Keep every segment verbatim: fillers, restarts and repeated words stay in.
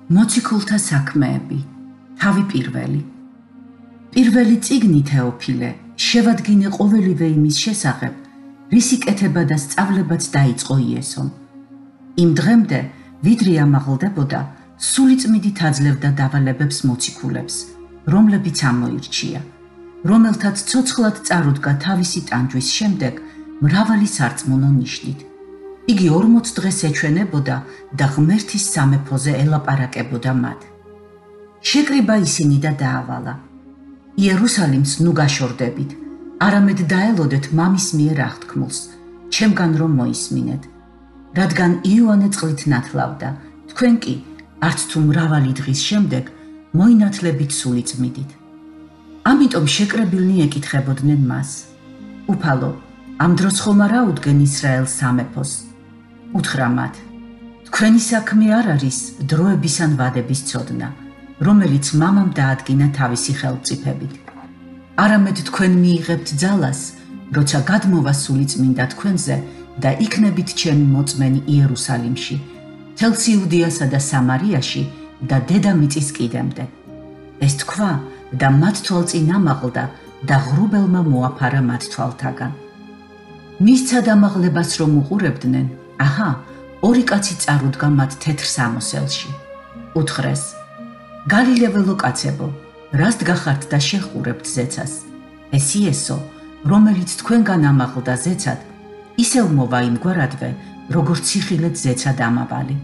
მოციქულთა საქმეები, თავი პირველი. პირველი წიგნი თეოფილე, შევადგინე ყოველივე იმის შესახებ, რისი კეთება და სწავლებაც დაიწყო იესომ. იმ დღემდე, ვიდრე ამაღლდებოდა, სულიწმიდით აძლევდა დავალებებს მოციქულებს, რომლებიც ამოირჩია, რომელთაც ცოცხლად წარუდგა თავისი ტანჯვის შემდეგ მრავალი სარწმუნო ნიშნით. იგი ორმოც დღეს ეჩვენებოდა და ღმერთის სამეფოზე ელაპარაკებოდა მათ. შეკრიბა ისინი და დაავალა. იერუსალიმს ნუ გაშორდებით, არამედ დაელოდეთ მამის მიერ აღთქმულს, ჩემგან რომ მოისმინეთ. რადგან იოანე წყლით ნათლავდა, თქვენ კი, არც თუ მრავალი დღის შემდეგ, მოინათლებით სულიწმიდით. ამიტომ შეკრებილნი ეკითხებოდნენ მას. უფალო, ამ დროს ხომ არ აუდგენ ისრაელს სამეფოს? უთხრა მათ, თქვენი საქმე არ არის დროების ან ვადების ცოდნა, რომელიც მამამ დაადგინა თავისი ხელმწიფებით. არამედ თქვენ მიიღებთ ძალას, როცა გადმოვა სულიწმინდა თქვენზე და იქნებით ჩემი მოწმენი იერუსალიმში, მთელს იუდეასა და სამარიაში და დედამიწის კიდემდე. ეს თქვა და მათ თვალწინ ამაღლდა და ღრუბელმა მოაფარა მათ თვალთაგან. მისცა დამაღლებას რომ უყურებდნენ, აჰა, ორი კაცი წარუდგა მათ თეთრ სამოსელში. უთხრეს, გალილეველო კაცებო, რას დგახართ და შეხურებთ ზეცას? ეს იესო, რომელიც თქვენგან ამაღლდა ზეცად, ისევ მოვა იმგვარადვე, როგორც ციხილეთ ზეცა დამავალი.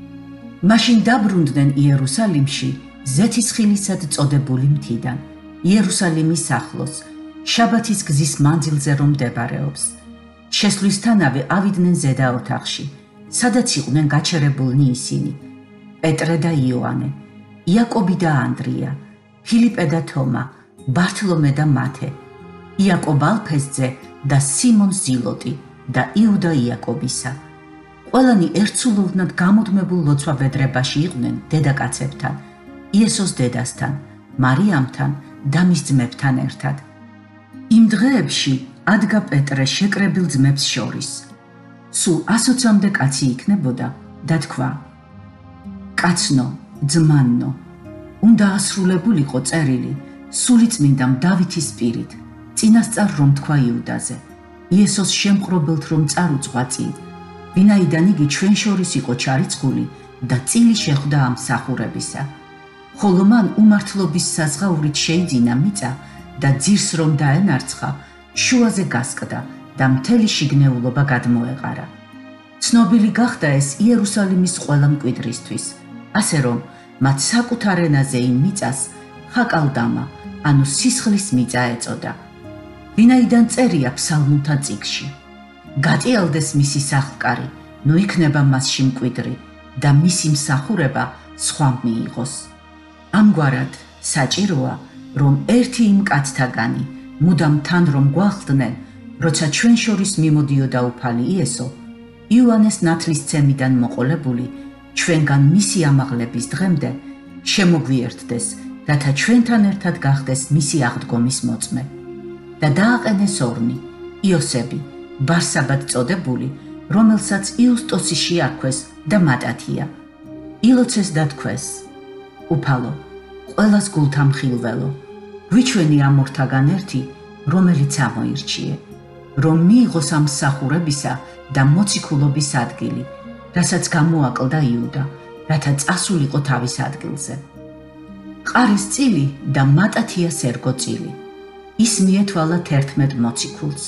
მაშინ დაბრუნდნენ იერუსალიმში, ზეთისხილისად წოდებული მთიდან, იერუსალიმის ახლოს, შაბათის გზის მანძილზე რომ მდებარეობს. შესვლისთანავე ავიდნენ ზედა ოთახში, სადაც იყვნენ გაჩერებულნი ისინი, პეტრე და იოანე, იაკობი და ანდრია, ფილიპე და თომა, ბართლომე და მათე, იაკობ ალფესძე და სიმონ ზილოტი და იუდა იაკობისა. ყველანი ერთსულოვნად გამუდმებულ ლოცვა-ვედრებაში იყვნენ დედაკაცებთან, იესოს დედასთან, მარიამთან და მის ძმებთან ერთად. იმ დღეებში ადგა პეტრე შეკრებილ ძმებს შორის. სულ ასოცამდე კაცი იქნებოდა და თქვა, კაცნო, ძმანნო, უნდა ასრულებულიყო წერილი სულიწმინდამ დავითის პირით, წინასწარ რომ თქვა იუდაზე, იესოს შემყრობელთ რომ წარუძღვა წინ, ვინაიდან იგი ჩვენ შორის იყო ჩარიცხული და წილი შეხვდა ამ მსახურებისა. ხოლო მან უმართლობის საზღაურით შეიძინა მიწა და ძირს რომ დაენარცხა, შუაზე გასკდა და მთელი შიგნეულობა გადმოეყარა. ცნობილი გახდა ეს იერუსალიმის ყველა მკვიდრისთვის, ასე რომ მათ საკუთარ ენაზე იმ მიწას ხაკალდამა, ანუ სისხლის მიწა ეწოდა. ვინაიდან წერია ფსალმუნთა წიგნში, გატიალდეს მისი სახლკარი, ნუ იქნება მასში მკვიდრი და მისი მსახურება სხვამ მიიღოს. ამგვარად საჭიროა, რომ ერთი იმ კაცთაგანი მუდამ თან რომ გვახლდნენ, როცა ჩვენ შორის მიმოდიოდა უფალი იესო, იოანეს ნათლისცემიდან მოყოლებული, ჩვენგან მისი ამაღლების დღემდე შემოგვიერთდეს, რათა ჩვენთან ერთად გახდეს მისი აღდგომის მოწმე. და დააყენეს ორნი, იოსები, ბარსაბად წოდებული, რომელსაც იუსტოსი შეარქვეს და მატათია. ილოცეს და თქვეს, უფალო, ყველას გულთა მხილველო, გვიჩვენი ამ ორთაგან ერთი, რომელიც ამოირჩიე, რომ მიიღოს ამ მსახურებისა და მოციქულობის ადგილი, რასაც გამოაკლდა იუდა, რათა წასულიყო თავის ადგილზე. ყარის წილი და მატათიას ერგო წილი, ის მიეთვალა თერთმეტ მოციქულს.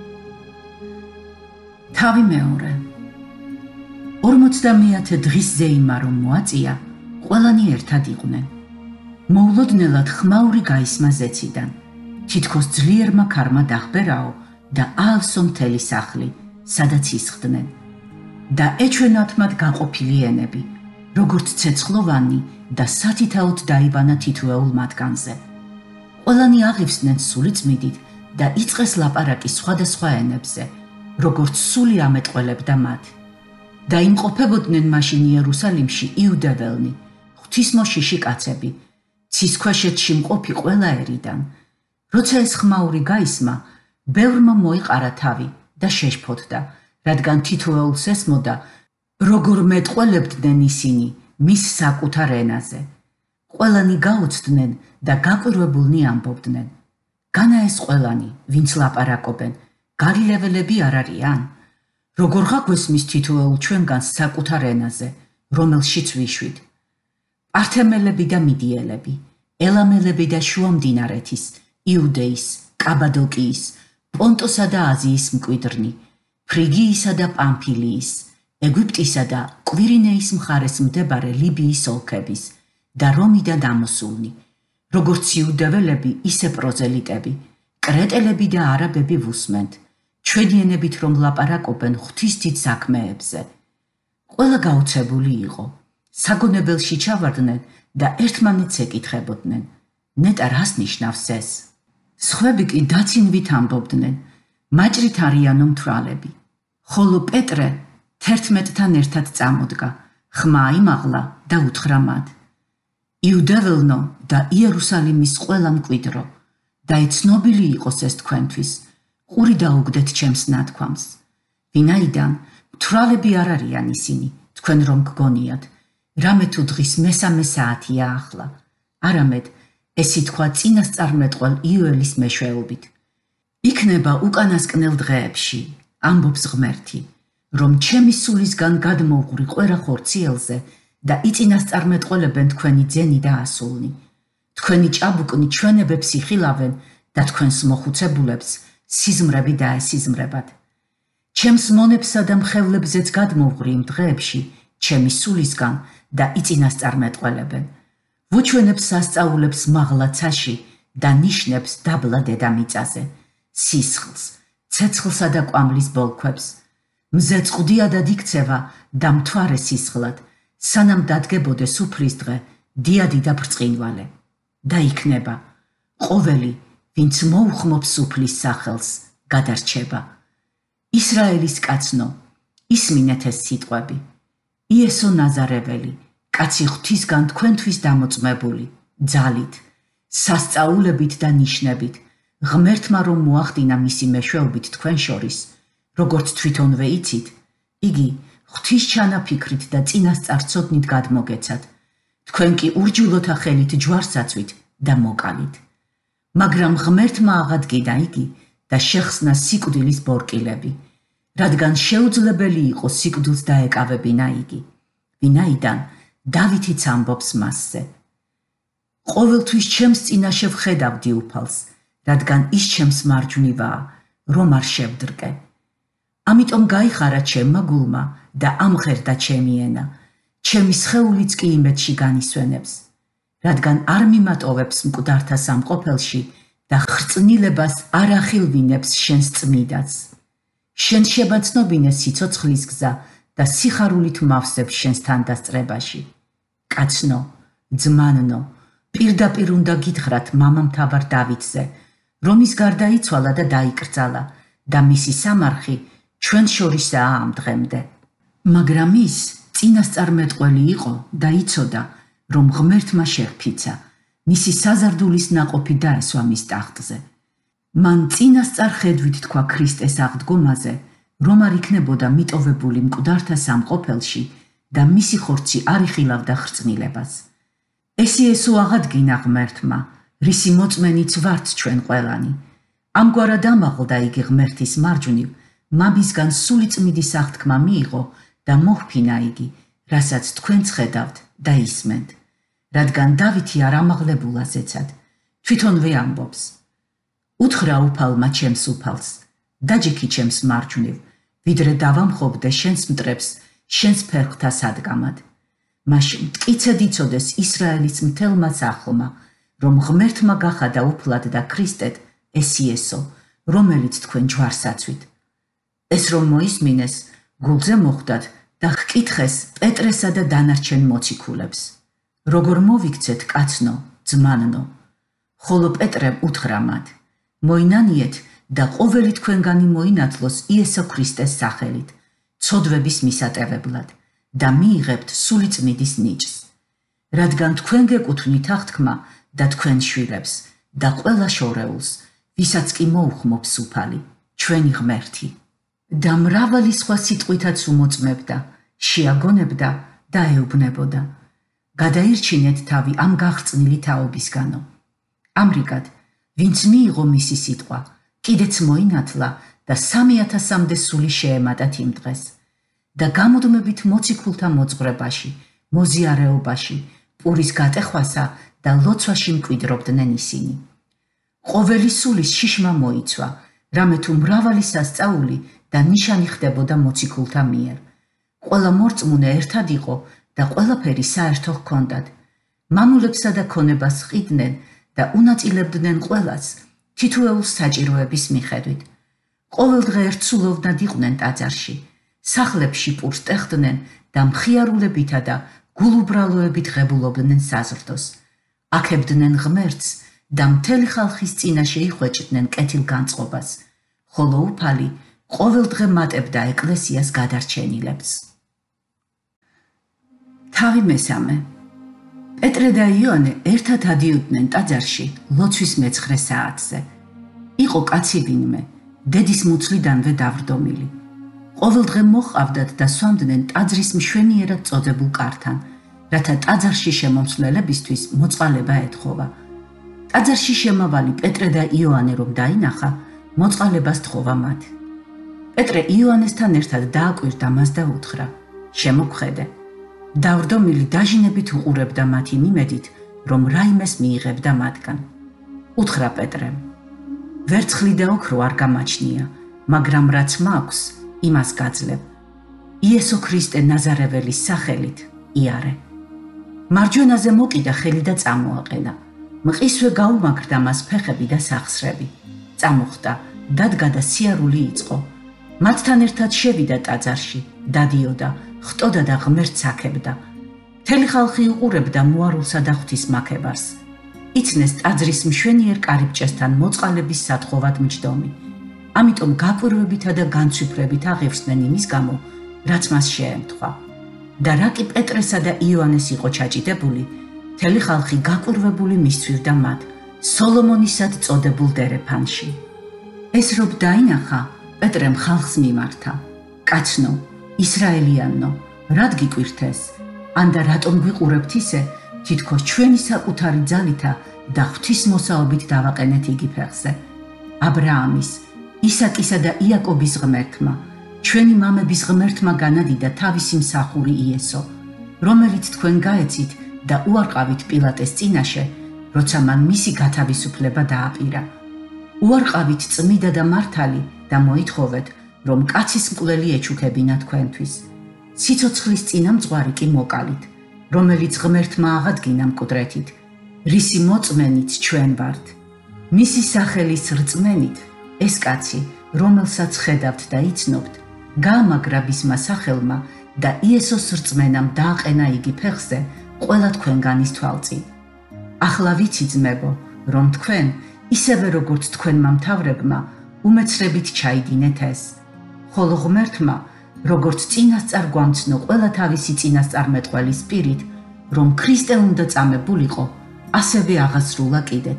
თავი მეორე. ორმოცდამეათე დღის ზეიმა რომ მოაწია, ყველანი ერთად იყვნენ. მოულოდნელად ხმაური გაისმა ზეციდან, თითქოს ძლიერმა ქარმა დახბერაო და აავსო მთელი სახლი, სადაც ისხდნენ. და ეჩვენათ მათ გაყოფილი ენები, როგორც ცეცხლოვანი და სათითაოდ დაიბანა თითოეულ მათგანზე. ყველანი აღივსდნენ სულიწმიდით და იწყეს ლაპარაკი სხვადასხვა ენებზე, როგორც სული ამეტყველებდა მათ. და იმყოფებოდნენ მაშინ იერუსალიმში იუდეველნი, ღვთისმოშიში კაცები, ცისქვეშეთში მყოფი ყველა ერიდან. როცა ეს ხმაური გაისმა, ბევრმა მოიყარა თავი და შეშფოთდა, რადგან თითოეულს ესმოდა, როგორ მეტყველებდნენ ისინი მის საკუთარ ენაზე. ყველანი გაუცდნენ და გაკვირვებულნი ამბობდნენ. განა ეს ყველანი, ვინც ლაპარაკობენ, გარილეველები არ არიან? როგორ გაგვესმის თითოეულ ჩვენგანს საკუთარ ენაზე, რომელშიც ვიშვით? პართემელები და მიდიელები, ელამელები და შუამდინარეთის, იუდეის, კაბადოკიის, პონტოსა და აზიის მკვიდრნი, ფრიგიისა და პამფილიის, ეგვიპტისა და კვირინეის მხარეს მდებარე ლიბიის ოლქების და რომიდან ამოსულნი, როგორც იუდეველები, ისე პროზელიტები, კრეტელები და არაბები ვუსმენთ, ჩვენიანებით რომ ლაპარაკობენ ღვთისთით საქმეებზე. ყველა გაუცებული იყო, საგონებელში ჩავარდნენ და ერთმანეთს ეკითხებოდნენ, ნეტა რას ნიშნავს ეს? სხვები კი დაცინვით ამბობდნენ, მაჭრით არიანო მთვრალები, ხოლო პეტრე თერთმეტთან ერთად წამოდგა, ხმა იმაღლა და უთხრა მათ. იუდეველნო და იერუსალიმის ყველა მკვიდრო, და ეცნობილი იყოს ეს თქვენთვის, ყური დაუგდეთ ჩემს ნათქვამს. ვინაიდან მთვრალები არ არიან ისინი, თქვენ რომ გგონიათ, რამე თუ დღის მესამე საათია ახლა, არამედ ეს ითქვა წინასწარმეტყველ იოელის მეშვეობით. იქნება უკანასკნელ დღეებში, ამბობს ღმერთი, რომ ჩემი სულისგან გადმოვღვრი ყვერა ხორციელზე და იწინასწარმეტყველებენ თქვენი ძენი და ასულნი. თქვენი ჭაბუკნი ჩვენებებს იხილავენ და თქვენს მოხუცებულებს სიზმრები დაესიზმრებათ. ჩემს მონებსა და მხევლებზეც გადმოვღვრი იმ დღეებში ჩემი სულისგან და იწინასწარმეტყველებენ. ვუჩვენებს სასწაულებს მაღლა ცაში და ნიშნებს დაბლა დედამიწაზე, სისხლს, ცეცხლსა და კვამლის ბოლქვებს. მზე წყდიადად იქცევა და მთვარე სისხლად, სანამ დადგებოდეს უფლის დღე, დიადი და ბრწყინვალე. და იქნება, ყოველი, ვინც მოუხმობს უფლის სახელს, გადარჩება. ისრაელის კაცნო, ისმინეთ ეს სიტყვები. იესო ნაზარეველი, კაცი ღვთისგან თქვენთვის დამოწმებული, ძალით, სასწაულებით და ნიშნებით, ღმერთმა რომ მოახდინა მისი მეშვეობით თქვენ შორის, როგორც თვითონვე იცით, იგი ღვთის ჩანაფიქრით და წინასწარცოდნით გადმოგეცათ, თქვენ კი ურჯულოთა ხელით ჯვარს აწვით და მოკალით. მაგრამ ღმერთმა აღადგინა იგი და შეხსნა სიკვდილის ბორკილები, რადგან შეუძლებელი იყო სიკვდილს დაეკავებინა იგი, ვინაიდან დავითიც ამბობს მასზე. ყოველთვის ჩემს წინაშე ვხედავდი უფალს, რადგან ის ჩემს მარჯვნივაა, რომ არ შევდრკე. ამიტომ გაიხარა ჩემმა გულმა და ამღერდა ჩემი ენა, ჩემი სხეულიც კი იმედში განისვენებს, რადგან არ მიმატოვებს მკვდართა სამყოფელში და ხრწნილებას არ ახილვინებს შენს წმიდაც. შენ შებაცნობინე სიცოცხლის გზა და სიხარულით მავსებ შენს თანდასწრებაში. კაცნო, ძმანნო, პირდაპირ უნდა გითხრათ მამამთავარ დავითზე, რომ ის გარდაიცვალა და დაიკრძალა და მისი სამარხი ჩვენ შორისაა ამ დღემდე. მაგრამ ის წინასწარმეტყველი იყო და იცოდა, რომ ღმერთმა შეჰფიცა, მისი საზარდულის ნაყოფი დაესვა მის ტახტზე. მან წინასწარ ხედვით თქვა ქრისტეს აღდგომაზე, რომ არ იქნებოდა მიტოვებული მკვდართა სამყოფელში და მისი ხორცი არ იხილავდა ხრწნილებას. ეს იესო აღადგინა ღმერთმა, რისი მოწმენიც ვართ ჩვენ ყველანი. ამგვარად ამაღლდა იგი ღმერთის მარჯვნივ, მამისგან სულიწმიდის აღთქმა მიიღო და მოჰფინა იგი, რასაც თქვენც ხედავთ და ისმენთ. რადგან დავითი არ ამაღლებულა ზეცად, თვითონვე ამბობს. უთხრა უფალმა ჩემს უფალს, დაჯექი ჩემს მარჯვნივ, ვიდრე დავამხობდე შენს მტრებს, შენს ფერხთა სადგამად. მაშინ მტკიცედ იცოდეს ისრაელის მთელმა სახლმა, რომ ღმერთმა გახადა უფლად და ქრისტედ ეს იესო, რომელიც თქვენ ჯვარს აწვით. ეს რომ მოისმინეს, გულზე მოხვდათ და ჰკითხეს პეტრესა და დანარჩენ მოციქულებს. როგორ მოვიქცეთ კაცნო, ძმანნო? ხოლო პეტრემ უთხრა მათ, მოინანიეთ და ყოველი თქვენგანი მოინათლოს იესო ქრისტეს სახელით, ცოდვების მისატევებლად და მიიღებთ სულიწმიდის ნიჭს. რადგან თქვენ გეკუთვნით აღთქმა და თქვენ შვილებს და ყველა შორეულს, ვისაც კი მოუხმობს უფალი, ჩვენი ღმერთი. და მრავალი სხვა სიტყვითაც უმოწმებდა, შეაგონებდა და ეუბნებოდა. გადაირჩინეთ თავი ამ გაღწნილი თაობისგანო. ამრიგად, ვინც მიიღო მისი სიტყვა, კიდეც მოინათლა და სამი ათასამდე სული შეემატათ იმ დღეს. და გამუდმებით მოციქულთა მოძღვრებაში, მოზიარეობაში, პურის გატეხვასა და ლოცვაში მკვიდრობდნენ ისინი. ყოველი სულის შიშმა მოიცვა, რამე თუ მრავალი სასწაული და ნიშანი ხდებოდა მოციქულთა მიერ. ყველა მორწმუნე ერთად იყო და ყველაფერი საერთო ჰქონდათ. მამულებსა და ქონებას ყიდნენ და უნაწილებდნენ ყველას თითოეულ საჭიროების მიხედვით. ყოველდღე ერთსულოვნად იყვნენ ტაძარში, სახლებში პურს ტეხდნენ და მხიარულებითა და გულუბრალოებით ღებულობდნენ საზრდოს. აქებდნენ ღმერთს და მთელი ხალხის წინაშე იხვეჭდნენ კეთილგანწყობას, ხოლო უფალი ყოველდღე მატებდა ეკლესიას გადარჩენილებს. თავი მესამე. პეტრე და იონე ერთად ადიოდნენ ტაძარში ლოცვის მეცხრე საათზე. იყო კაცი ვინმე, დედის მუცლიდანვე დავრდომილი. ყოველდღე მოჰყავდათ და სვამდნენ ტაძრის მშვენიერად წოდებულ კართან, რათა ტაძარში შემომსვლელებისთვის მოწყალება ეთხოვა. ტაძარში შემავალი პეტრე და იოანე რომ დაინახა, მოწყალებას თხოვა მათ. პეტრე იოანესთან ერთად დააკვირდა მას და უთხრა: შემოგხედე. დავრდომილი დაჟინებით უყურებდა მათი იმედით, რომ რაიმეს მიიღებდა მათგან. უთხრა პეტრემ: ვერცხლი და ოქრო არ გამაჩნია, მაგრამ რაც მაქვს, იმას გაძლევ. იესო ქრისტე ნაზარეველის სახელით იარე. მარჯვენაზე მოკიდა ხელი და წამოაყენა. მყისვე გაუმაგრდა მას ფეხები და სახსრები. წამოხდა, დადგა და სიარული იწყო. მათთან ერთად შევიდა ტაძარში, დადიოდა, ხტოდა და ღმერთს აქებდა. მთელი ხალხი უყურებდა მოარულსა და ღვთისმაქებარს. იცნეს ტაძრის მშვენიერ კარიბჭესთან მოწყალების სათხოვად მჯდომი. ამიტომ გაკვირვებითა და განცვიფრებით აღევსდნენ იმის გამო, რაც მას შეემთხვა. და რა კი პეტრესა და იოანეს იყო ჩაჭიდებული, მთელი ხალხი გაკვირვებული მისცვივდა მათ სოლომონისად წოდებულ დერეფანში. ეს რომ დაინახა, პეტრემ ხალხს მიმართა: კაცნო, ისრაელიანო, რად გიკვირთ ეს? ანდა რატომ გვიყურებთ ისე, თითქოს ჩვენი საკუთარი ძალითა და ღვთისმოსაობით დავაყენეთ იგი ფეხზე. აბრაამის, ისაკისა და იაკობის ღმერთმა, ჩვენი მამების ღმერთმა განადიდა თავისი მსახური იესო, რომელიც თქვენ გაეცით და უარყავით პილატეს წინაშე, როცა მან მისი გათავისუფლება დააპირა. უარყავით წმიდა და მართალი და მოითხოვეთ, რომ კაცის მკვლელი ეჩუქებინა თქვენთვის. სიცოცხლის წინამძღვარი კი მოკალით, რომელიც ღმერთმა აღადგინა მკვდრეთით, რისი მოწმენით ჩვენ ვართ. მისი სახელის რწმენით ეს კაცი, რომელსაც ხედავთ და იცნობთ, გაამაგრა ბისმა სახელმა და იესოს რწმენამ დააყენა იგი ფეხზე ყველა თქვენგანის თვალწინ. ახლა ვიცი ძმებო, რომ თქვენ, ისევე როგორც თქვენმა მთავრებმა, უმეცრებით ჩაიდინეთ ეს. ხოლო ღმერთმა, როგორც წინასწარ გვამცნო ყველა თავისი წინასწარმეტყველის პირით, რომ ქრისტე უნდა წამებულიყო, ასევე აღასრულა კიდეც.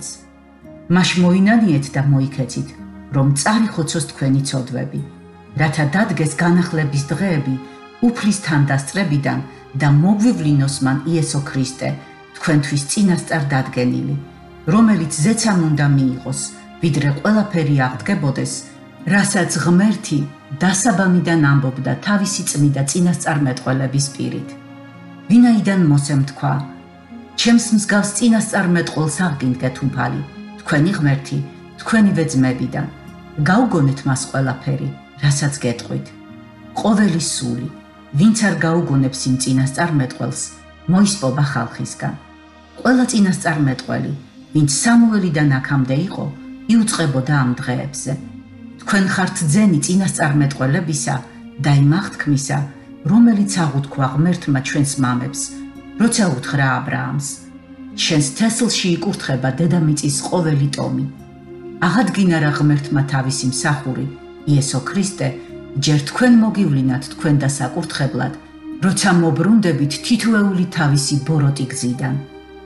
მაშ მოინანიეთ და მოიქეცით, რომ წარიხოცოს თქვენი ცოდვები, რათა დადგეს განახლების დღეები უფლის თანდასწრებიდან და მოგვივლინოს მან იესო ქრისტე, თქვენთვის წინასწარ დადგენილი, რომელიც ზეცამ უნდა მიიღოს, ვიდრე ყველაფერი აღდგებოდეს, რასაც ღმერთი დასაბამიდან ამბობდა თავისი წმიდა წინასწარმეტყველების პირით. ვინაიდან მოსემ თქვა: ჩემს მსგავს წინასწარმეტყველს აღგინდგეთ უფალი, თქვენი ღმერთი, თქვენივე ძმებიდან. გაუგონეთ მას ყველაფერი, რასაც გეტყვით. ყოველი სული, ვინც არ გაუგონებს იმ წინასწარმეტყველს, მოისპობა ხალხისგან. ყველა წინასწარმეტყველი, ვინც სამუელიდან აქამდე იყო, იუწყებოდა ამ დღეებზე. თქვენ ხართ ძენი წინასწარმეტყველებისა და იმ აღთქმისა, რომელიც აღუთქვა ღმერთმა ჩვენს მამებს, როცა უთხრა აბრაამს: შენს თესლში იკურთხება დედამიწის ყოველი ტომი. აღადგინა რა ღმერთმა თავისი მსახური, იესო ქრისტე, ჯერ თქვენ მოგივლინათ თქვენ და საკურთხებლად, როცა მობრუნდებით თითოეული თავისი ბოროტი გზიდან.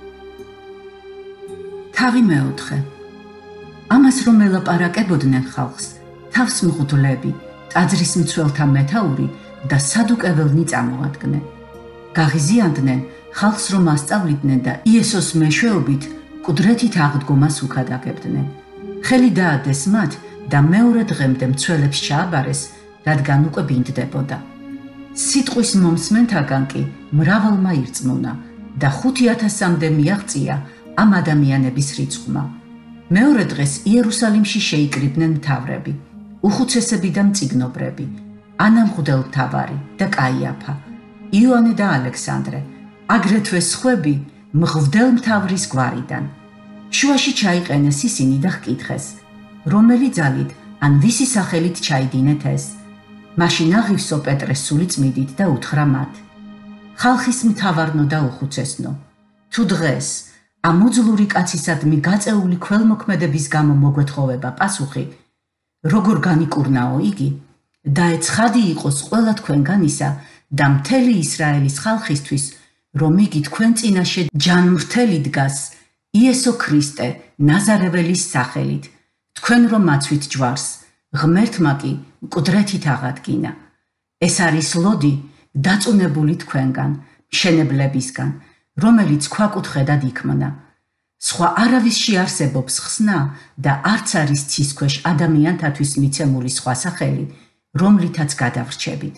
თავი მეოთხე. ამას რომ ელაპარაკებოდნენ ხალხს, თავს მღვდლები, ტაძრის მცველთა მეთაური და სადუკეველნი წამოადგნენ. გაღიზიანდნენ ხალხს რომ ასწავლიდნენ და იესოს მეშვეობით მკვდრეთით აღდგომას უქადაგებდნენ. ხელი დაადეს მათ და მეორე დღემდე მცველებს ჩააბარეს, რადგან უკვე მინდდებოდა. სიტყვის მომსმენთაგან კი მრავალმა ირწმუნა და ხუთი ათასამდე მიაღწია ამ ადამიანების რიცხვმა. მეორე დღეს იერუსალიმში შეიკრიბნენ მთავრები, უხუცესები და მწიგნობრები, ანა მღვდელმთავარი და კაიაფა, იოანე და ალექსანდრე, აგრეთვე სხვები მღვდელმთავრის გვარიდან. შუაში ჩაიყენეს ისინი და ჰკითხეს, რომელი ძალით ან ვისი სახელით ჩაიდინეთ ეს? მაშინ აღივსო პეტრეს სული წმიდით და უთხრა მათ: ხალხის მთავარნო და უხუცესნო, თუ დღეს ამ უძლური კაცისადმი გაწეული ქველმოქმედების გამო მოგვეთხოვება პასუხი, როგორ განიკურნაო იგი და ეცხადი იყოს ყველა თქვენგანისა და მთელი ისრაელის ხალხისთვის, რომ იგი თქვენ წინაშე ჯანმრთელი დგას იესო ქრისტე ნაზარეველის სახელით, თქვენ რომ აცვით ჯვარს, ღმერთმა კი მკვდრეთით აღადგინა. ეს არის ლოდი დაწუნებული თქვენგან, მშენებლებისგან, რომელიც ქვაკუთხედად იქმნა. სხვა არავის შეარსებობს ხსნა და არც არის ცისქვეშ ადამიანთათვის მიცემული სხვა სახელი, რომლითაც გადავრჩებით.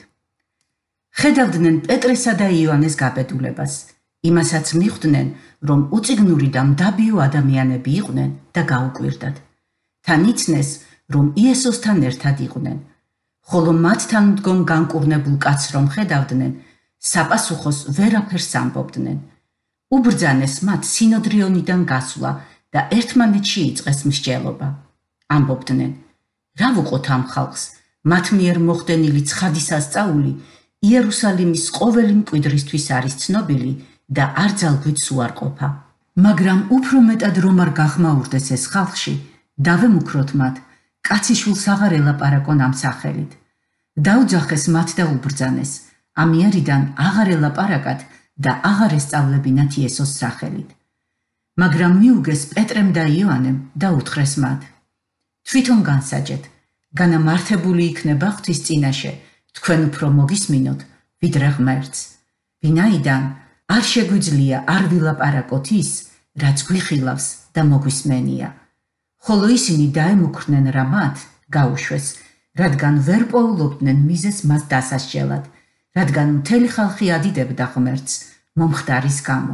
ხედავდნენ პეტრესა და იოანეს გაბედულებას, იმასაც მიხვდნენ, რომ უწიგნური და მდაბიო ადამიანები იყვნენ და გაუკვირდათ. თან იცნეს, რომ იესოსთან ერთად იყვნენ, ხოლო მათთან მდგომ განკურნებულ კაცს რომ ხედავდნენ, საპასუხოს ვერაფერს ამბობდნენ. უბრძანეს მათ სინოდრიონიდან გასვლა და ერთმანეთში იწყეს მსჯელობა. ამბობდნენ: რა ვუყოთ ამ ხალხს, მათ მიერ მოხდენილი ცხადი სასწაული იერუსალიმის ყოველი მკვიდრისთვის არის ცნობილი და არ ძალგვით უარყოფა. მაგრამ უფრო მეტად რომ არ გახმაურდეს ეს ხალხში, დავემუქროთ მათ, კაციშვილს აღარ ელაპარაკონ ამ სახელით. დაუძახეს მათ და უბრძანეს, ამიერიდან აღარ ელაპარაკათ და აღარ ესწავლებინათ იესოს სახელით. მაგრამ მიუგეს პეტრემ და იოანემ და უთხრეს მათ: თვითონ განსაჯეთ, განამართებული იქნება ღვთის წინაშე, თქვენ უფრო მოგისმინოთ, ვიდრე ღმერთს. ვინაიდან არ შეგვიძლია არ ვილაპარაკოთ ის, რაც გვიხილავს და მოგვისმენია. ხოლო ისინი დაემუქრნენ რა მათ გაუშვეს, რადგან ვერ პოულობდნენ მიზეს მას დასასჯელად, რადგან მთელი ხალხი ადიდებდა ღმერთს მომხდარის გამო.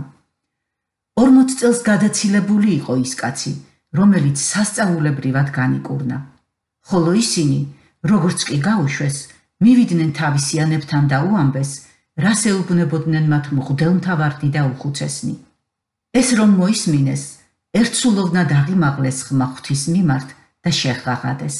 ორმოც წელს გადაცილებული იყო ის კაცი, რომელიც სასწაულებრივად განიკურნა. ხოლო ისინი, როგორც კი გაუშვეს, მივიდნენ თავისიანებთან და უამბეს, რას ეუბნებოდნენ მათ მღვდელმთავარი და უხუცესნი. ეს რომ მოისმინეს, ერთსულოვნად აღიმაღლეს ხმა ღვთის მიმართ და შეღაღადეს.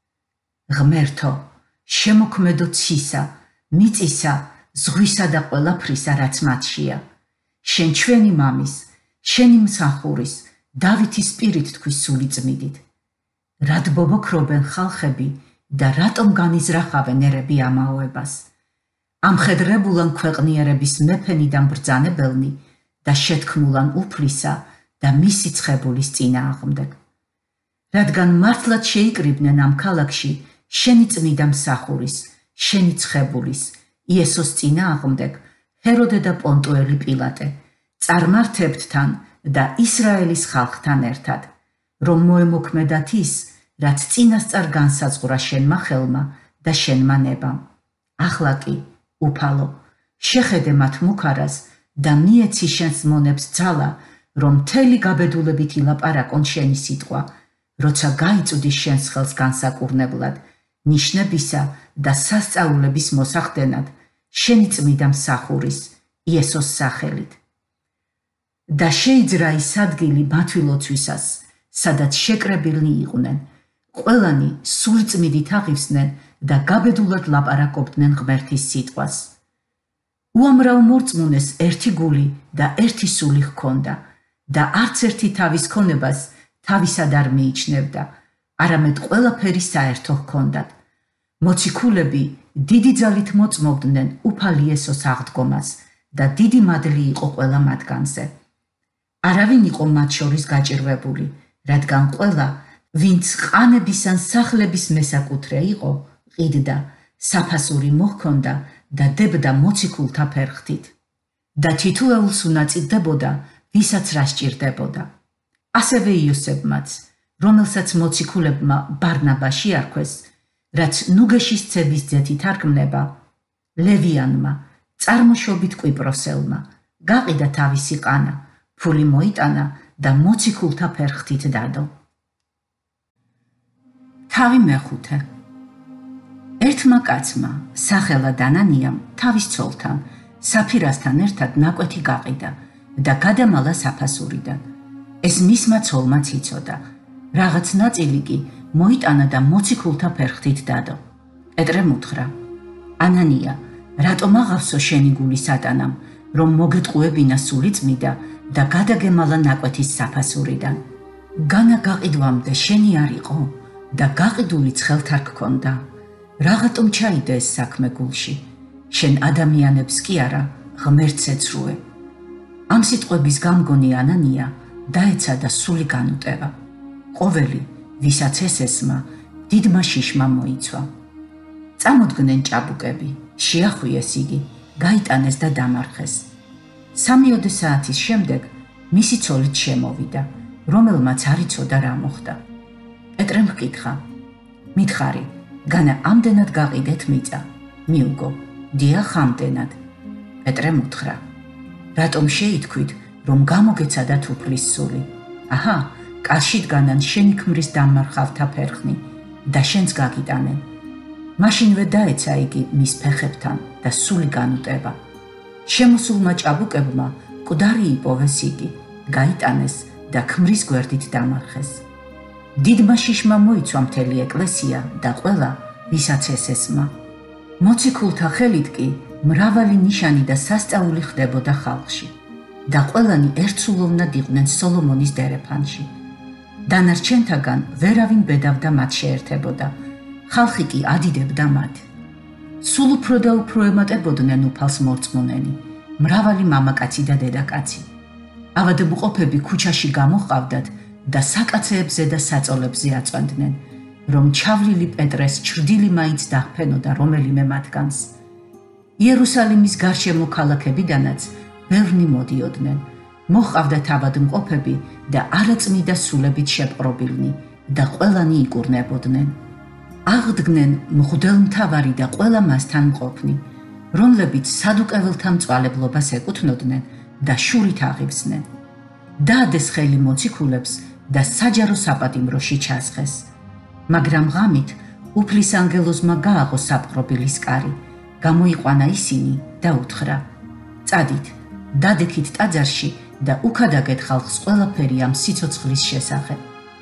ღმერთო, შემოქმედო ცისა, მიწისა, ზღვისა და ყველაფრისა, რაც მათშია. შენ ჩვენი მამის, შენი მსახურის, დავითის პირით თქვის სული წმიდით. რად ბობოქრობენ ხალხები და რატომ განიზრახავენ ერები ამაოებას? ამხედრებულან ქვეყნიერების მეფენიდან ბრძანებელნი და შეთქმულან უფლისა და მისი ცხებულის წინააღმდეგ. რადგან მართლად შეიკრიბნენ ამ ქალაქში შენი წმიდა მსახურის, შენი ცხებულის, იესოს წინააღმდეგ ჰეროდე და პონტუელი პილატე, წარმართებთან და ისრაელის ხალხთან ერთად, რომ მოემოქმედათ ის, რაც წინასწარ განსაზღვრა შენმა ხელმა და შენმა ნებამ. ახლა კი, უფალო, შეხედე მათ მუქარას და მიეცი შენს მონებს ძალა, რომ მთელი გაბედულებით ილაპარაკონ შენი სიტყვა, როცა გაიწვდის შენს ხელს განსაკურნებლად, ნიშნებისა და სასწაულების მოსახდენად, შენი წმიდა მსახურის, იესოს სახელით. და შეიძრა ის ადგილი მათვილოცვისას, სადაც შეკრებილნი იყვნენ, ყველანი სულწმიდით აღივსნენ და გაბედულად ლაპარაკობდნენ ღმერთის სიტყვას. უამრავ მორწმუნეს ერთი გული და ერთი სული ჰქონდა და არც ერთი თავის ქონებას თავისად არ მიიჩნევდა, არამედ ყველაფერი საერთო ჰქონდათ. მოციქულები დიდი ძალით მოწმობდნენ უფალ იესოს აღდგომას და დიდი მადლი იყო ყველა მათგანზე. არავინ იყო მათ შორის გაჭირვებული, რადგან ყველა, ვინც ყანების ან სახლების მესაკუთრე იყო, ყიდდა, საფასური მოჰქონდა და დებდა მოციქულთა ფერხთით. და თითოეულს უნაწილდებოდა, ვისაც რა სჭირდებოდა. ასევე იოსებმაც, რომელსაც მოციქულებმა ბარნაბა შეარქვეს, რაც ნუგეშის ცების ძეთი თარგმნება, ლევიანმა, წარმოშობით კვიპროსელმა, გაყიდა თავისი ყანა, ფული მოიტანა და მოციქულთა ფერხთით დადო. თავი მეხუთე. ერთმა კაცმა, სახელად ანანიამ, თავის ცოლთან, საფირასთან ერთად ნაკვეთი გაყიდა და გადამალა საფასურიდან. ეს მისმა ცოლმაც იცოდა. რაღაც ნაწილი კი მოიტანა და მოციქულთა ფერხთით დადო. პეტრემ უთხრა: ანანია, რატომ აღავსო შენი გული სატანამ, რომ მოგეტყუებინა სულიწმიდა და გადაგემალა ნაკვეთის საფასურიდან? განა გაყიდვამდე შენი არ იყო და გაყიდული ცხელთ არ გქონდა. რაღაცომ ჩაიდა ეს საქმე გულში? შენ ადამიანებს კი არა, ღმერთს ეცრუე. ამ სიტყვების გამგონი ანანია დაეცადა სული განუტევა. ყოველი, ვისაც ეს ესმა, დიდმა შიშმა მოიცვა. წამოდგნენ ჭაბუკები, შეახვიეს იგი, გაიტანეს და დამარხეს. სამიოდე საათის შემდეგ მისი ცოლით შემოვიდა, რომელმაც არ იცოდა რა მოხდა. პეტრემ ჰკითხა: მითხარი, განა ამდენად გაყიდეთ მიწა? მიუგო: დიახ, ამდენად. პეტრემ უთხრა: რატომ შეითქვით, რომ გამოგეცადათ უფლის სული? აჰა, კაშით განან შენი ქმრის დამარხავთა ფერხნი და შენც გაგიტანენ. მაშინვე დაეცა იგი მის ფეხებთან და სული განუტევა. შემოსულმა ჭაბუკებმა მკვდარი იპოვეს იგი, გაიტანეს და ქმრის გვერდით დამარხეს. დიდმა შიშმა მოიცვა მთელი ეკლესია და ყველა, ვისაც ეს ესმა. მოციქულთა ხელით კი მრავალი ნიშანი და სასწაული ხდებოდა ხალხში და ყველანი ერთსულოვნად იყვნენ სოლომონის დერეფანში. დანარჩენთაგან ვერავინ ბედავდა მათ შეერთებოდა, ხალხი კი ადიდებდა მათ. სულ უფრო და უფრო ემატებოდნენ უფალს მორწმუნენი, მრავალი მამაკაცი და დედაკაცი. ავადმყოფები ქუჩაში გამოჰყავდათ და საკაცეებზე და საწოლებზე აწვენდნენ, რომ ჩავლილი პეტრეს ჩრდილი მაინც დაჰფენოდა რომელიმე მათგანს. იერუსალიმის გარშემო ქალაქებიდანაც ბევრნი მოდიოდნენ. მოჰყავდათ ავადმყოფები და არაწმიდა სულებით შეპყრობილნი და ყველანი იკურნებოდნენ. აღდგნენ მღვდელმთავარი და ყველა მასთან მყოფნი, რომლებიც სადუკეველთა მწვალებლობას ეკუთვნოდნენ და შურით აღივსნენ. დაადეს ხელი მოციქულებს და საჯარო საპატიმროში ჩასხეს. მაგრამ ღამით უფლის ანგელოზმა გააღო საპყრობილის კარი, გამოიყვანა ისინი და უთხრა: წადით, დადექით ტაძარში და უქადაგეთ ხალხს ყველაფერი ამ სიცოცხლის შესახებ.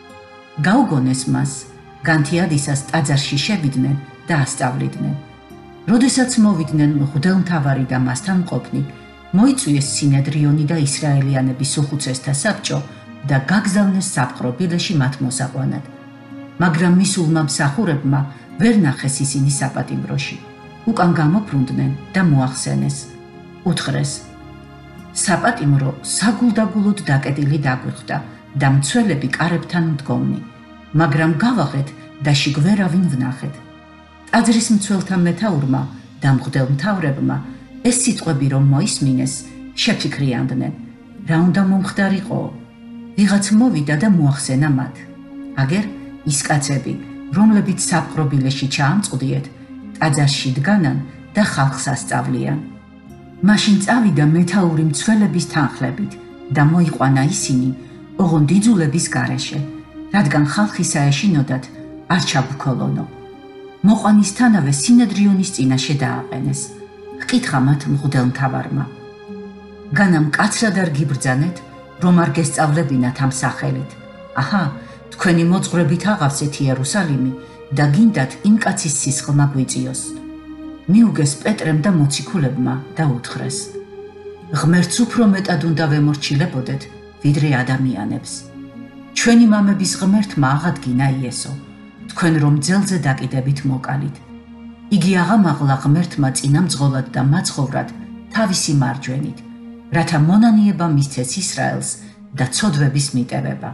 გაუგონეს მას, განთიადისას ტაძარში შევიდნენ და ასწავლიდნენ. როდესაც მოვიდნენ მღვდელმთავარი და მასთან მყოფნი, მოიწვიეს სინედრიონი და ისრაელიანების უხუცესთა საბჭო და გაგზავნეს საპყრობილეში მათ მოსაყვანად. მაგრამ მისულმა მსახურებმა ვერ ნახეს ისინი საპატიმროში. უკან გამობრუნდნენ და მოახსენეს. უთხრეს: საპატიმრო საგულდაგულოდ დაკეტილი დაგვიხვდა და მცველები კარებთან მდგომნი, მაგრამ გავაღეთ და შიგვერავინ ვნახეთ. ტაძრის მცველთა მეთაურმა და მღვდელმთავრებმა ეს სიტყვები რომ მოისმინეს, შეფიქრიანდნენ, რა უნდა მომხდარიყო. ვიღაც მოვიდა და მოახსენა მათ. აგერ ის კაცები, რომლებიც საპყრობილეში ჩაამწყდიეთ, ტაძარში დგანან და ხალხს ასწავლიან. მაშინ წავიდა მეთაური მცველების თანხლებით და მოიყვანა ისინი ოღონდ იძულების გარეშე, რადგან ხალხი საეშინოდათ არ ჩაბუქოლონო. მოყვანისთანავე სინედრიონის წინაშე დააყენეს. ჰკითხა მათ მღვდელმთავარმა: განა მკაცრად არ გიბრძანეთ, რომ არ გესწავლებინათ ამ სახელით? აჰა, თქვენი მოძღვრებით აღავსეთ იერუსალიმი და გინდათ იმ კაცის სისხლმა გვიწიოს. მიუგეს პეტრემ და მოციქულებმა და უთხრეს: ღმერთს უფრო მეტად უნდა ვემორჩილებოდეთ, ვიდრე ადამიანებს. ჩვენი მამების ღმერთმა აღადგინა იესო, თქვენ რომ ძელზე დაკიდებით მოკალით. იგი აღამაღლა ღმერთმა წინამძღოლად და მაცხოვრად თავისი მარჯვენით, რათა მონანიება მისცეს ისრაელს და ცოდვების მიტევება.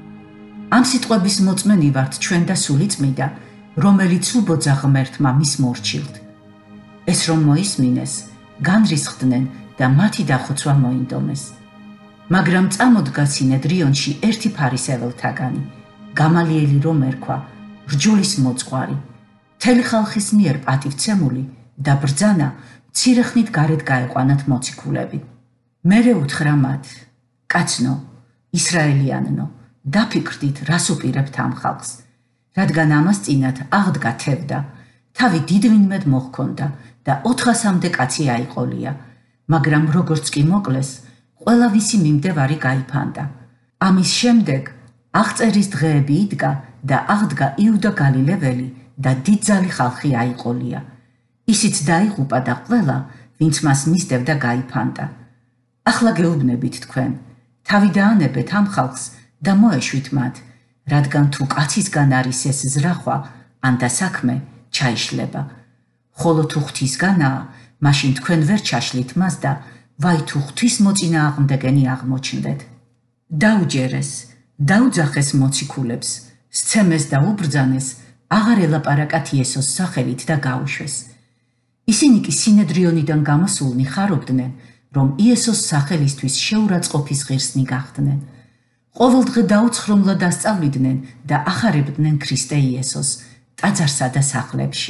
ამ სიტყვების მოწმენი ვართ ჩვენ და სულიწმიდა, რომელიც უბოძა ღმერთმა მის მორჩილთ. ეს რომ მოისმინეს, განრისხდნენ და მათი დახოცვა მოინდომეს. მაგრამ წამოდგა სინედრიონში ერთი ფარისეველთაგანი, გამალიელი რომ ერქვა, რჯულის მოწყwari, მთელი ხალხის მიერ პატივცემული და ბრძანა მცირე ხნით გარეთ გაეყვანათ მოციქულები. მერე უთხრა მათ: კაცნო, ისრაელიანნო, დაფიქრდით, რას უპირებთ ამ ხალხს, რადგან ამას წინათ აღდგა თევდა, თავი დიდვინმედ მოჰქონდა და ოთხასამდე კაცი აიყოლია, მაგრამ როგორც კი მოკლეს, ყველა ვისი მიმდევარი გაიფანდა. ამის შემდეგ აღწერის დღეები იდგა და აღდგა იუდა გალილეველი და დიდძალი ხალხი აიყოლია. ისიც დაიღუპა და ყველა, ვინც მას მისდევდა, გაიფანდა. ახლა გეუბნებით თქვენ, თავი დაანებეთ ამ ხალხს და მოეშვით მათ, რადგან თუ კაცისგან არის ეს ზრახვა, ან და საქმე ჩაიშლება. ხოლო თუ ღვთისგანაა, მაშინ თქვენ ვერ ჩაშლით მას და ვაი თუ ღვთისმოწინააღმდეგენი აღმოჩნდეთ. დაუჯერეს, დაუძახეს მოციქულებს, სცემეს და უბრძანეს, აღარ ელაპარაკათ იესოს სახელით და გაუშვეს. ისინი კი სინედრიონიდან გამოსულნი ხარობდნენ, რომ იესოს სახელისთვის შეურაცხყოფის ღირსნი გახდნენ. ყოველდღე დაუცხრომლად ასწავლიდნენ და ახარებდნენ ქრისტე იესოს ტაძარსა და სახლებში.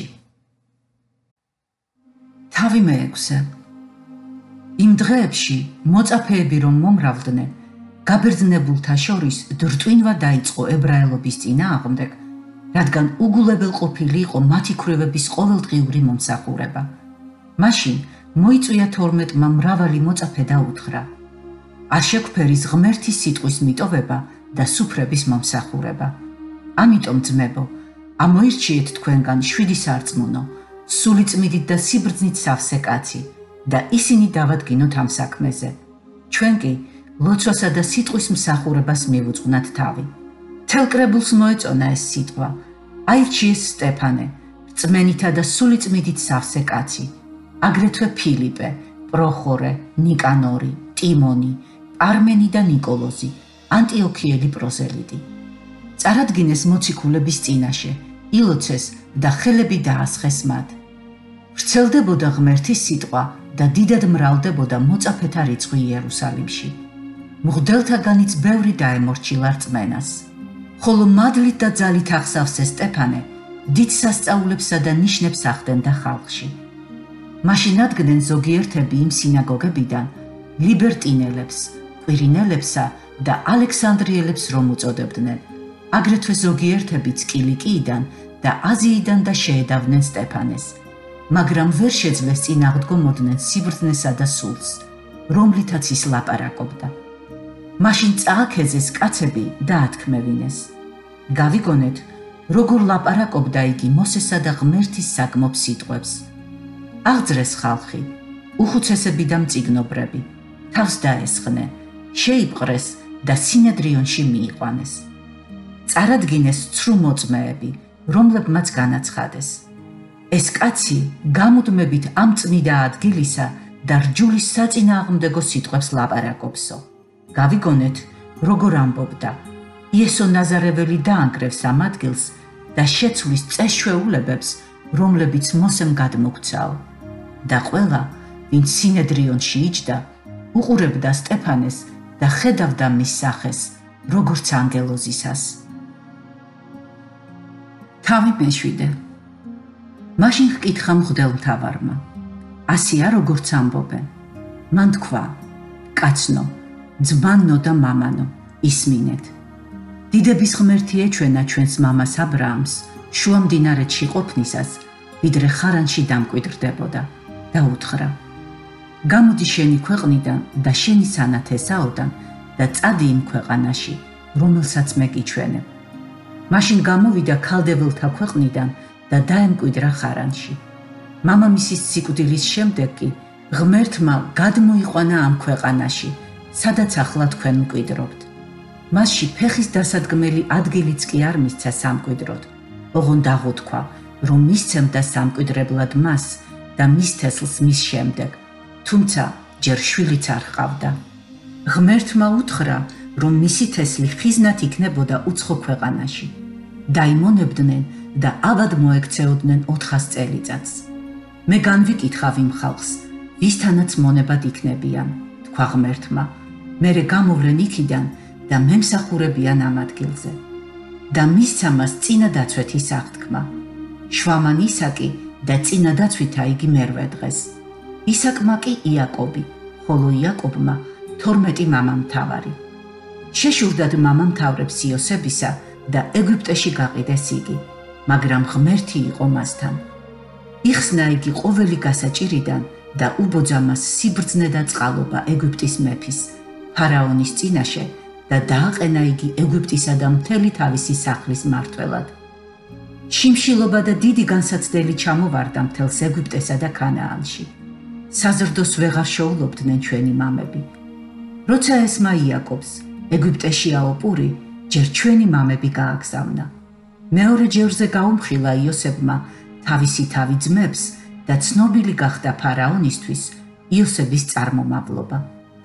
თავი მეექვსე. იმ დღეებში მოწაფეები რომ მომრავლდნენ, გაბერძნებულთა შორის დრტვინვა დაიწყო ებრაელობის წინააღმდეგ, რადგან უგულებელყოფილი იყო მათი ქვრივების ყოველდღიური მომსახურება. მაშინ მოიწვია თორმეტმა მრავალი მოწაფე და უთხრა: არ შეგვფერის ღმერთის სიტყვის მიტოვება და სუფრების მომსახურება. ამიტომ ძმებო, ამოირჩიეთ თქვენგან შვიდი სარწმუნო, სულიწმიდით და სიბრძნით სავსე კაცი და ისინი დავადგინოთ ამ საქმეზე. ჩვენ კი ლოცვასა და სიტყვის მსახურებას მივუძღვნათ თავი. მთელ კრებულს მოეწონა ეს სიტყვა: აირჩიეს სტეფანე, რწმენითა და სულიწმიდით სავსე კაცი, აგრეთვე ფილიპე, პროხორე, ნიკანორი, ტიმონი, პარმენი და ნიკოლოზი, ანტიოქიელი პროზელიტი. წარადგინეს მოციქულების წინაშე, ილოცეს და ხელები დაასხეს მათ. ვრცელდებოდა ღმერთის სიტყვა და დიდად მრავლდებოდა მოწაფეთა რიცხვი იერუსალიმში. მღვდელთაგანიც ბევრი დაემორჩილა რწმენას. ხოლო მადლით და ძალით აღსავსე სტეფანე დიდ სასწაულებსა და ნიშნებს ახდენდა ხალხში. მაშინ ადგნენ ზოგიერთები იმ სინაგოგებიდან ლიბერტინელებს, კვირინელებსა და ალექსანდრიელებს რომ უწოდებდნენ, აგრეთვე ზოგიერთებიც კილიკიიდან და აზიიდან და შეედავდნენ სტეფანეს, მაგრამ ვერ შეძლეს წინააღმდგომოდნენ სიბრძნესა და სულს, რომლითაც ის ლაპარაკობდა. მაშინ წააქეზეს კაცები და ათქმევინეს. გავიგონეთ, როგორ ლაპარაკობდა იგი მოსესა და ღმერთის საგმობ სიტყვებს. აღძრეს ხალხი, უხუცესები და მწიგნობრები, თავს დაესხნენ, შეიპყრეს და სინედრიონში მიიყვანეს. წარადგინეს ცრუ მოწმეები, რომლებმაც განაცხადეს: ეს კაცი გამუდმებით ამ წმიდა ადგილისა და რჯულის საწინააღმდეგო სიტყვებს ლაპარაკობსო. გავიგონეთ, როგორ ამბობდა: იესო ნაზარეველი დაანგრევს ამ ადგილს და შეცვლის წესშვეულებებს, რომლებიც მოსემ გადმოგვცაო. და ყველა, ვინც სინედრიონში იჯდა, უყურებდა სტეფანეს და ხედავდა მის სახეს, როგორც ანგელოზისას. თავი მეშვიდე. მაშინ ჰკითხა მღვდელმთავარმა: ასია როგორც ამბობენ? მან თქვა: კაცნო, ძმანნო და მამანო, ისმინეთ. დიდების ღმერთი ეჩვენა ჩვენს მამას აბრაამს შუა მდინარეთში ყოფნისას, ვიდრე ხარანში დამკვიდრდებოდა და უთხრა: გამოდი შენი ქვეყნიდან და შენი სანათესაოდან და წადი იმ ქვეყანაში, რომელსაც მე გიჩვენებ. მაშინ გამოვიდა ქალდებელთა ქვეყნიდან და დაემკვიდრა ხარანში. მამამისის სიკვდილის შემდეგ კი ღმერთმა გადმოიყვანა ამ ქვეყანაში, სადაც ახლა თქვენ მკვიდრობთ. მასში ფეხის დასადგმელი ადგილიც კი არ მისცა სამკვიდროდ, ოღონდ აღუთქვა, რომ მისცემდა სამკვიდრებლად მას და მის თესლს მის შემდეგ, თუმცა ჯერ შვილიც არ ჰყავდა. ღმერთმა უთხრა, რომ მისი თესლი ხიზნად იქნებოდა უცხო ქვეყანაში. დაიმონებდნენ და აბად მოექცეოდნენ ოთხას წელიწადს. მე განვიკითხავ იმ ხალხს, ვისთანაც მონებად იქნებიან, თქვა ღმერთმა, მერე გამოვლენ იქიდან და მემსახურებიან ამ ადგილზე. და მისცა მას წინა დაცვეთის აღთქმა. შვამან ისაკი და წინა დაცვითა იგი მერვე დღეს. ისაკმა კი იაკობი, ხოლო იაკობმა თორმეტი მამამთავარი. შეშურდათ მამამთავრებს იოსებისა და ეგვიპტეში გაყიდეს იგი, მაგრამ ღმერთი იყო მასთან. იხსნა იგი ყოველი გასაჭირიდან და უბოძა მას სიბრძნე და წყალობა ეგვიპტის მეფის, ფარაონის წინაშე და დააყენა იგი ეგვიპტისა და მთელი თავისი სახლის მმართველად. შიმშილობა და დიდი განსაცდელი ჩამოვარდა მთელს ეგვიპტესა და ქანაანში. საზრდოს ვეღარ შეულობდნენ ჩვენი მამები. როცა ესმა იაკობს, ეგვიპტეშიაო პური, ჯერ ჩვენი მამები გააგზავნა. მეორე ჯერზე გაუმხილა იოსებმა თავისი თავი ძმებს და ცნობილი გახდა ფარაონისთვის იოსების წარმომავლობა.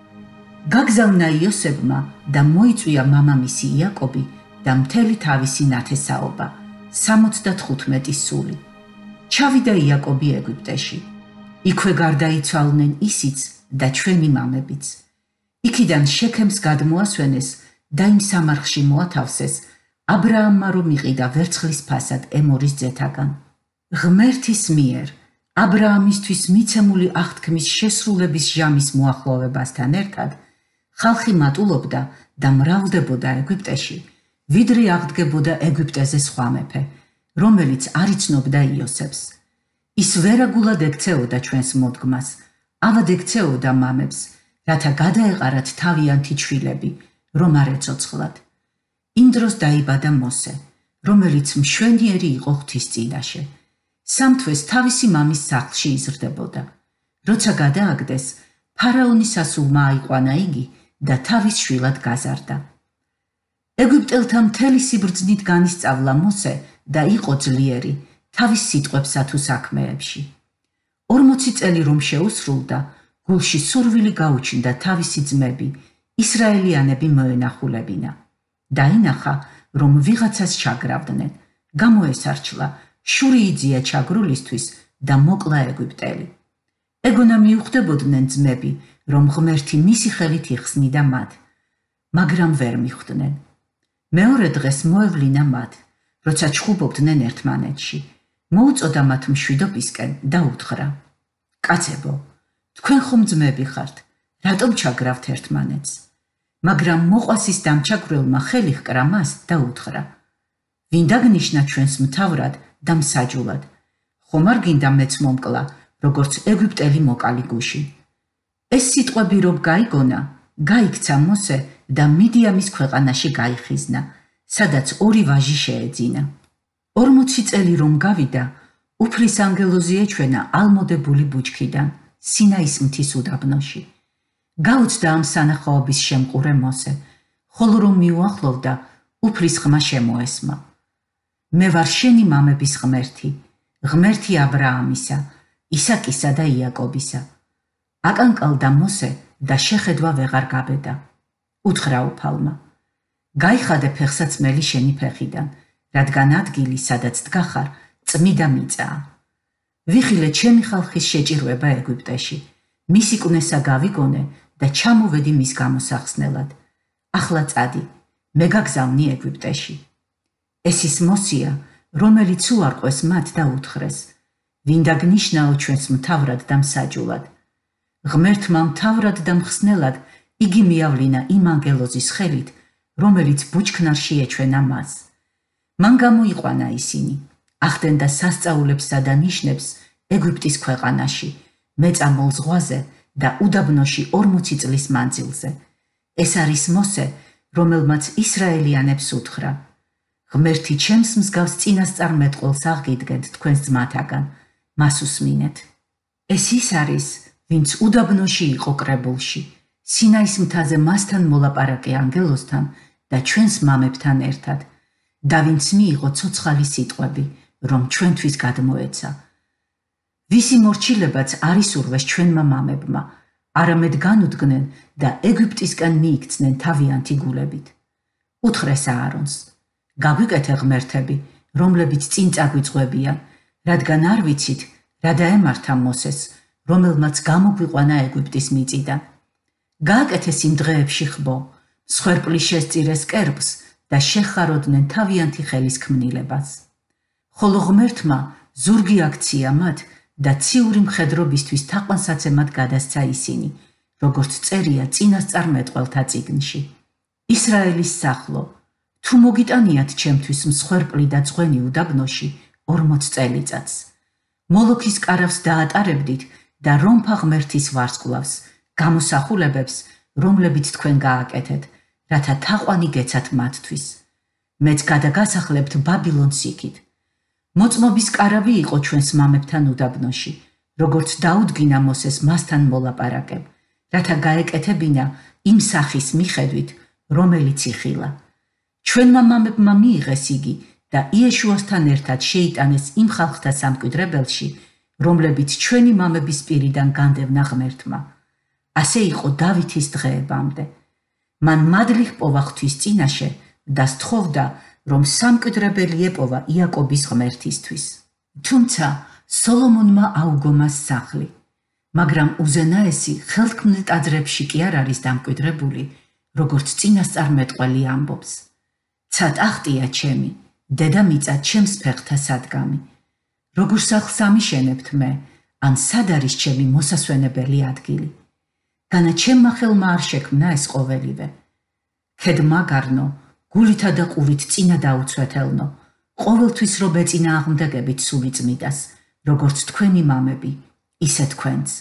გაგზავნა იოსებმა და მოიწვია მამამისი იაკობი და მთელი თავისი ნათესაობა, სამოცდათხუთმეტი სული. ჩავიდა იაკობი ეგვიპტეში. იქვე გარდაიცვალნენ ისიც და ჩვენი მამებიც. იქიდან შექემს გადმოასვენეს და იმ სამარხში მოათავსეს აბრაამმა რომ იყიდა ვერცხლის ფასად ემორის ძეთაგან. ღმერთის მიერ აბრაამისთვის მიცემული აღთქმის შესრულების ჟამის მოახლოვებასთან ერთად ხალხი მატულობდა და მრავლდებოდა ეგვიპტეში, ვიდრე აღდგებოდა ეგვიპტეზე სხვა მეფე, რომელიც არ იცნობდა იოსებს. ის ვერაგულად ექცეოდა ჩვენს მოდგმას, ავად ექცეოდა მამებს, რათა გადაეყარათ თავიანთი ჩვილები, რომ არ ეცოცხლათ. იმ დროს დაიბადა მოსე, რომელიც მშვენიერი იყო ღვთის წინაშე. სამთვეს თავისი მამის სახლში იზრდებოდა. როცა გადააგდეს, ფარაონის ასულმა აიყვანა იგი და თავის შვილად გაზარდა. ეგვიპტელთა მთელი სიბრძნით განისწავლა მოსე და იყო ძლიერი თავის სიტყვებსა თუ საქმეებში. ორმოცი წელი რომ შეუსრულდა, გულში სურვილი გაუჩნდა თავისი ძმები, ისრაელიანები მოენახულებინა. დაინახა, რომ ვიღაცას ჩაგრავდნენ, გამოესარჩლა, შური იძია ჩაგრულისთვის და მოკლა ეგვიპტელი. ეგონა მიუხვდებოდნენ ძმები, რომ ღმერთი მისი ხელით იხსნიდა მათ, მაგრამ ვერ მიხვდნენ. მეორე დღეს მოევლინა მათ, როცა ჩხუბობდნენ ერთმანეთში. მოუწოდა მათ მშვიდობისკენ და უთხრა: კაცებო, თქვენ ხომ ძმები ხართ, რატომ ჩაგრავთ ერთმანეთს? მაგრამ მოყვასის დამჩაგვრელმა ხელი ჰკრა მას და უთხრა: ვინ დაგნიშნა ჩვენს მთავრად და მსაჯულად? ხომ არ გინდა მეც მომკლა, როგორც ეგვიპტელი მოკალი გუში? ეს სიტყვები რომ გაიგონა, გაიქცა მოსე და მიდიამის ქვეყანაში გაიხიზნა, სადაც ორი ვაჟი შეეძინა. ორმოცი წელი რომ გავიდა, უფლის ანგელოზი ეჩვენა ალმოდებული ბუჩქიდან, სინაის მთის უდაბნოში. გაუცდა ამ სანახაობის შემყურე მოსე, ხოლო რომ მიუახლოვდა, უფლის ხმა შემოესმა. მე ვარ შენი მამების ღმერთი, ღმერთი აბრაამისა, ისაკისა და იაკობისა. აკანკალდა მოსე და შეხედვა ვეღარ გაბედა. უთხრა უფალმა: გაიხადე ფეხსაცმელი შენი ფეხიდან, რადგან ადგილი, სადაც დგახარ, წმიდა მიწაა. ვიხილე ჩემი ხალხის შეჭირვება ეგვიპტეში, მისი კვნესა გავიგონე და ჩამოვედი მის გამოსახსნელად. ახლა წადი, მე გაგზავნი ეგვიპტეში. ეს ის მოსია, რომელიც უარყვეს მათ და უთხრეს: ვინ დაგნიშნაო ჩვენს მთავრად და მსაჯულად? ღმერთმა მთავრად და მხსნელად იგი მიავლინა იმ ანგელოზის ხელით, რომელიც ბუჩქნარში ეჩვენა მას. მან გამოიყვანა ისინი, ახდენდა სასწაულებსა და ნიშნებს ეგვიპტის ქვეყანაში, მეწამულ ზღვაზე და უდაბნოში ორმოცი წლის მანძილზე. ეს არის მოსე, რომელმაც ისრაელიანებს უთხრა: ღმერთი ჩემს მსგავს წინასწარმეტყველს აღგიდგენთ თქვენს ძმათაგან, მას უსმინეთ. ეს ის არის, ვინც უდაბნოში იყო კრებულში, სინაის მთაზე მასთან მოლაპარაკე ანგელოზთან და ჩვენს მამებთან ერთად, და ვინც მიიღო ცოცხალი სიტყვები, რომ ჩვენთვის გადმოეცა. ვისი მორჩილებაც არ ისურვეს ჩვენმა მამებმა, არამედ განუდგნენ და ეგვიპტისკენ მიიქცნენ თავიანთი გულებით. უთხრეს აარონს: გაგვიკეთე ღმერთები, რომლებიც წინ წაგვიწყვებიან, რადგან არ ვიცით, რა დაემართა მოსეს, რომელმაც გამოგვიყვანა ეგვიპტის მიწიდან. გააკეთეს იმ დღეებში ხბო, მსხვერპლი შესწირეს კერპს და შეხაროდნენ თავიანთი ხელის ქმნილებას. ხოლო ღმერთმა ზურგი აქცია მათ და ციური მხედრობისთვის თაყვანსაცემად გადასცა ისინი, როგორც წერია წინასწარმეტყველთა წიგნში. ისრაელის სახლო, თუ მოგიტანიათ ჩემთვის მსხვერპლი და ძღვენი უდაბნოში ორმოც წელიწადს. მოლოქის კარავს დაატარებდით და რომფა ღმერთის ვარსკვლავს, გამოსახულებებს, რომლებიც თქვენ გააკეთეთ, რათა თაყვანი გეცათ მათთვის. მეც გადაგასახლებთ ბაბილონს იქით. მოწმობის კარავი იყო ჩვენს მამებთან უდაბნოში, როგორც დაუდგინა მოსეს მასთან მოლაპარაკებ, რათა გაეკეთებინა იმ სახის მიხედვით, რომელიც იხილა. ჩვენმა მამებმა მიიღეს იგი და იეშუასთან ერთად შეიტანეს იმ ხალხთა სამკვიდრებელში, რომლებიც ჩვენი მამების პირიდან განდევნა ღმერთმა. ასე იყო დავითის დღეებამდე. მან მადლი ჰპოვა ღვთის წინაშე და სთხოვდა, რომ სამკვიდრებელი ეპოვა იაკობის ღმერთისთვის. თუმცა სოლომონმა აუგო მას სახლი, მაგრამ უზენაესი ხელთქმნილ ტაძრებში კი არ არის დამკვიდრებული, როგორც წინასწარმეტყველი ამბობს. ცა ტახტია ჩემი, დედამიწა ჩემს ფეხთა სადგამი. როგორ სახლს ამიშენებთ მე, ან სად არის ჩემი მოსასვენებელი ადგილი? განა ჩემმა ხელმა არ შექმნა ეს ყოველივე. ქედ მაგარნო, გულითა და ყურით წინა დაუცვეთელნო, ყოველთვის რო ბეწინააღმდეგებით სული წმიდას, როგორც თქვენი მამები, ისე თქვენც.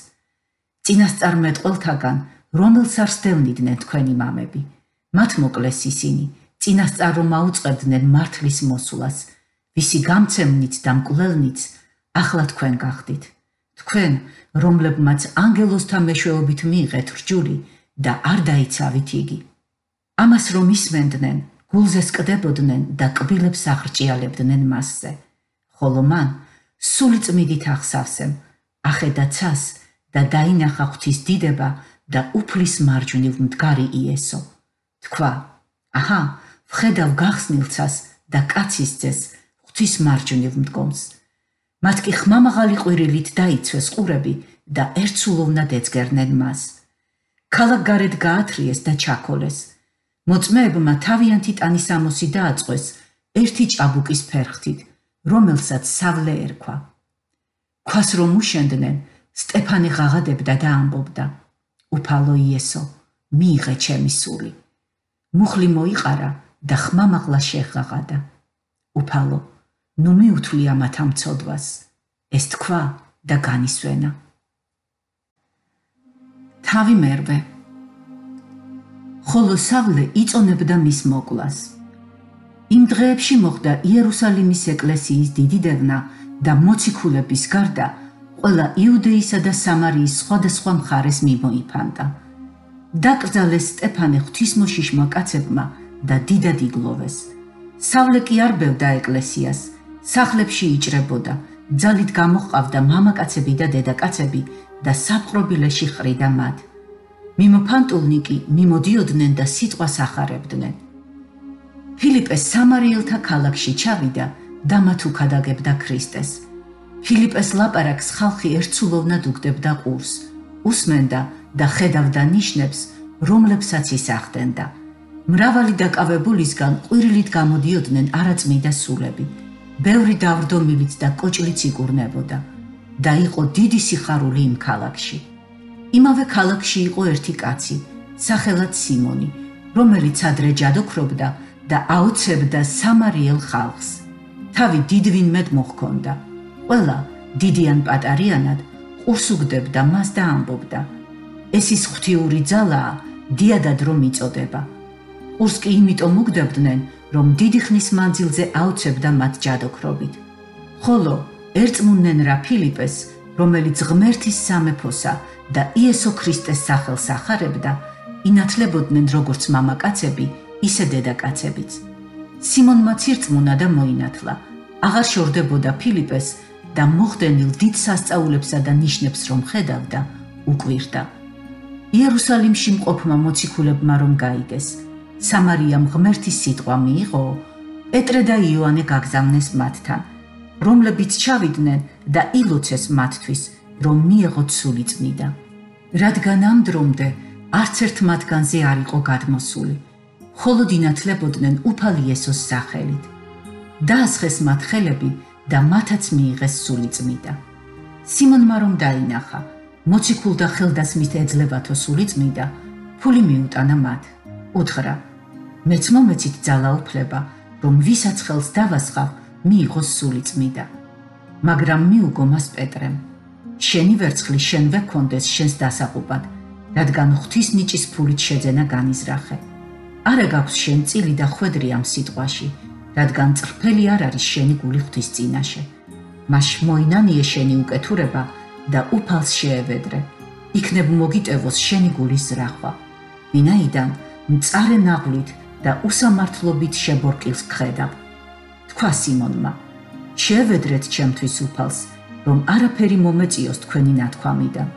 წინასწარმეტყველთაგან, რომელს არ სდევნიდნენ თქვენი მამები, მათ მოკლეს ისინი, წინასწარ რომ აუწყებდნენ მართლის მოსვლას, ვისი გამცემნიც და მკვლელნიც, ახლა თქვენ გახდით. თქვენ, რომლებმაც ანგელოზთა მეშვეობით მიიღეთ რჯული და არ დაიცავით იგი. ამას რომ ისმენდნენ, გულზე სკდებოდნენ და კბილებს ახრჭიალებდნენ მასზე. ხოლო მან სული წმიდით ახსავსემ, ახედა ცას და დაინახა ღვთის დიდება და უფლის მარჯვნივ მდგარი იესო. თქვა, აჰა, ვხედავ გახსნილ ცას და კაცის ძეს ღვთის მარჯვნივ მდგომს. მათ კი ხმამაღალი ყვირილით დაიცვეს ყურები და ერთსულოვნად ეძგერნენ მას. ქალაქ გარეთ გაათრიეს და ჩაქოლეს. მოწმეებმა თავიანთი ტანისამოსი დააწყვეს ერთი ჭაბუკის ფერხთით, რომელსაც სავლე ერქვა. ქვას რომ უშენდნენ, სტეფანე ღაღადებდა და ამბობდა, უფალო იესო, მიიღე ჩემი სული. მუხლი მოიყარა და ხმამაღლა შეღაღადა. უფალო, ნუ მიუთვლი ამათ ამ ცოდვას, ეს თქვა და განისვენა. თავი მერვე. ხოლო სავლე იწონებდა მის მოკლას. იმ დღეებში მოხდა იერუსალიმის ეკლესიის დიდი დევნა და მოციქულების გარდა ყველა იუდეისა და სამარიის სხვადასხვა მხარეს მიმოიფანტა. დაკრძალეს სტეფანე ღვთისმოშიშმა კაცებმა და დიდად იგლოვეს. სავლე კი არ ბევდა ეკლესიას, სახლებში იჭრებოდა, ძალით გამოჰყავდა მამაკაცები და დედაკაცები და საპყრობილეში ყრიდა მათ. მიმოფანტულნი კი მიმოდიოდნენ და სიტყვას ახარებდნენ. ფილიპეს სამარიელთა ქალაქში ჩავიდა და მათ უქადაგებდა ქრისტეს. ფილიპეს ლაპარაკს ხალხი ერთსულოვნად უგდებდა ყურს, უსმენდა და ხედავდა ნიშნებს, რომლებსაც ის ახდენდა. მრავალი დაკავებულისგან ყვირილით გამოდიოდნენ არაწმიდა სულები. ბევრი დავრდომილიც და კოჭლიც იკურნებოდა და იყო დიდი სიხარული იმ ქალაქში. იმავე ქალაქში იყო ერთი კაცი, სახელად სიმონი, რომელიც ადრე ჯადოქრობდა და აოცებდა სამარიელ ხალხს. თავი დიდვინმედ მოჰქონდა. ყველა, დიდი ან პატარიანად, ყურს უგდებდა მას და ამბობდა, ეს ის ღვთიური ძალაა, დიადად რომ იწოდება. ყურს კი იმიტომ უგდებდნენ, რომ დიდი ხნის მანძილზე აოცებდა მათ ჯადოქრობით. ხოლო ერწმუნდნენ რა ფილიპეს, რომელიც ღმერთის სამეფოსა და იესო ქრისტეს სახელს ახარებდა, ინათლებოდნენ როგორც მამაკაცები, ისე დედაკაცებიც. სიმონმა ცირწმუნა და მოინათლა, აღარ შორდებოდა ფილიპეს და მოხდენილ დიდ სასწაულებსა და ნიშნებს რომ ხედავდა, უკვირდა. იერუსალიმში მყოფმა მოციქულებმა რომ გაიგეს, სამარიამ ღმერთის სიტყვა მიიღო, პეტრე და იოანე გაგზავნეს მათთან, რომლებიც ჩავიდნენ და ილოცეს მათთვის, რომ მიეღოთ სულიწმიდა. რადგან ამ დრომდე არც ერთ მათგანზე არ იყო გადმოსული, მხოლოდ ინათლებოდნენ უფალი იესოს სახელით. დაასხეს მათ ხელები და მათაც მიიღეს სულიწმიდა. სიმონმა რომ დაინახა, მოციქულ და ხელდასმით ეძლევათო სულიწმიდა, ფული მიუტანა მათ. უთხრა: მეც მომეცით ძალაუფლება, რომ ვისაც ხელს დავასხავ, მიიღოს სულიწმიდა. მაგრამ მიუგო მას პეტრემ: შენი ვერცხლი შენვე გქონდეს შენს დასაყუპად, რადგან ღვთის ნიჭის ფულით შეძენა განიზრახე. არა გაქვს შენ წილი და ხვედრი ამ სიტყვაში, რადგან წრფელი არ არის შენი გული ღვთის წინაშე. მას მოინანიე შენი უკეთურება და უფალს შეევედრე, იქნებ მოგიტევოს შენი გულის ზრახვა, ვინაიდან მწარე ნაღვლით და უსამართლობით შებორკილს გხედავ. თქვა სიმონმა: შეევედრეთ ჩემთვის უფალს, რომ არაფერი მომეწიოს თქვენი ნათქვამიდან.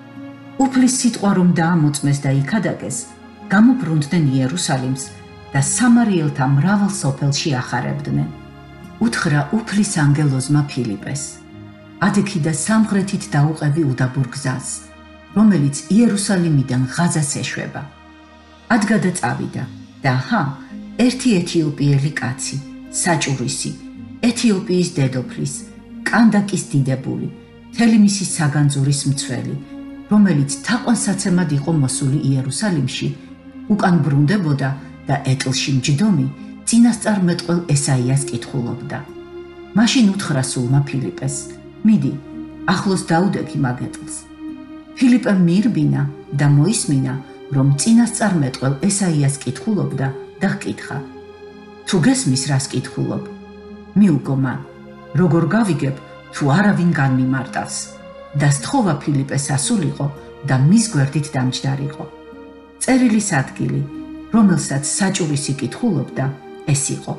უფლის სიტყვა რომ დაამოწმეს და იქადაგეს, გამობრუნდნენ იერუსალიმს და სამარიელთა მრავალ სოფელში ახარებდნენ. უთხრა უფლის ანგელოზმა ფილიპეს: ადექი და სამხრეთით დაუყევი უდაბურ გზას, რომელიც იერუსალიმიდან ღაზას ეშვება. ადგა და წავიდა და ჰა, ერთი ეთიოპიელი კაცი, საჭურისი, ეთიოპიის დედოფლის, კანდაკის დიდებული, მთელი მისი საგანძურის მცველი, რომელიც თაყვანსაცემად იყო მოსული იერუსალიმში, უკან ბრუნდებოდა და ეტლში მჯდომი წინასწარმეტყველ ესაიას კითხულობდა. მაშინ უთხრა სულმა ფილიპეს: მიდი, ახლოს დაუდექი მაგ ეტლს. ფილიპემ მიირბინა და მოისმინა, რომ წინასწარმეტყველ ესაიას კითხულობდა და ჰკითხა: თუ გესმის რას კითხულობ? მიუგო მან, როგორ გავიგებ, თუ არავინ განმიმარტავს. და სთხოვა ფილიპეს ასულიყო და მის გვერდით დამჯდარიყო. წერილის ადგილი, რომელსაც საჭურისი კითხულობდა, ეს იყო.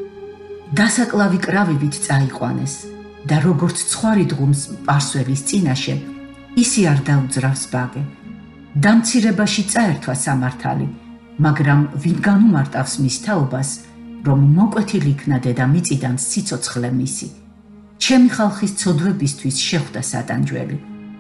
დასაკლავი კრავივით წაიყვანეს და როგორც ცხვარი დღუმს პარსველის წინაშე, ისი არ დაუძრავს ბაგე. დამცირებაში წაერთვა სამართალი, მაგრამ ვინ განუმარტავს მის თაობას, რომ მოკვეთილ იქნა დედამიწიდან სიცოცხლე მისი. ჩემი ხალხის ცოდვებისთვის შეხვდა სატანჯველი.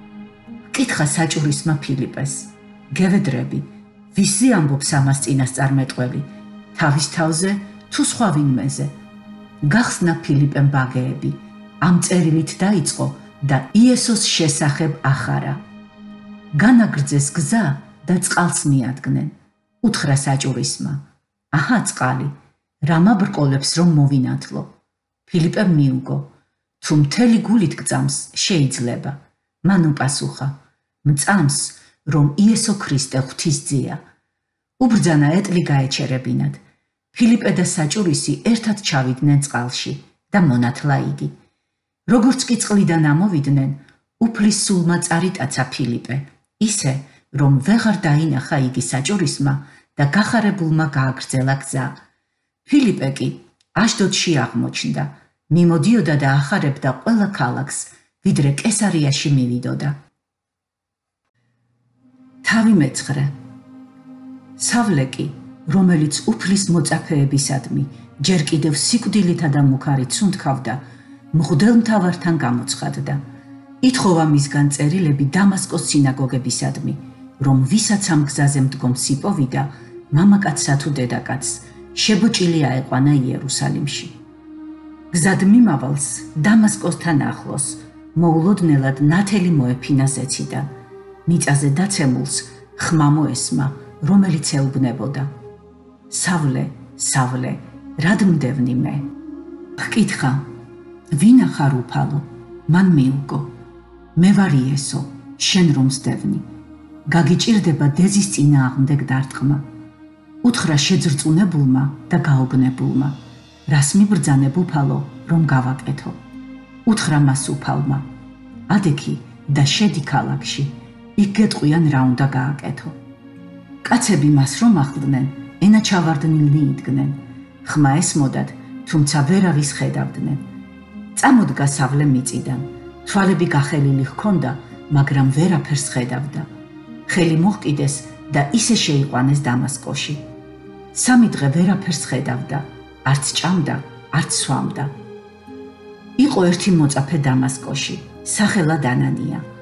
კითხა საჭურისმა ფილიპეს: გევედრები, ვისზე ამბობს ამას წინასწარმეტყველი, თავის თავზე თუ სხვა ვინმეზე? გახსნა ფილიპემ ბაგეები, ამ წერილით დაიწყო და იესოს შესახებ ახარა. განაგრძეს გზა და წყალს მიადგნენ. უთხრა საჭურისმა: აჰა წყალი, რა მაბრკოლებს რომ მოვინათლო? ფილიპემ მიუგო: თუ მთელი გულით გწამს, შეიძლება. მან უპასუხა: მწამს, რომ იესო ქრისტე ღვთისძეა. უბრძანა ეტლი გაეჩერებინათ. ფილიპე და საჭურისი ერთად ჩავიდნენ წყალში და მონათლა იგი. როგორც კი წყლიდან ამოვიდნენ, უფლის სულმა წარიტაცა ფილიპე, ისე, რომ ვეღარ დაინახა იგი საჭურისმა და გახარებულმა გააგრძელა გზა. ფილიპე კი აშდოდში აღმოჩნდა, მიმოდიოდა და ახარებდა ყველა ქალაქს, ვიდრე კესარიაში მივიდოდა. თავი მეცხრე. სავლე კი, რომელიც უფლის მოწაფეებისადმი ჯერ კიდევ სიკვდილითა და მუქარით სუნთქავდა, მღვდელმთავართან გამოცხადდა. ითხოვა მისგან წერილები დამასკოს სინაგოგებისადმი, რომ ვისაც ამ გზაზე მდგომს იპოვიდა, მამაკაცსა თუ დედაკაცს, შებოჭილი აეყვანა იერუსალიმში. გზად მიმავალს დამასკოსთან ახლოს, მოულოდნელად ნათელი მოეფინა ზეციდან. მიწაზე დაცემულს ხმა მოესმა, რომელიც ეუბნებოდა: სავლე, სავლე, რად მდევნი მე? ჰკითხა: ვინა ხარ უფალო? მან მიუგო: მე ვარ იესო, შენ რომ სდევნი. გაგიჭირდება დეზის წინააღმდეგ დარტყმა. უთხრა შეძრწუნებულმა და გაობნებულმა: რას მიბრძანებ უფალო, რომ გავაკეთო? უთხრა მას უფალმა: ადექი და შედი ქალაქში, იქ გეტყვიან რა უნდა გააკეთო. კაცები მას რომ ახლდნენ, ენა ჩავარდნილნი იდგნენ. ხმა ესმოდათ, თუმცა ვერავის ხედავდნენ. წამოდგა სავლე მიწიდან, თვალები გახელილი ჰქონდა, მაგრამ ვერაფერს ხედავდა. ხელი მოჰკიდეს და ისე შეიყვანეს დამასკოში. სამი დღე ვერაფერს ხედავდა, არც ჭამდა, არც სვამდა. იყო ერთი მოწაფე დამასკოში, სახელად ანანია.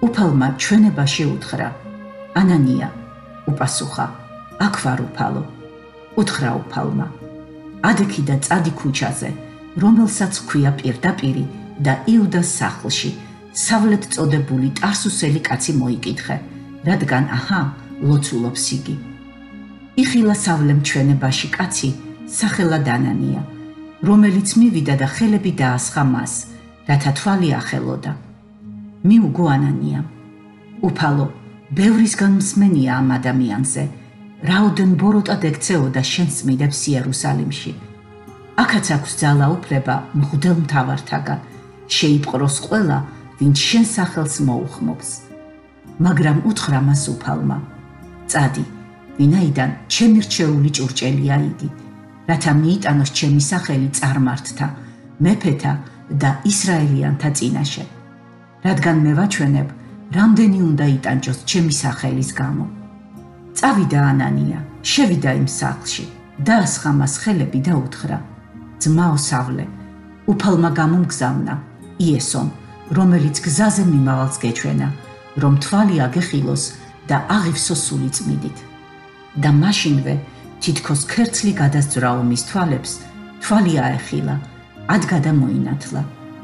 უფალმა ჩვენება შეუთხრა. ანანია, უპასუხა, აქ ვარ უფალო. უთხრა უფალმა, ადექი და წადი ქუჩაზე, რომელსაც ჰქვია პირდაპირი და იუდას სახლში, სავლეთ წოდებული ტარსუსელი კაცი მოიკითხე, რადგან აჰა, ლოცულობს იგი. იხილა სავლემ ჩვენებაში კაცი, სახელად ანანია, რომელიც მივიდა და ხელები დაასხა მას, რათა თვალი ახელოდა. მიუგო ანანიამ, უფალო, ბევრისგან მსმენია ამ ადამიანზე, რაოდენ ბოროტად ექცეოდა შენს წმიდებს იერუსალიმში. აქაც აქვს ძალა უფლება მღვდელ მთავართაგან, შეიპყროს ყველა, ვინც შენ სახელს მოუხმობს. მაგრამ უთხრა მას უფალმა, წადი, ვინაიდან ჩემი რჩეული ჭურჭელია იგი, რათა მიიტანოს ჩემი სახელი წარმართთა, მეფეთა და ისრაელიანთა წინაშე. რადგან მე ვაჩვენებ, რამდენი უნდა იტანჯოს ჩემი სახელის გამო. წავიდა ანანია, შევიდა იმ სახლში, დაასხა მას ხელები და უთხრა, ძმაო სავლე, უფალმა გამომგზავნა იესომ, რომელიც გზაზე მიმავალს გეჩვენა, რომ თვალი აგეხილოს და აღივსოს სული წმიდით. და მაშინვე თითქოს ქერცლი გადასძვრაო მის თვალებს, თვალი აეხილა, ადგა და მოინათლა.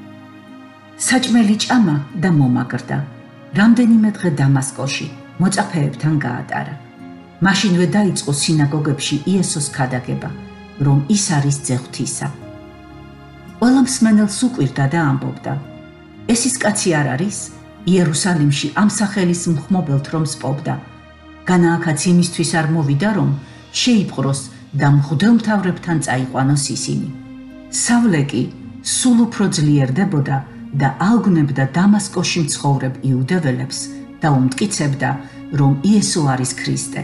საჭმელი ჭამა და მომაგრდა, რამდენიმე დღე დამასკოში მოწაფეებთან გაატარა. მაშინვე დაიწყო სინაგოგებში იესოს ქადაგება, რომ ის არის ძე ღვთისა. ყველა მსმენელს უყვირდა და ამბობდა, ეს ის კაცი არ არის, იერუსალიმში ამ სახელის მხმობელთ რომ სპობდა. განაახაც იმისთვის არ მოვიდა, რომ შეიპყროს და მღვდელმთავრებთან წაიყვანოს ისინი. სავლე კი სულ უფრო ძლიერდებოდა და აღგნებდა დამასკოში მცხოვრებ იუდეველებს და უმტკიცებდა, რომ იესო არის ქრისტე.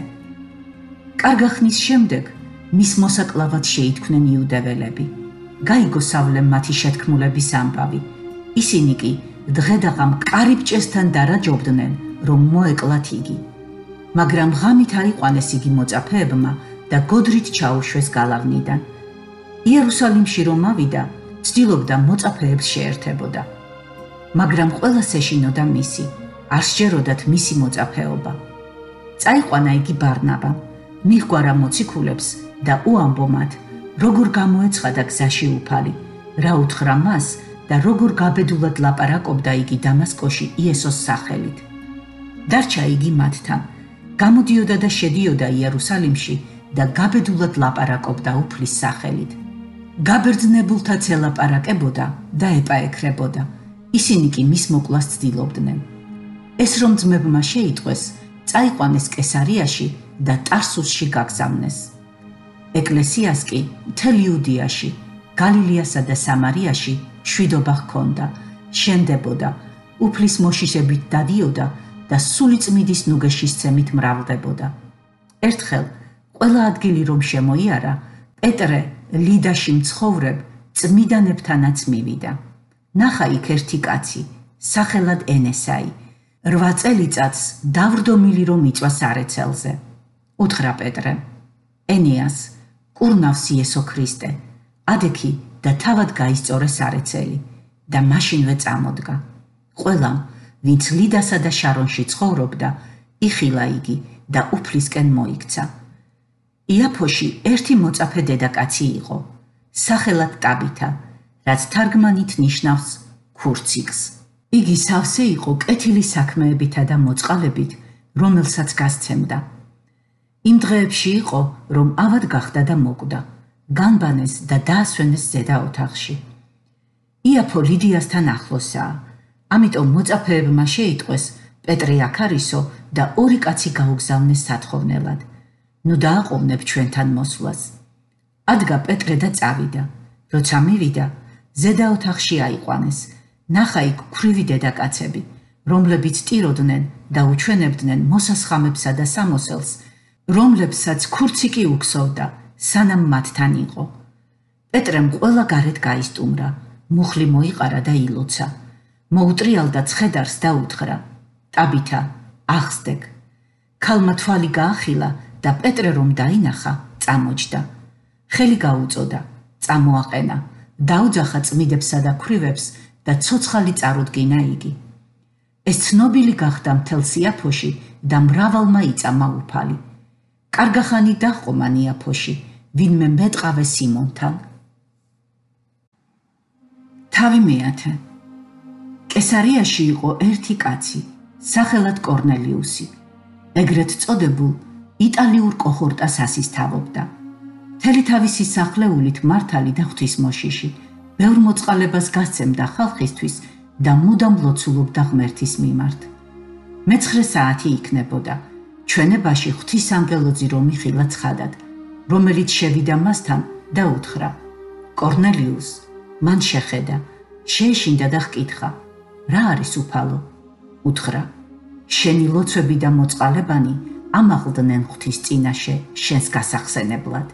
კარგა ხნის შემდეგ მის მოსაკლავად შეითქმნენ იუდეველები. გაიგო სავლემ მათი შეთქმულების ამბავი. ისინი კი დღედაღამ კარიბჭესთან დარაჯობდნენ, რომ მოეკლათ იგი. მაგრამ ღამით აიყვანეს იგი მოწაფეებმა და გოდრით ჩაუშვეს გალავნიდან. იერუსალიმში რომ ავიდა, ცდილობდა მოწაფეებს შეერთებოდა. მაგრამ ყველას ეშინოდა მისი, არ სჯეროდათ მისი მოწაფეობა. წაიყვანა იგი ბარნაბამ, მიჰგვარა მოციქულებს და უამბო მათ, როგორ გამოეცხადა გზაში უფალი, რა უთხრა მას და როგორ გაბედულად ლაპარაკობდა იგი დამასკოში იესოს სახელით. დარჩა იგი მათთან, გამოდიოდა და შედიოდა იერუსალიმში და გაბედულად ლაპარაკობდა უფლის სახელით. გაბერძნებულთაც ელაპარაკებოდა და ეპაექრებოდა, ისინი კი მის მოკლას ცდილობდნენ. ეს რომ ძმებმა შეიტყვეს, წაიყვანეს კესარიაში და ტარსუსში გაგზავნეს. ეკლესიას კი მთელ იუდიაში, გალილეასა და სამარიაში მშვიდობა ჰქონდა, შენდებოდა, უფლის მოშიშებით დადიოდა და სული წმიდის ნუგეშისცემით მრავლდებოდა. ერთხელ ყველა ადგილი რომ შემოიარა, პეტრე ლიდაში მცხოვრებ წმიდანებთანაც მივიდა. ნახა იქ ერთი კაცი, სახელად ენესაი, რვა წელიწადს დავრდომილი რომ იწვას არეცელზე. უთხრა პეტრემ, ენეას, კურნავს იესო ქრისტე, ადექი და თავად გაისწორეს არეცელი და მაშინვე წამოდგა. ყველამ, ვინც ლიდასა და შარონში ცხოვრობდა, იხილა იგი და უფლისკენ მოიქცა. იაფოში ერთი მოწაფე დედაკაცი იყო, სახელად ტაბითა, რაც თარგმანით ნიშნავს ქურციკს. იგი სავსე იყო კეთილი საქმეებითა და მოწყალებით, რომელსაც გასცემდა. იმ დღეებში იყო, რომ ავად გახდა და მოკვდა, განბანეს და დაასვენეს ზედა ოთახში. იაფო ლიდიასთან ახლოსაა, ამიტომ მოწაფეებმა შეიტყვეს პეტრე აქ არისო და ორი კაცი გაუგზავნეს სათხოვნელად. ნუ დააყოვნებ ჩვენთან მოსვლას. ადგა პეტრე და წავიდა. როცა მივიდა, ზედა ოთახში აიყვანეს. ნახა იქ ქვრივი დედაკაცები, რომლებიც ტიროდნენ და უჩვენებდნენ მოსასხამებსა და სამოსელს, რომლებსაც ქურციკი უქსოვდა, სანამ მათთან იყო. პეტრემ ყველა გარეთ გაისტუმრა, მუხლი მოიყარა და ილოცა. მოუტრიალდა ცხედარს და უთხრა, ტაბითა, აღსდეკ. ქალმა თვალი გაახილა და პეტრე რომ დაინახა, წამოჯდა. ხელი გაუწოდა, წამოაყენა, დაუძახა წმიდებსა და ქვრივებს და ცოცხალი წარუდგინა იგი. ეს ცნობილი გახდა მთელ სიაფოში და მრავალმა იწამა უფალი. კარგახანი დაჰყომა ნიაფოში, ვინმე მეტყავე სიმონთან. თავი მეათე. კესარიაში იყო ერთი კაცი, სახელად კორნელიუსი, ეგრეთ წოდებულ იტალიურ კოჰორტას ასისთავობდა. მთელი თავისი სახლეულით მართალი და ღვთისმოშიში, ბევრ მოწყალებას გასცემდა ხალხისთვის და მუდამ ლოცულობდა ღმერთის მიმართ. მეცხრე საათი იქნებოდა, ჩვენებაში ღვთისანგელოზი რომ იხილა ცხადად, რომელიც შევიდა მასთან და უთხრა: კორნელიუს, მან შეხედა, შეეშინდა და ჰკითხა: რა არის უფალო? უთხრა: შენი ლოცვები და მოწყალებანი ამაღლდნენ ღვთის წინაშე შენს გასახსენებლად.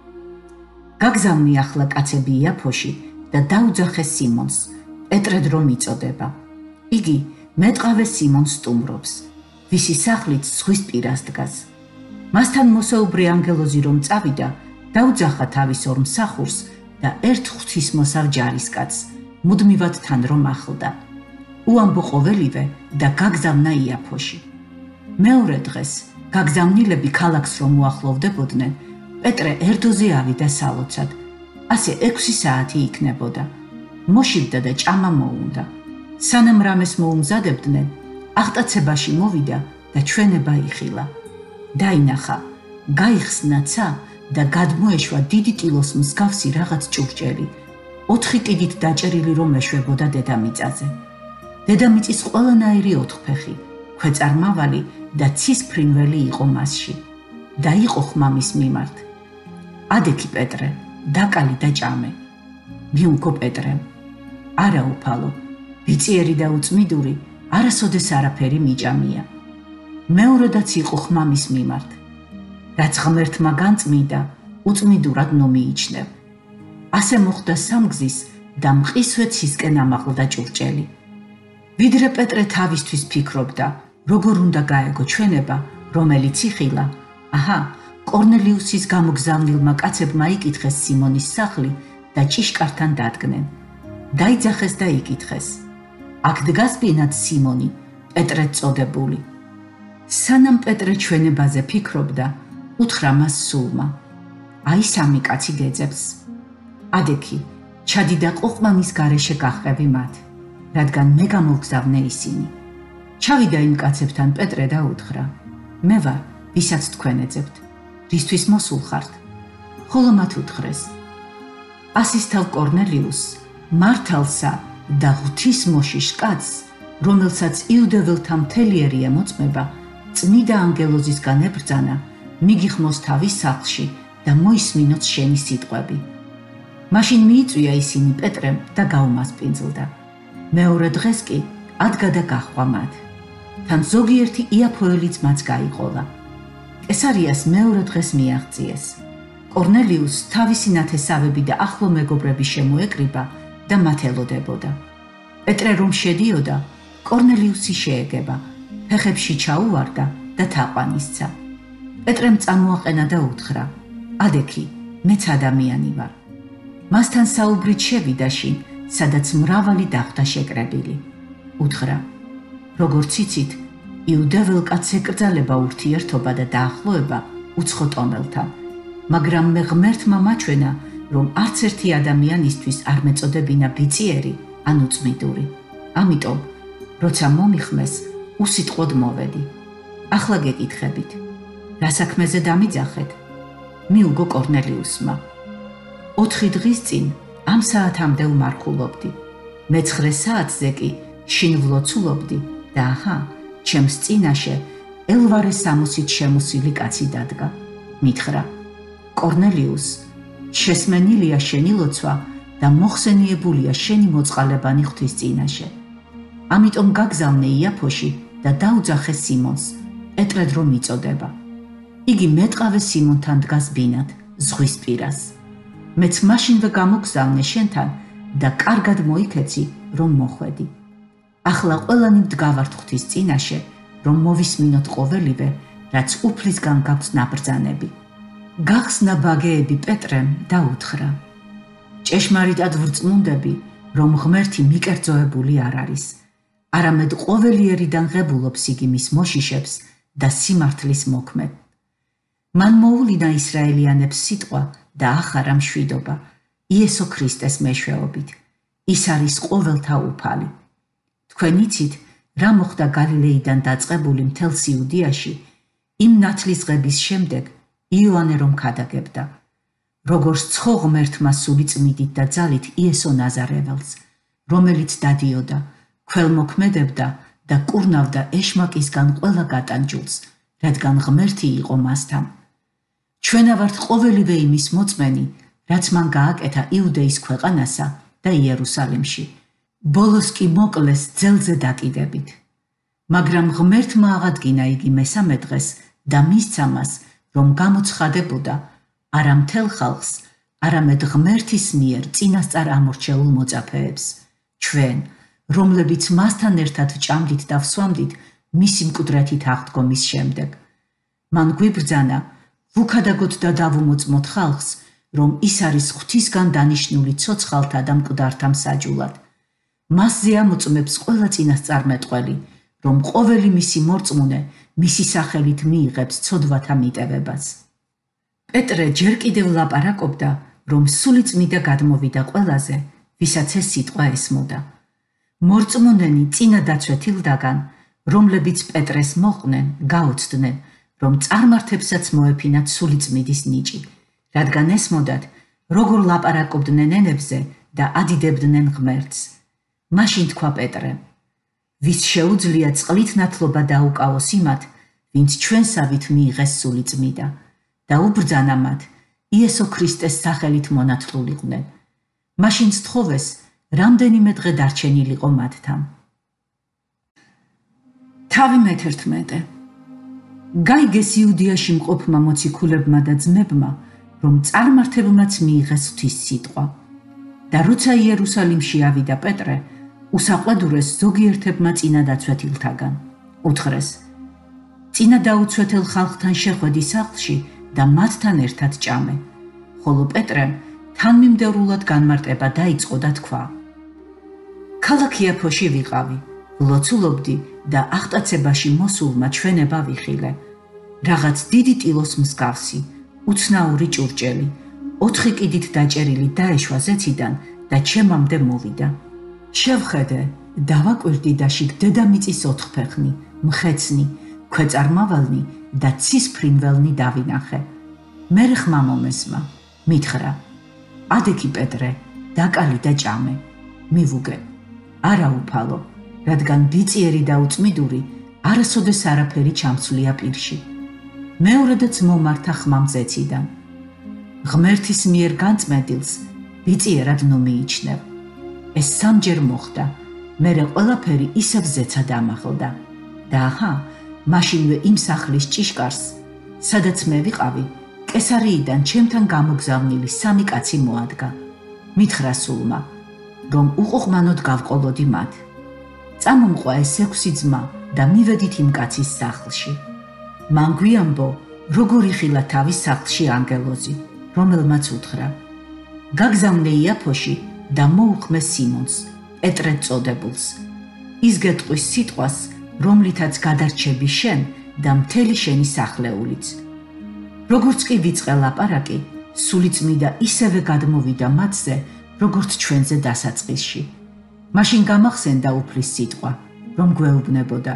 გაგზავნი ახლა კაცები იაფოში და დაუძახე სიმონს, პეტრედ რომ იწოდება. იგი მეტყავე სიმონს სტუმრობს, ვისი სახლით ზღვის პირას დგას. მასთან მოსაუბრე ანგელოზი რომ წავიდა, დაუძახა თავის ორ მსახურს და ერთ ღვთისმოსავ ჯარისკაცს, მუდმივად თან რომ ახლდა. უამბო ყოველივე და გაგზავნა იაფოში. მეორე დღეს გაგზავნილები ქალაქს რომ უახლოვდებოდნენ, პეტრე ერთოზე ავიდა სალოცად. ასე ექვსი საათი იქნებოდა. მოშივდა და ჭამა მოუნდა. სანამ რამეს მოუმზადებდნენ, აღტაცებაში მოვიდა და ჩვენება იხილა. დაინახა, გაიხსნა ცა და გადმოეშვა დიდი ტილოს მსგავსი რაღაც ჭურჭელი, ოთხი კიდით დაჭერილი რომ ეშვებოდა დედამიწაზე. დედამიწის ყველანაირი ოთხფეხი, ქვეწარმავალი და ცისფრინველი იყო მასში და იყო ხმამის მიმართ. ადექი პეტრე, დაკალი და ჭამე. მიუგო პეტრემ: არა უფალო, ბიწიერი და უწმიდური, არასოდეს არაფერი მიჭამია. მეორედაც იყო ხმამის მიმართ. რაც ღმერთმა განწმიდა, უწმიდურად ნომიიჩნევ. ასე მოხდა სამგზის და მყისვე ცისკენ ამაღლდა ჭურჭელი. ვიდრე პეტრე თავისთვის ფიქრობდა, როგორ უნდა გაეგო ჩვენება, რომელიც იხილა, აჰა, კორნელიუსის გამოგზავნილმა კაცებმა იკითხეს სიმონის სახლი და ჭიშკართან დადგნენ. დაიძახეს და იკითხეს: აქ დგას ბინად სიმონი, პეტრე წოდებული. სანამ პეტრე ჩვენებაზე ფიქრობდა, უთხრა მას სულმა: აი სამი კაცი გეძებს. ადექი, ჩადი და ყოყმანის გარეშე გაჰყევი მათ, რადგან მე გამოვგზავნე ისინი. ჩავიდა იმ კაცებთან პეტრე და უთხრა: მე ვარ, ვისაც თქვენ ეძებთ, რისთვის მოსულ ხართ? ხოლო მათ უთხრეს: ასისთავ კორნელიუს, მართალსა და ღვთისმოშიშ კაცს, რომელსაც იუდეველთა მთლიერი ემოწმება, წმიდა ანგელოზისგან ებრძანა, მიგიხმოს თავის სახლში და მოისმინოს შენი სიტყვები. მაშინ მიიწვია ისინი პეტრემ და გაუმასპინძლდა. მეორე დღეს კი ადგა და გაჰყვა მათ. თან ზოგიერთი იაფოელიც მას გაიყოლა. კესარიას მეორე დღეს მიაღწიეს. კორნელიუს თავისი ნათესავები და ახლო მეგობრები შემოეკრიბა და მათ ელოდებოდა. პეტრე რომ შედიოდა, კორნელიუსი შეეგება, ფეხებში ჩაუვარდა და თაყვანისცა. პეტრემ წამოაყენა და უთხრა: ადექი, მეც ადამიანი ვარ. მასთან საუბრით შევიდა შინ, სადაც მრავალი დახვდა შეკრებილი. უთხრა: როგორც იცით, იუდეველ კაცს ეკრძალება ურთიერთობა და დაახლოება უცხო ტომელთან, მაგრამ მე ღმერთმა მაჩვენა, რომ არც ერთი ადამიანისთვის არ მეწოდებინა ბიწიერი ან უწმიდური. ამიტომ, როცა მომიხმეს, უსიტყვოდ მოვედი. ახლა გეკითხებით, რა საქმეზე დამიძახეთ? მიუგო კორნელიუსმა: ოთხი დღის წინ ამ საათამდე უმარხულობდი. მეცხრე საათზე კი შინ ვლოცულობდი და აჰა, ჩემს წინაშე ელვარე სამოსით შემოსილი კაცი დადგა. მითხრა: კორნელიუს, შესმენილია შენი ლოცვა და მოხსენიებულია შენი მოწყალებანი ღვთის წინაშე. ამიტომ გაგზავნე იაფოში და დაუძახე სიმონს, პეტრედ რომ იწოდება. იგი მეტყავე სიმონთან დგას ბინად, ზღვის პირას. მეც მაშინვე გამოგზავნე შენთან და კარგად მოიქეცი, რომ მოხვედი. ახლა ყველანი ვდგავართ ღვთის წინაშე, რომ მოვისმინოთ ყოველივე, რაც უფლისგან გაქვს ნაბრძანები. გახსნა ბაგეები პეტრემ და უთხრა: ჭეშმარიტად ვრწმუნდები, რომ ღმერთი მიკერძოებული არ არის. არამედ ყოველიერიდან ღებულობს იგი მის მოშიშებს და სიმართლის მოქმედ. მან მოულინა ისრაელიანებს სიტყვა და ახარა მშვიდობა იესო ქრისტეს მეშვეობით. ის არის ყოველთა უფალი. თქვენ იცით, რა მოხდა გალილეიდან დაწყებული მთელს იუდიაში, იმ ნათლისღების შემდეგ იოანე რომ ქადაგებდა, როგორც ცხო ღმერთმა სულიწმიდით და ძალით იესო ნაზარეველს, რომელიც დადიოდა, ქველმოქმედებდა და კურნავდა ეშმაკისგან ყველა გატანჯულს, რადგან ღმერთი იყო მასთან. ჩვენა ვართ ყოველივე იმის მოწმენი, რაც მან გააკეთა იუდეის ქვეყანასა და იერუსალიმში. ბოლოს კი მოკლეს ძელზე დაკიდებით. მაგრამ ღმერთმა აღადგინა იგი მესამე დღეს და მისცა მას, რომ გამოცხადებოდა არა მთელ ხალხს, არამედ ღმერთის მიერ წინასწარ ამორჩეულ მოწაფეებს, ჩვენ, რომლებიც მასთან ერთად ჭამდით და ვსვამდით მისი მკვდრეთით აღდგომის შემდეგ. მან გვიბრძანა, ვუქადაგოთ და დავუმოწმოთ ხალხს, რომ ის არის ღვთისგან დანიშნული ცოცხალთა და მკვდართა მსაჯულად. მასზე ამოწმებს ყველა წინასწარმეტყველი, რომ ყოველი მისი მორწმუნე მისი სახელით მიიღებს ცოდვათა მიტევებას. პეტრე ჯერ კიდევ ლაპარაკობდა, რომ სულიწმიდა გადმოვიდა ყველაზე, ვისაც ეს სიტყვა ესმოდა. მორწმუნენი წინა დაცვეთილდაგან, რომლებიც პეტრეს მოყვნენ, გაოცდნენ, რომ წარმართებსაც მოეფინათ სულიწმიდის ნიჭი, რადგან ესმოდათ, როგორ ლაპარაკობდნენ ენებზე და ადიდებდნენ ღმერთს. მაშინ თქვა პეტრემ, ვის შეუძლია წყლით ნათლობა დაუკავოს იმათ, ვინც ჩვენსავით მიიღეს სულიწმიდა და უბრძანა მათ, იესო ქრისტეს სახელით მონათლულიყვნენ. მაშინ სთხოვეს, რამდენიმე დღე დარჩენილიყო მათთან. თავი მეთერთმეტე. გაიგეს იუდიაში მყოფმა მოციქულებმა და ძმებმა, რომ წარმართებმაც მიიღეს ღვთის სიტყვა. და როცა იერუსალიმში ავიდა პეტრე, უსაყვედურეს ზოგიერთებმა წინა დაცვეთილთაგან. უთხრეს, წინა დაუცვეთელ ხალხთან შეხვედი სახლში და მათთან ერთად ჭამე, ხოლო პეტრემ თანმიმდევრულად განმარტება დაიწყო და თქვა, ქალაქ იაფოში ვიყავი, ვლოცულობდი და აღტაცებაში მოსულმა ჩვენება ვიხილე. რაღაც დიდი ტილოს მსგავსი, უცნაური ჭურჭელი, ოთხი კიდით დაჭერილი დაეშვა ზეციდან და ჩემამდე მოვიდა. შევხედე, დავაკვირდი და შიგ დედამიწის ოთხფეხნი, მხეცნი, ქვეწარმავალნი და ცისფრინველნი დავინახე. მერე ხმა მომესმა, მითხრა, ადექი პეტრე, დაკალი და ჭამე. მივუგე, არა უფალო, რადგან ბიწიერი და უწმიდური არასოდეს არაფერი ჩამსვლია პირში. მეორედაც მომართა ხმამ ზეციდან. ღმერთის მიერ განწმენდილს ბიწიერად ნუ მიიჩნევ. ეს სამჯერ მოხდა, მერე ყველაფერი ისევ ზეცად ამაღლდა. და აჰა, მაშინვე იმ სახლის ჭიშკარს, სადაც მე ვიყავი, კესარიიდან ჩემთან გამოგზავნილი სამი კაცი მოადგა. მითხრა სულმა, რომ უყუყმანოდ გავყოლოდი მათ. წამომყვა ეს ექვსი ძმა და მივედით იმ კაცის სახლში. მან გვიამბო, როგორ იხილა თავის სახლში ანგელოზი, რომელმაც უთხრა, გაგზავნე იაფოში და მოუხმე სიმონს, პეტრე წოდებულს. ის გეტყვის სიტყვას, რომლითაც გადარჩები შენ და მთელი შენი სახლეულიც. როგორც კი ვიწყე ლაპარაკი, სულიწმიდა ისევე გადმოვიდა მათზე, როგორც ჩვენზე დასაწყისში. მაშინ გამახსენდა უფლის სიტყვა, რომ გვეუბნებოდა,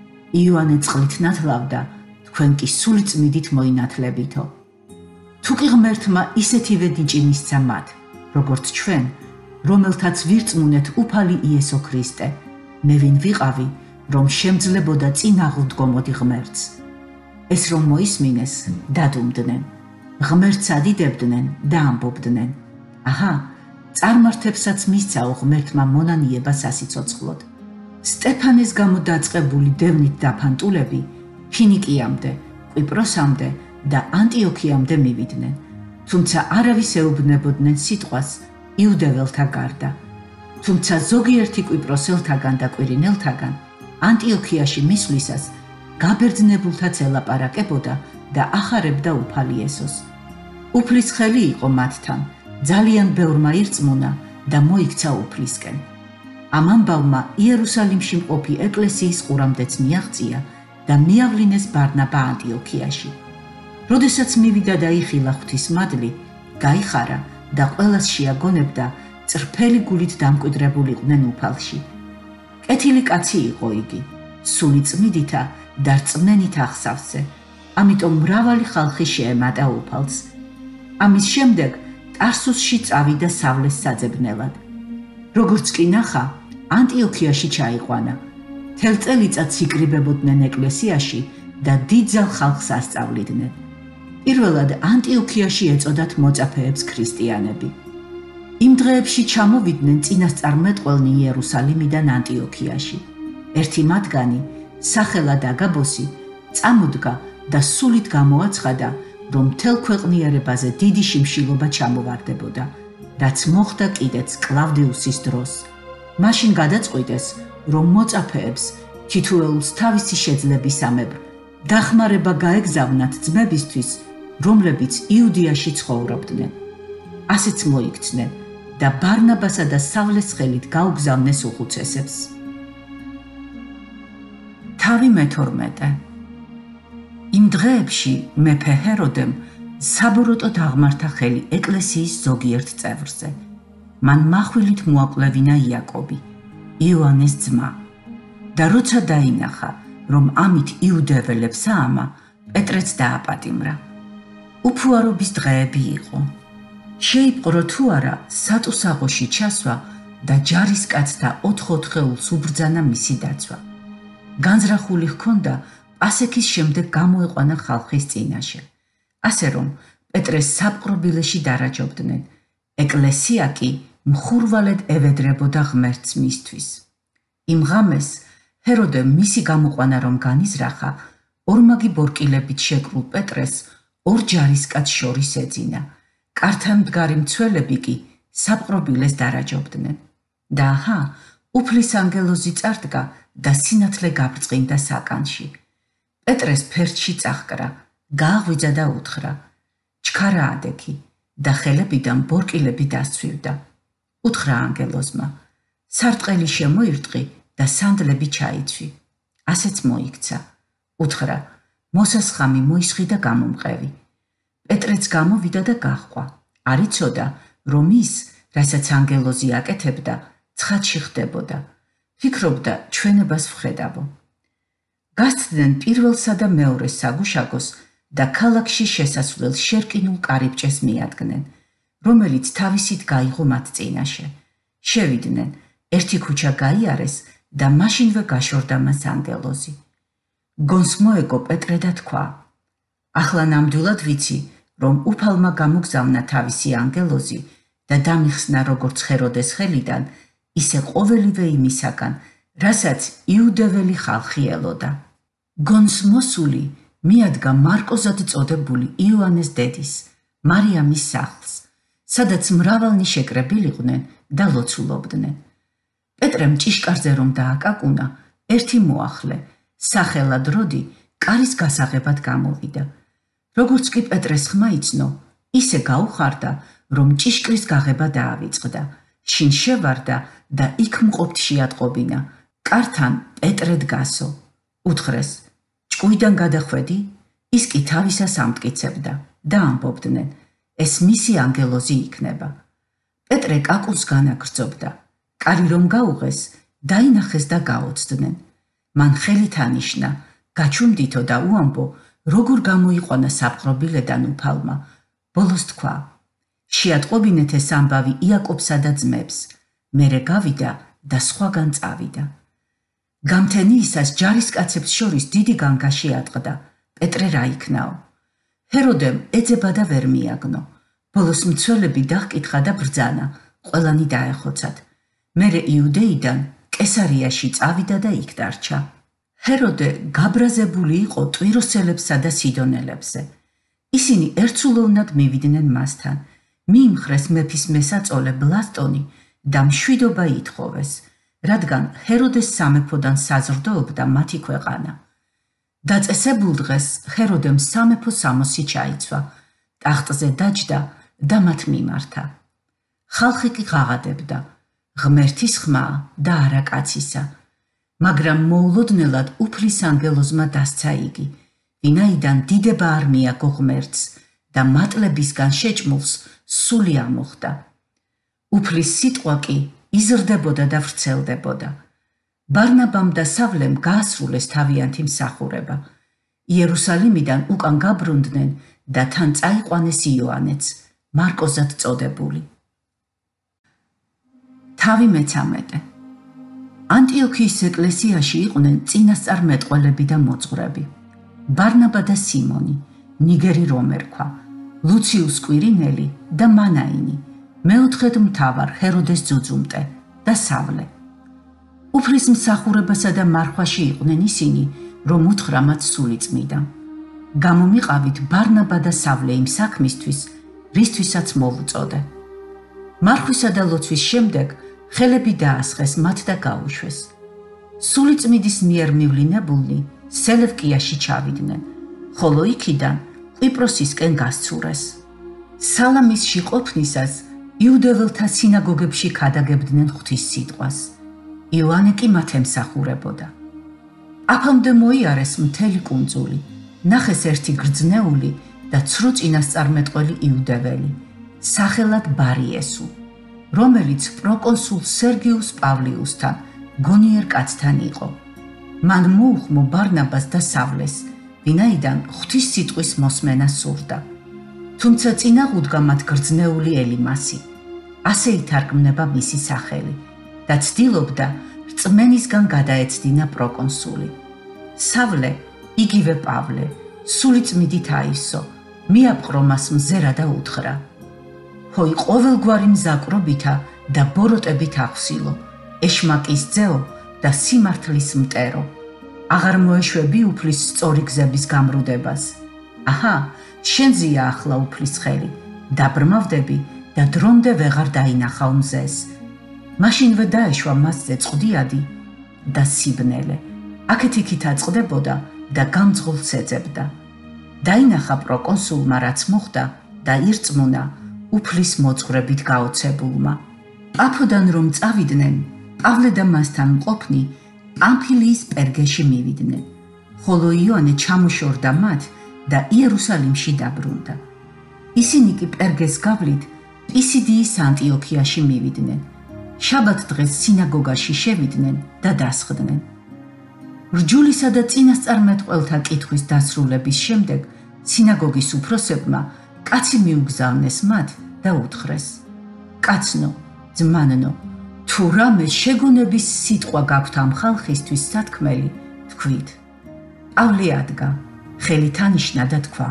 იოანე წყლით ნათლავდა, თქვენ კი სულიწმიდით მოინათლებითო. თუ კი ღმერთმა ისეთივე ნიჭი მისცა მათ, როგორც ჩვენ, რომელთაც ვირწმუნეთ უფალი იესო ქრისტე, მე ვინ ვიყავი, რომ შემძლებოდა წინ აღუდგომოდი ღმერთს. ეს რომ მოისმინეს, დადუმდნენ, ღმერთს ადიდებდნენ და ამბობდნენ, აჰა, წარმართებსაც მისცაო ღმერთმა მონანიება სასიცოცხლოდ. სტეფანეს გამო დაწყებული დევნით დაფანტულები ფინიკიამდე, კვიპროსამდე და ანტიოქიამდე მივიდნენ, თუმცა არავის ეუბნებოდნენ სიტყვას იუდეველთა გარდა. თუმცა ზოგიერთი კვიპროსელთაგან და კვირინელთაგან ანტიოქიაში მისვლისას გაბერძნებულთაც ელაპარაკებოდა და ახარებდა უფალი იესოს. უფლის ხელი იყო მათთან, ძალიან ბევრმა ირწმუნა და მოიქცა უფლისკენ. ამ ამბავმა იერუსალიმში მყოფი ეკლესიის ყურამდეც მიაღწია და მიავლინეს ბარნაბა ანტიოქიაში. როდესაც მივიდა და იხილა ღვთისმადლი, გაიხარა და ყველას შეაგონებდა წრფელი გულით დამკვიდრებულიყვნენ უფალში. კეთილი კაცი იყო იგი, სული წმიდითა და რწმენით ახსავსე, ამიტომ მრავალი ხალხი შეემატა უფალს. ამის შემდეგ ტარსუსში წავიდა სავლეს საძებნელად. როგორც კი ნახა, ანტიოქიაში ჩაიყვანა. თელ წელიწადს იკრიბებოდნენ ეკლესიაში და დიდძალ ხალხს ასწავლიდნენ. პირველად ანტიოქიაში ეწოდათ მოწაფეებს ქრისტიანები. იმ დღეებში ჩამოვიდნენ წინასწარმეტყველნი იერუსალიმიდან ანტიოქიაში. ერთი მათგანი, სახელად აგაბოსი, წამოდგა და სულით გამოაცხადა, რომ მთელ ქვეყნიერებაზე დიდი შიმშილობა ჩამოვარდებოდა, რაც მოხდა კიდეც კლავდიუსის დროს. მაშინ გადაწყვიტეს, რომ მოწაფეებს თითოეულს თავისი შეძლებისამებრ დახმარება გაეგზავნათ ძმებისთვის, რომლებიც იუდეაში ცხოვრობდნენ. ასეც მოიქცნენ და ბარნაბასა და სავლეს ხელით გაუგზავნეს უხუცესებს. თავი მეთორმეტე. იმ დღეებში მეფე ჰეროდემ საბოროტოდ აღმართა ხელი ეკლესიის ზოგიერთ წევრზე. მან מחვილით მოაკვლევინა იაკობი, იოანეს ძმა. და როცა დაინახა, რომ ამით იუდეველებს აამა, პეტრეც დააპატიმრა. უფუარობის დღეები იყო. შეიპყრო თუ არა სატუსაღოში ჩასვა და ჯარისკაცთა ოთხ-ოთხეულს უბრძანა მისი დაცვა. განზრახული ჰქონდა პასექის შემდეგ გამოეყვანა ხალხის წინაშე. ასე რომ პეტრეს საპყრობილეში დარაჯობდნენ, ეკლესია კი მხურვალედ ევედრებოდა ღმერთს მისთვის. იმ ღამეს ჰეროდემ მისი გამოყვანა რომ განიზრახა, ორმაგი ბორკილებით შეკრულ პეტრეს ორ ჯარისკაც შორის ეძინა. კართან მდგარი მცველები კი საპყრობილეს დარაჯობდნენ. და აჰა, უფლის ანგელოზი წარდგა და სინათლე გაბრწყინდა საკანში. პეტრეს ფერდში წახკრა, გააღვიძა და უთხრა: ჩქარა ადექი და ხელებიდან ბორკილები დასცვივდა. უთხრა ანგელოზმა: სარტყელი შემოირტყი და სანდლები ჩაიცვი. ასეც მოიქცა. უთხრა: მოსასხამი მოისხი და გამომყევი. პეტრეც გამოვიდა და გაჰყვა. არ იცოდა, რომ ის, რასაც ანგელოზი აკეთებდა, ცხადში ხდებოდა. ფიქრობდა, ჩვენებას ვხედავო. გასცდნენ პირველსა და მეორეს საგუშაგოს და ქალაქში შესასვლელ შერკინულ კარიბჭეს მიადგნენ, რომელიც თავისით გაიღო მათ წინაშე. შევიდნენ, ერთი ქუჩა გაიარეს და მაშინვე გაშორდა მას ანგელოზი. გონს მოეგო პეტრე და თქვა: ახლა ნამდვილად ვიცი, რომ უფალმა გამოგზავნა თავისი ანგელოზი და დამიხსნა როგორც ჰეროდეს ხელიდან, ისე ყოველივე იმისაგან, რასაც იუდეველი ხალხი ელოდა. გონს მოსული მიადგა მარკოზად წოდებული იოანეს დედის, მარიამის სახლს, სადაც მრავალნი შეკრებილიყვნენ და ლოცულობდნენ. პეტრემ ჭიშკარზე რომ დააკაკუნა, ერთი მოახლე, სახელად როდი, კარის გასაღებად გამოვიდა. როგორც კი პეტრეს ხმა იცნო, ისე გაუხარდა, რომ ჭიშკრის გაღება დაავიწყდა. შინ შევარდა და იქ მყოფთ შეატყობინა, კართან პეტრე დგასო. უთხრეს: ჭკუიდან გადახვედი? ის კი თავისას ამტკიცებდა და ამბობდნენ: ეს მისი ანგელოზი იქნება. პეტრე კაკუნს განაგრძობდა. კარი რომ გაუღეს, დაინახეს და გაოცდნენ. მან ხელით ანიშნა, გაჩუმდითო და უამბო, როგორ გამოიყვანა საპყრობილედან უფალმა. ბოლოს თქვა: შეატყობინეთ ეს ამბავი იაკობსა და ძმებს. მერე გავიდა და სხვაგან წავიდა. გამთენიისას ჯარისკაცებს შორის დიდი განგა შეატყდა. პეტრე რა იქნაო? ჰეროდემ ეძება და ვერ მიაგნო. ბოლოს მცველები დაჰკითხა და ბრძანა, ყველანი დაეხოცათ. მერე იუდეიდან კესარიაში წავიდა და იქ დარჩა. ჰეროდე გაბრაზებული იყო ტვიროსელებსა და სიდონელებზე. ისინი ერთსულოვნად მივიდნენ მასთან. მიიმხრეს მეფის მესაწოლე ბლასტონი და მშვიდობა ითხოვეს, რადგან ჰეროდეს სამეფოდან საზრდოობდა მათი ქვეყანა. დაწესებულ დღეს ჰეროდემ სამეფო სამოსი ჩაიცვა, ტახტზე დაჯდა და მათ მიმართა. ხალხი კი ღაღადებდა, ღმერთის ხმა და არა კაცისა, მაგრამ მოულოდნელად უფლის ანგელოზმა დასცა იგი, ვინაიდან დიდება არ მიაგო ღმერთს და მატლებისგან შეჭმულს სული ამოხდა. უფლის სიტყვა კი იზრდებოდა და ვრცელდებოდა. ბარნაბამ და სავლემ გაასრულეს თავიანთი მსახურება. იერუსალიმიდან უკან გაბრუნდნენ და თან წაიყვანეს იოანეც, მარკოზად წოდებული. თავი მეცამეტე. ანტიოქიის ეკლესიაში იყვნენ წინასწარმეტყველები და მოძღვრები. ბარნაბა და სიმონი, ნიგერი რომ ერქვა, ლუციუს კვირინელი და მანაინი, მეოთხედ მთავარ ჰეროდეს ძუძუმტე და სავლე. უფლის მსახურებასა და მარხვაში იყვნენ ისინი, რომ უთხრა მათ სულიწმიდა. გამომიყავით ბარნაბა და სავლე იმ საქმისთვის, რისთვისაც მოვუწოდე. მარხვისა და ლოცვის შემდეგ ხელები დაასხეს მათ და გაუშვეს. სულიწმიდის მიერ მივლინებულნი სელევკიაში ჩავიდნენ, ხოლო იქიდან ყვიპროსისკენ გასცურეს. სალამისში ყოფნისას იუდეველთა სინაგოგებში ქადაგებდნენ ღვთის სიტყვას. იოანე კი მათ ემსახურებოდა. აფამდე მოიარეს მთელი კუნძული, ნახეს ერთი გრძნეული და ცრუ წინასწარმეტყველი იუდეველი, სახელად ბარიესუ, რომელიც პროკონსულ სერგიუს პავლიუსთან, გონიერ კაცთან იყო. მან მოუხმო ბარნაბას და სავლეს, ვინაიდან ღვთის სიტყვის მოსმენა სურდა. თუმცა წინაღუდგა მათ გრძნეული ელიმასი, ასე ითარგმნება მისი სახელი და ცდილობდა რწმენისგან გადაეცდინა პროკონსული. სავლე, იგივე პავლე, სულიწმიდით აისო, მიაპყრო მას მზერა და უთხრა: ჰოი ყოველგვარი მზაკრობითა და ბოროტებით ახსილო, ეშმაკის ძეო და სიმართლის მტერო. აღარ მოეშვები უფლის სწორი გზების გამრუდებას. აჰა, შენზეა ახლა უფლის ხელი, დაბრმავდები და დრომდე ვეღარ დაინახავ მზეს. მაშინვე დაეშვა მასზე წყდიადი და სიბნელე, აქეთ-იქით აწყდებოდა და გამძღოლს ეძებდა. დაინახა პროკონსულმა რაც მოხდა და ირწმუნა უფლის მოძღვრებით გაოცებულმა. პაფოდან რომ წავიდნენ, პავლე და მასთან მყოფნი პამფილიის პერგეში მივიდნენ, ხოლო იოანე ჩამოშორდა მათ და იერუსალიმში დაბრუნდა. ისინი კი პერგეს გავლით პისიდიის ანტიოქიაში მივიდნენ. შაბათ დღეს სინაგოგაში შევიდნენ და დასხდნენ. რჯულისა და წინასწარმეტყველთა კითხვის დასრულების შემდეგ სინაგოგის უფროსებმა კაცი მიუგზავნეს მათ და უთხრეს: კაცნო, ძმანნო, თუ რამე შეგონების სიტყვა გაქვთ ამ ხალხისთვის სათქმელი, თქვით. პავლე ადგა, ხელი თანიშნა და თქვა: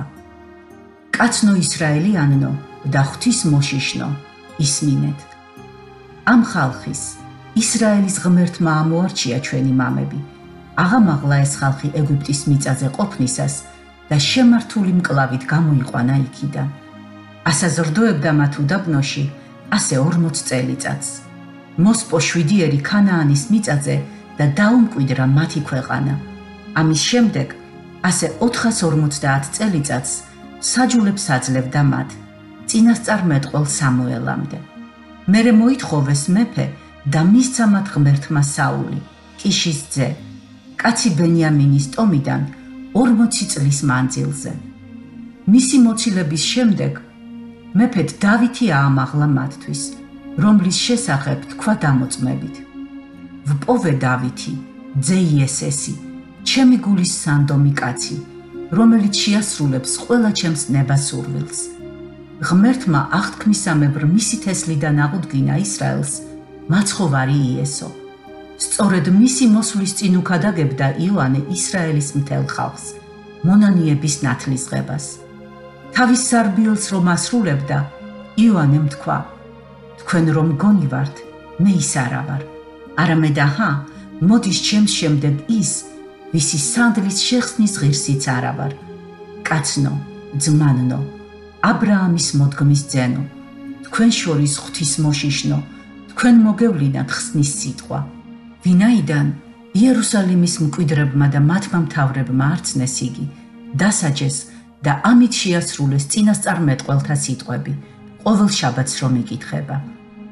კაცნო ისრაელიანნო და ღვთის მოშიშნო, ისმინეთ. ამ ხალხის, ისრაელის ღმერთმა ამოარჩია ჩვენი მამები, აღამაღლა ეს ხალხი ეგვიპტის მიწაზე ყოფნისას და შემართული მკლავით გამოიყვანა იქიდან. ასაზრდოებდა მათ უდაბნოში ასე ორმოც წელიწადს. მოსპო შვიდიერი ქანაანის მიწაზე და დაუმკვიდრა მათი ქვეყანა. ამის შემდეგ ასე ოთხას ორმოცდაათ წელიწადს საჯულებს აძლევდა მათ, წინასწარმეტყველ სამუელამდე. მერე მოითხოვეს მეფე და მისცა მათ ღმერთმა საული, კიშის ძე, კაცი ბენიამინის ტომიდან ორმოცი წლის მანძილზე. მისი მოცილების შემდეგ მეფედ დავითი აამაღლა მათთვის, რომლის შესახებ თქვა დამოწმებით: ვპოვე დავითი, ძე იესესი, ჩემი გულის სანდომი კაცი, რომელიც შეასრულებს ყველა ჩემს ნებასურვილს. ღმერთმა აღთქმისამებრ მისი თესლიდან აღუდგინა ისრაელს მაცხოვარი იესო. სწორედ მისი მოსვლის წინ უქადაგებდა იოანე ისრაელის მთელ ხალხს, მონანიების ნათლისღებას. თავის სარბიელს რომ ასრულებდა, იოანემ თქვა: თქვენ რომ გონივართ, მე ის არა ვარ, არამედ აჰა, მოდის ჩემს შემდეგ ის, ვისი სანდლის შეხსნის ღირსიც არა ვარ. კაცნო, ძმანნო, აბრაამის მოდგმის ძენო, თქვენ შორის ღვთის მოშიშნო, თქვენ მოგევლინათ ხსნის სიტყვა. ვინაიდან იერუსალიმის მკვიდრებმა და მათმა მთავრებმა არცნეს იგი, დასაჯეს და ამით შეასრულეს წინასწარმეტყველთა სიტყვები, ყოველ შაბათს რომ იკითხება.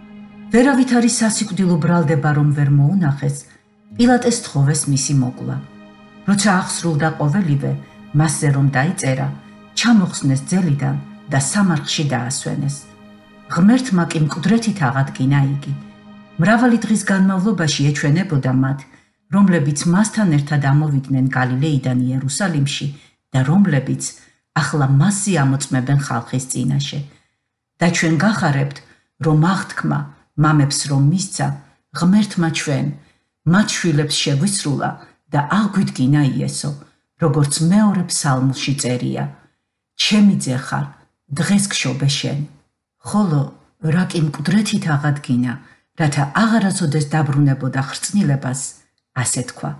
ვერავით არის სასიკვდილო ბრალდება, რომ ვერ მოუნახეს, პილატეს თხოვეს მისი მოკლა. როცა აღსრულდა ყოველივე, მასზე რომ დაიწერა, ჩამოხსნეს ძელიდან და სამარხში დაასვენეს. ღმერთმა კი მკვდრეთით აღადგინა იგი. მრავალი დღის განმავლობაში ეჩვენებოდა მათ, რომლებიც მასთან ერთად ამოვიდნენ გალილეიდან იერუსალიმში და რომლებიც ახლა მასზე ამოწმებენ ხალხის წინაშე. და ჩვენ გახარებთ, რომ აღთქმა მამებს რომ მისცა, ღმერთმა ჩვენ, მათ შვილებს შეგვისრულა და აღგვიდგინა იესო, როგორც მეორე ფსალმში წერია. ჩემი ძე ხარ, დღეს გშობე შენ. ხოლო რა კი მკვდრეთით აღადგინა, რათა აღარასოდეს დაბრუნებოდა ხრწნილებას, ასე თქვა.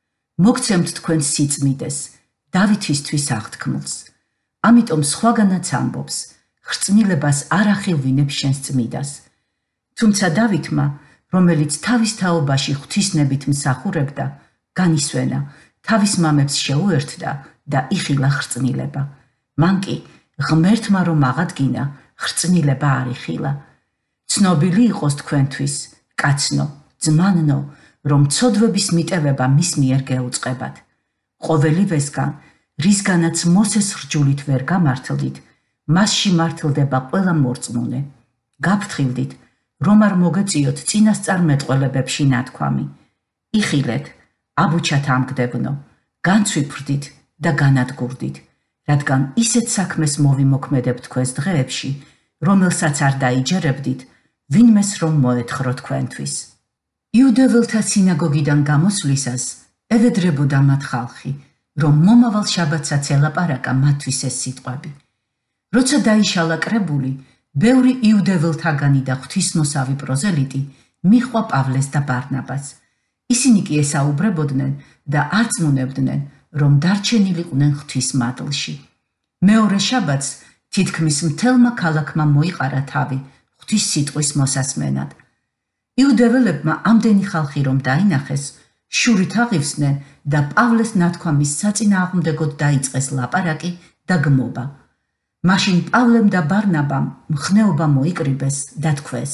მოგცემთ თქვენ სიწმიდეს, დავითისთვის აღთქმულს. ამიტომ სხვაგანაც ამბობს, ხრწნილებას არ ახილვინებს შენს წმიდას. თუმცა დავითმა, რომელიც თავის თაობაში ღვთისნებით მსახურებდა, განისვენა, თავის მამებს შეუერთდა და იხილა ხრწნილება. მან კი ღმერთმა რომ აღადგინა, ხრწნილება არ იხილა. ცნობილი იყოს თქვენთვის, კაცნო, ძმანნო, რომ ცოდვების მიტევება მის მიერ გეუწყებათ. ყოველივესგან, რისგანაც მოსეს რჯულით ვერ გამართლდით, მასში მართლდება ყველა მორწმუნე. გაფრთხილდით, რომ არ მოგეწიოთ წინასწარმეტყველებებში ნათქვამი. იხილეთ, აბუჩათ ამგდებნო, განცვიფრდით და განადგურდით, რადგან ისეთ საქმეს მოვიმოქმედებ თქვენს დღეებში, რომელსაც არ დაიჯერებდით, ვინმეს რომ მოეთხრო თქვენთვის. იუდეველთა სინაგოგიდან გამოსვლისას ევედრებოდა მათ ხალხი, რომ მომავალ შაბათსაც ელაპარაკა მათთვის ეს სიტყვები. როცა დაიშალა კრებული, ბევრი იუდეველთაგანი და ღვთისმოსავი პროზელიტი მიჰყვა პავლეს და ბარნაბას. ისინი კი ესაუბრებოდნენ და არწმუნებდნენ, რომ დარჩენილიყვნენ ღვთის მადლში. მეორე შაბათს თითქმის მთელმა ქალაქმა მოიყარა თავი ღვთის სიტყვის მოსასმენად. იუდეველებმა ამდენი ხალხი რომ დაინახეს, შურით აღივსდნენ და პავლეს ნათქვამის საწინააღმდეგოდ დაიწყეს ლაპარაკი და გმობა. მაშინ პავლემ და ბარნაბამ მხნეობა მოიკრიბეს და თქვეს: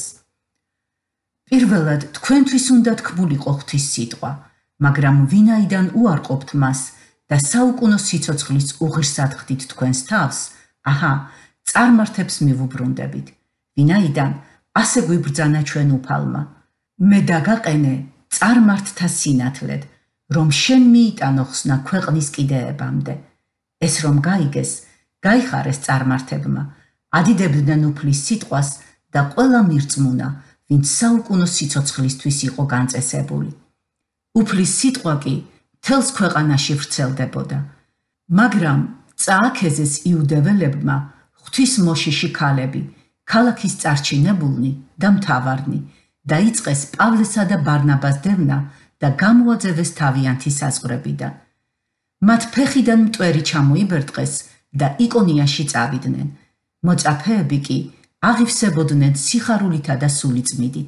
პირველად თქვენთვის უნდა თქმულიყო ღვთის სიტყვა, მაგრამ ვინაიდან უარყოფთ მას და საუკუნო სიცოცხლის უღირსად ხდით თქვენს თავს, აჰა, წარმართებს მივუბრუნდებით. ვინაიდან ასე გვიბრძანა ჩვენ უფალმა. მე დაგაყენე წარმართთა სინათლედ, რომ შენ მიიტანო ხსნა ქვეყნის კიდეებამდე. ეს რომ გაიგეს, გაიხარეს წარმართებმა, ადიდებდნენ უფლის სიტყვას და ყველა მირწმუნა, ვინც საუკუნო სიცოცხლისთვის იყო განწესებული. უფლის სიტყვა კი მთელს ქვეყანაში ვრცელდებოდა. მაგრამ წააქეზეს იუდეველებმა ღვთის მოშიში ქალები, ქალაქის წარჩინებულნი და მთავარნი, დაიწყეს პავლესა და ბარნაბას დევნა და გამოაძევეს თავიანთი საზღვრებიდან. მათ ფეხიდან მტვერი ჩამოიბერტყეს და იკონიაში წავიდნენ. მოწაფეები კი აღივსებოდნენ სიხარულითა და სულიწმიდით.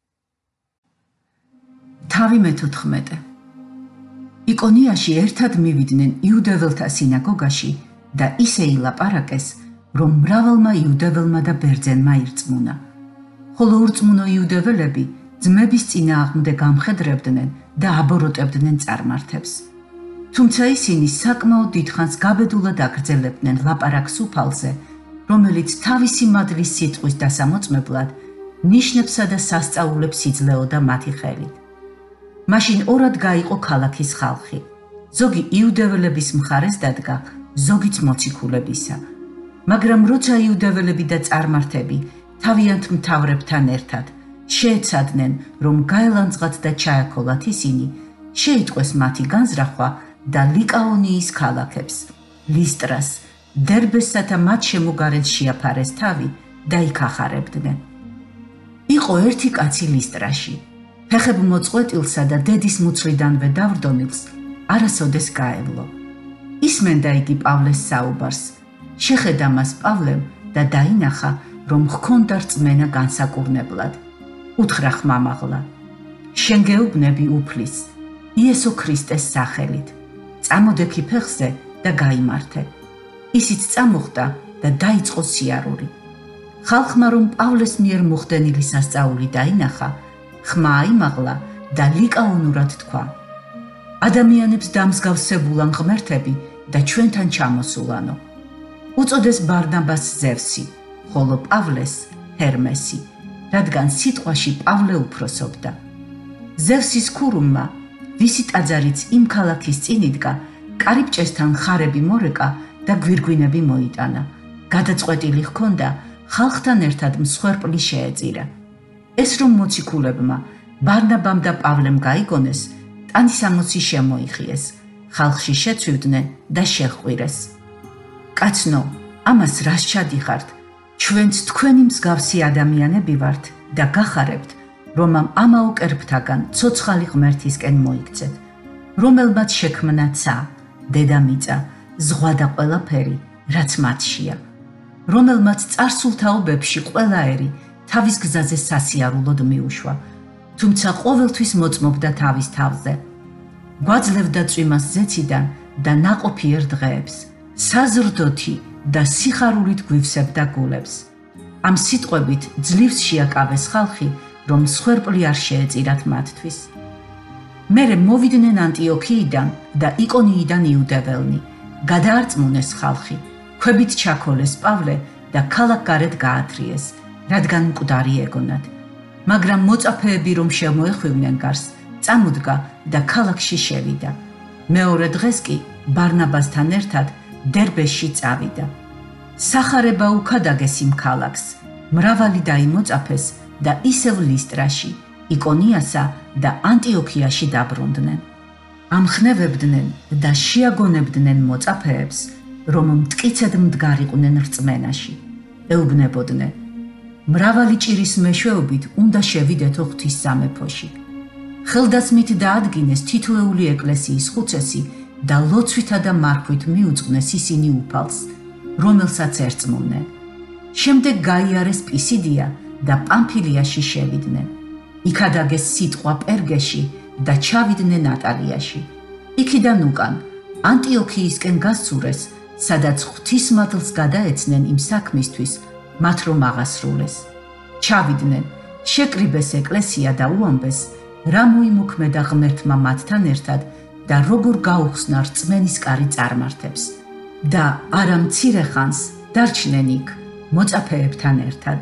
თავი მეთოთხმეტე. იკონიაში ერთად მივიდნენ იუდეველთა სინაგოგაში და ისე ილაპარაკეს, რომ მრავალმა იუდეველმა და ბერძენმა ირწმუნა. ხოლო ურწმუნო იუდეველები ძმების წინააღმდეგ ამხედრებდნენ და აბოროტებდნენ წარმართებს. თუმცა ისინი საკმაოდ დიდხანს გაბედულად აგრძელებდნენ ლაპარაკს უფალზე, რომელიც თავისი მადლის სიტყვის დასამოწმებლად ნიშნებსა და სასწაულებს იძლეოდა მათი ხელით. მაშინ ორად გაიყო ქალაქის ხალხი. ზოგი იუდეველების მხარეს დადგა, ზოგიც მოციქულებისა. მაგრამ როცა იუდეველები და წარმართები თავიანთ მთავრებთან ერთად შეეცადნენ, რომ გაელანძღათ და ჩაექოლათ ისინი, შეიტყვეს მათი განზრახვა და ლიკაონიის ქალაქებს, ლისტრას, დერბესსა და მათ შემოგარენს შეაფარეს თავი და იქ ახარებდნენ. იყო ერთი კაცი ლისტრაში, ფეხებმოწყვეტილსა და დედის მუცლიდანვე დავრდომილს არასოდეს გაევლო. ისმენდა იგი პავლეს საუბარს, შეხედა მას პავლემ და დაინახა, რომ ჰქონდა რწმენა განსაკურნებლად. უთხრა ხმამაღლა: შენ გეუბნები უფლის, იესო ქრისტეს სახელით. წამოდექი ფეხზე და გაიმართე. ისიც წამოხდა და დაიწყო სიარული. ხალხმა რომ პავლეს მიერ მოხდენილი სასწაული დაინახა, ხმა აიმაღლა და ლიკაონურად თქვა: ადამიანებს დამსგავსებულან ღმერთები და ჩვენთან ჩამოსულანო. უწოდეს ბარნაბას ზევსი, ხოლო პავლეს ჰერმესი, რადგან სიტყვაში პავლე უფროსობდა. ზევსის ქურუმმა, ვისი ტაძარიც იმ ქალაქის წინ იდგა, კარიბჭესთან ხარები მორეკა და გვირგვინები მოიტანა. გადაწყვეტილი ჰქონდა ხალხთან ერთად მსხვერპლი შეეწირა. ეს რომ მოციქულებმა ბარნაბამ და პავლემ გაიგონეს, ტანისამოსი შემოიხიეს, ხალხში შეცვივდნენ და შეჰყვირეს. კაცნო, ამას რას ჩადიხართ? ჩვენც თქვენი მსგავსი ადამიანები ვართ და გახარებთ, რომ ამ ამაო კერპთაგან ცოცხალი ღმერთისკენ მოიქცეთ, რომელმაც შექმნა ცა, დედამიწა, ზღვა და ყველაფერი, რაც მათშია, რომელმაც წარსულ თაობებში ყველაერი თავის გზაზე სასიარულოდ მიუშვა, თუმცა ყოველთვის მოწმობდა თავის თავზე. გვაძლევდა წვიმას ზეციდან და ნაყოფიერ დღეებს, საზრდოთი და სიხარულით გვივსებდა გულებს. ამ სიტყვებით ძლივს შეაკავეს ხალხი, რომ მსხვერპლი არ შეეწირათ მათთვის. მერე მოვიდნენ ანტიოქიიდან და იკონიიდან იუდეველნი, გადაარწმუნეს ხალხი, ქვებით ჩაქოლეს პავლე და ქალაქგარეთ გაათრიეს, რადგან მკვდარი ეგონათ. მაგრამ მოწაფეები რომ შემოეხვივნენ გარს, წამოდგა და ქალაქში შევიდა. მეორე დღეს კი ბარნაბასთან ერთად დერბეში წავიდა. სახარება უქადაგეს იმ ქალაქს, მრავალი დაიმოწაფეს და ისევ ლისტრაში, იკონიასა და ანტიოქიაში დაბრუნდნენ. ამხნევებდნენ და შეაგონებდნენ მოწაფეებს, რომ მტკიცედ მდგარიყვნენ რწმენაში. ეუბნებოდნენ: მრავალი ჭირის მეშვეობით უნდა შევიდეთო ღვთის სამეფოში. ხელდასმით დაადგინეს თითოეული ეკლესიის ხუცესი და ლოცვითა და მარხვით მიუძღვნეს ისინი უფალს, რომელსაც ერწმუნდნენ. შემდეგ გაიარეს პისიდია და პამფილიაში შევიდნენ. იქადაგეს სიტყვა პერგეში და ჩავიდნენ ატალიაში. იქიდან უკან ანტიოქიისკენ გასცურეს, სადაც ღვთისმადლს გადაეცნენ იმ საქმისთვის, მათ რომ აღასრულეს. ჩავიდნენ, შეკრიბეს ეკლესია და უამბეს, რა მოიმოქმედა ღმერთმა მათთან ერთად და როგორ გაუხსნა რწმენის კარი წარმართებს. და არა მცირე ხანს დარჩნენ იქ მოწაფეებთან ერთად.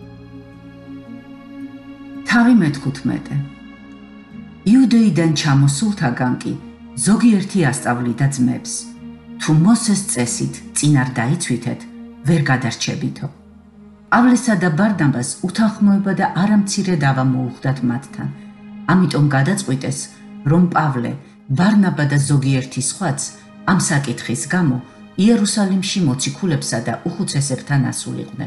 თავი მეთქუთმეტე. იუდეიდან ჩამოსულთაგან კი ზოგიერთი ასწავლიდა ძმებს, თუ მოსეს წესით წინ არ დაიცვითეთ, ვერ გადარჩებითო. პავლესა და ბარნაბას უთანხმოება და არამცირე დავა მოუხდათ მათთან. ამიტომ გადაწყვიტეს, რომ პავლე, ბარნაბა და ზოგიერთი სხვაც ამ საკითხის გამო იერუსალიმში მოციქულებსა და უხუცესებთან ასულიყვნენ.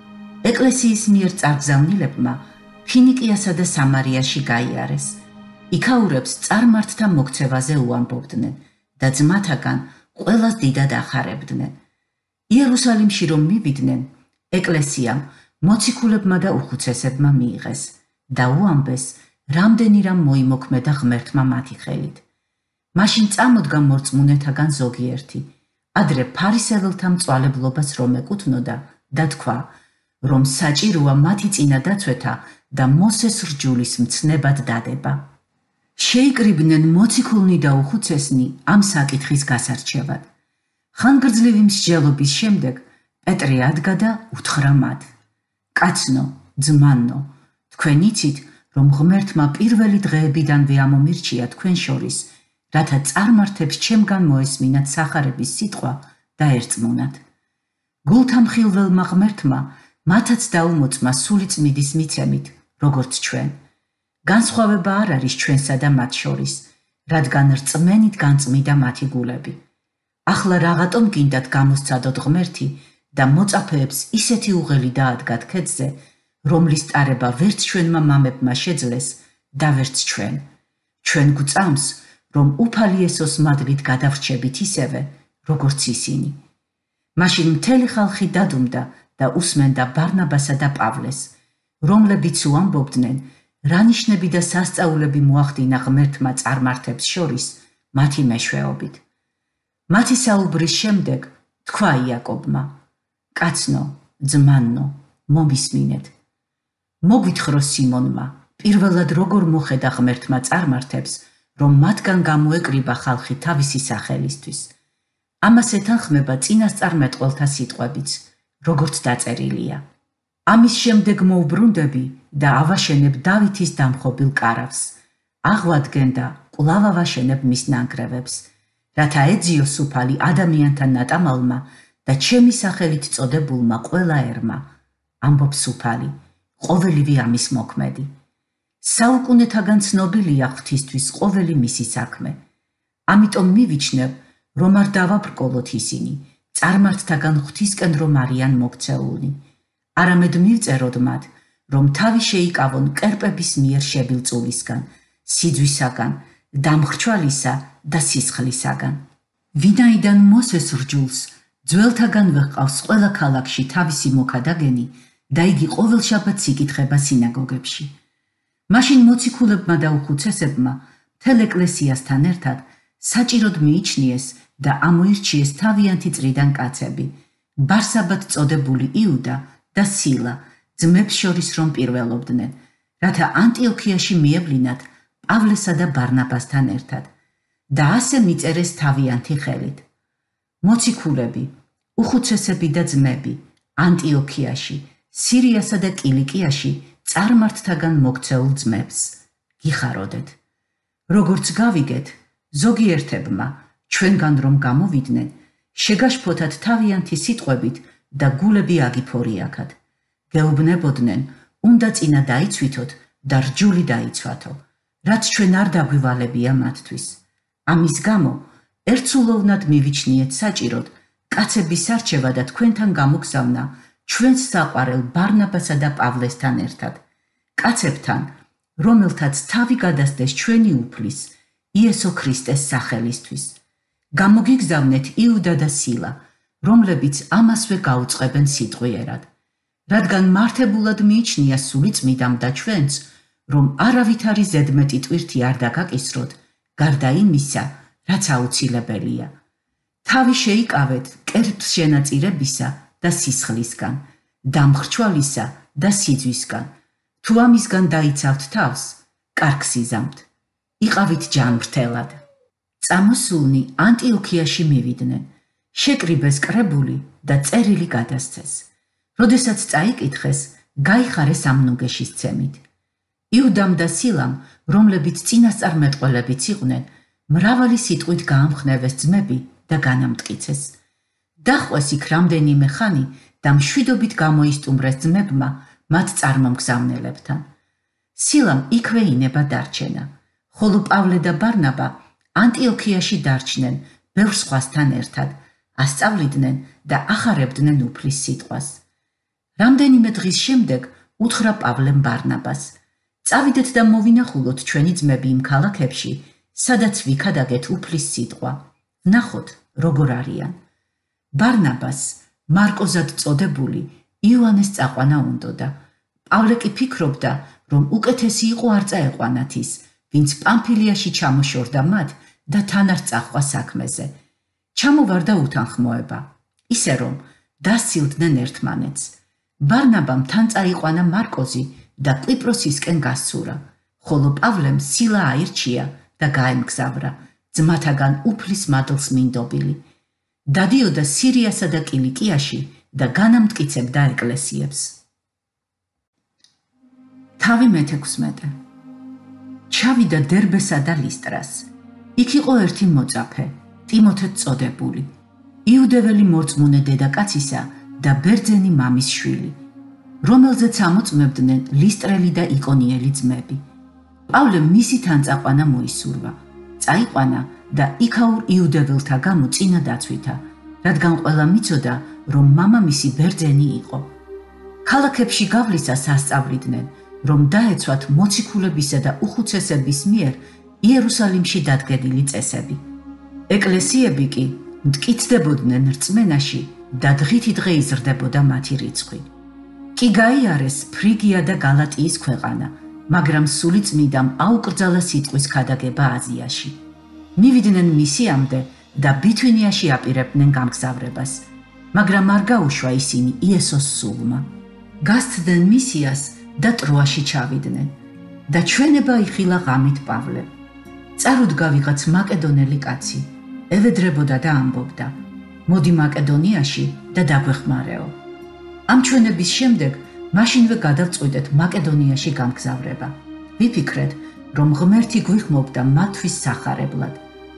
ეკლესიის მიერ წარგზავნილებმა ფინიკიასა და სამარიაში გაიარეს. იქაურებს წარმართთა მოქცევაზე უამბობდნენ და ძმათაგან ყველას დიდად ახარებდნენ. იერუსალიმში რომ მივიდნენ, ეკლესიამ მოციქულებმა და უხუცესებმა მიიღეს და უამბეს, რამდენი რამ მოიმოქმედა ღმერთმა მათი ხელით. მაშინ წამოდგა მორწმუნეთაგან ზოგიერთი, ადრე ფარისეველთა მწვალებლობას რომ ეკუთვნოდა და თქვა, რომ საჭიროა მათი წინა დაცვეთა და მოსეს რჯულის მცნებად დადება. შეიკრიბნენ მოციქულნი და უხუცესნი ამ საკითხის გასარჩევად. ხანგრძლივი მსჯელობის შემდეგ პეტრე ადგა და უთხრა მათ: კაცნო, ძმანო, თქვენ იცით, რომ ღმერთმა პირველი დღეებიდანვე ამომირჩია თქვენ შორის, რათა წარმართებს ჩემგან მოესმინათ სახარების სიტყვა და ერწმუნათ. გულთამხილველმა ღმერთმა მათაც დაუმოწმა სულიწმიდის მიცემით, როგორც ჩვენ. განსხვავება არ არის ჩვენსა და მათ შორის, რადგან რწმენით განწმიდა მათი გულები. ახლა რაღაცომ გინდათ გამოსცადოთ ღმერთი და მოწაფეებს ისეთი უღელი დაადგათ ქედზე, რომლის ტარება ვერც ჩვენმა მამებმა შეძლეს და ვერც ჩვენ. ჩვენ გვწამს, რომ უფალი ესოს მადლით გადავრჩებით ისევე, როგორც ისინი. მაშინ მთელი ხალხი დადუმდა და უსმენდა ბარნაბასა და პავლეს, რომლებიც უამბობდნენ, რა ნიშნები და სასწაულები მოახდინა ღმერთმა წარმართებს შორის მათი მეშვეობით. მათი საუბრის შემდეგ თქვა იაკობმა: კაცნო, ძმანო, მომისმინეთ. მოგვითხროს სიმონმა, პირველად როგორ მოხედა ღმერთმა წარმართებს, რომ მათგან გამოეკრიბა ხალხი თავისი სახელისთვის. ამას ეთანხმება წინასწარმეტყველთა სიტყვებიც, როგორც დაწერილია. ამის შემდეგ მოვბრუნდები და ავაშენებ დავითის დამხობილ კარავს. აღვადგენ და კვლავ ავაშენებ მის ნანგრევებს, რათა ეძიოს უფალი ადამიანთა ნატამალმა და ჩემი სახელით წოდებულმა ყველა ერმა, ამბობს უფალი, ყოველივე ამის მოქმედი. საუკუნეთაგან ცნობილია ღვთისთვის ყოველი მისი საქმე. ამიტომ მივიჩნევ, რომ არ დავაბრკოლოთ ისინი, წარმართთაგან ღვთისკენ რომ არიან მოქცეულნი. არამედ მივწეროთ მათ, რომ თავი შეიკავონ კერპების მიერ შებილ წულისგან, სიძვისაგან, დამხრჩვალისა და სისხლისაგან. ვინაიდან მოსეს რჯულს, ძველთაგანვე ჰყავს ყველა ქალაქში თავისი მოქადაგენი და იგი ყოველ შაბათს იკითხება სინაგოგებში. მაშინ მოციქულებმა და უხუცესებმა მთელ ეკლესიასთან ერთად საჭიროდ მიიჩნიეს და ამოირჩიეს თავიანთი წრიდან კაცები, ბარსაბად წოდებული იუდა და სილა, ძმებს შორის რომ პირველობდნენ, რათა ანტიოქიაში მიევლინათ პავლესა და ბარნაბასთან ერთად და ასე მიწერეს თავიანთი ხელით. მოციქულები, უხუცესები და ძმები, ანტიოქიაში, სირიასა და კილიკიაში წარმართთაგან მოქცეულ ძმებს, გიხაროდეთ. როგორც გავიგეთ, ზოგიერთებმა, ჩვენგან რომ გამოვიდნენ, შეგაშფოთათ თავიანთი სიტყვებით და გულები აგიფორიაქათ. გეუბნებოდნენ, უნდა წინა დაიცვითოთ და რჯული დაიცვათო, რაც ჩვენ არ დაგვივალებია მათთვის. ამის გამო, ერთსულოვნად მივიჩნიეთ საჭიროდ, კაცების არჩევა და თქვენთან გამოგზავნა ჩვენს საყვარელ ბარნაბასა და პავლესთან ერთად, კაცებთან, რომელთაც თავი გადასდეს ჩვენი უფლის, იესო ქრისტეს სახელისთვის. გამოგიგზავნეთ იუდა და სილა, რომლებიც ამასვე გაუწყებენ სიტყვიერად, რადგან მართებულად მიიჩნია სულიწმიდამ და ჩვენც, რომ არავითარი ზედმეტი ტვირთი არ დაგაკისროთ, გარდა იმისა, რაც აუცილებელია. თავი შეიკავეთ კერპს შენაწირებისა და სისხლისგან, დამხრჩვალისა და სიძვისგან. თუ ამისგან დაიცავთ თავს, კარგს იზამთ. იყავით ჯანმრთელად. წამოსულნი ანტიოქიაში მივიდნენ, შეკრიბეს კრებული და წერილი გადასცეს. როდესაც წაიკითხეს, გაიხარეს ამ ნუგეშის ცემით. იუდამ და სილამ, რომლებიც წინასწარმეტყველებიც იყვნენ, მრავალი სიტყვით გაამხნევეს ძმები და განამტკიცეს. დახვეს იქ რამდენიმე ხანი და მშვიდობით გამოისტუმრეს ძმებმა მათ წარმომგზავნელებთან. სილამ იქვე ინება დარჩენა, ხოლო პავლე და ბარნაბა ანტიოქიაში დარჩნენ ბევრ სხვასთან ერთად, ასწავლიდნენ და ახარებდნენ უფლის სიტყვას. რამდენიმე დღის შემდეგ უთხრა პავლემ ბარნაბას, წავიდეთ და მოვინახულოთ ჩვენი ძმები იმ ქალაქებში, სადაც ვიქადაგეთ უფლის სიტყვა, ვნახოთ როგორ არიან. ბარნაბას, მარკოზად წოდებული, იოანეს წაყვანა უნდოდა. პავლე კი ფიქრობდა, რომ უკეთესი იყო არ წაეყვანათ ის, ვინც პამფილიაში ჩამოშორდა მათ და თან არ წაჰყვა საქმეზე. ჩამოვარდა უთანხმოება, ისე რომ დასცილდნენ ერთმანეთს. ბარნაბამ თან წაიყვანა მარკოზი და კვიპროსისკენ გასცურა, ხოლო პავლემ სილა აირჩია და გაემგზავრა, ძმათაგან უფლის მადლს მინდობილი. დადიოდა სირიასა და კილიკიაში და განამტკიცებდა ეკლესიებს. თავი მეთექვსმეტე. ჩავიდა დერბესა და ლისტრას. იქ იყო ერთი მოწაფე, ტიმოთე წოდებული, იუდეველი მორწმუნე დედაკაცისა და ბერძენი მამის შვილი, რომელზეც ამოწმებდნენ ლისტრელი და იკონიელი ძმები. პავლემ მისი თან წაყვანა მოისურვა, წაიყვანა და იქაურ იუდეველთა გამო წინა დაცვითა, რადგან ყველა მიცოდა, რომ მამამისი ბერძენი იყო. ქალაქებში გავლისას ასწავლიდნენ, რომ დაეცვათ მოციქულებისა და უხუცესების მიერ იერუსალიმში დადგენილი წესები. ეკლესიები კი მტკიცდებოდნენ რწმენაში და დღითი დღე იზრდებოდა მათი რიცხვი. კი გაიარეს ფრიგია და გალატიის ქვეყანა, მაგრამ სულიწმიდამ აუკრძალა სიტყვის ქადაგება აზიაში. მივიდნენ მისიამდე და ბითვინიაში აპირებდნენ გამგზავრებას, მაგრამ არ გაუშვა ისინი იესოს სულმა. გასცდნენ მისიას და ტროაში ჩავიდნენ და ჩვენება იხილა ღამით პავლემ. წარუდგა ვიღაც მაკედონელი კაცი, ევედრებოდა და ამბობდა: მოდი მაკედონიაში და დაგვეხმარეო. ამ ჩვენების შემდეგ მაშინვე გადავწყვიტეთ მაკედონიაში გამგზავრება. ვიფიქრეთ, რომ ღმერთი გვიხმობდა მათთვის სახარებლად.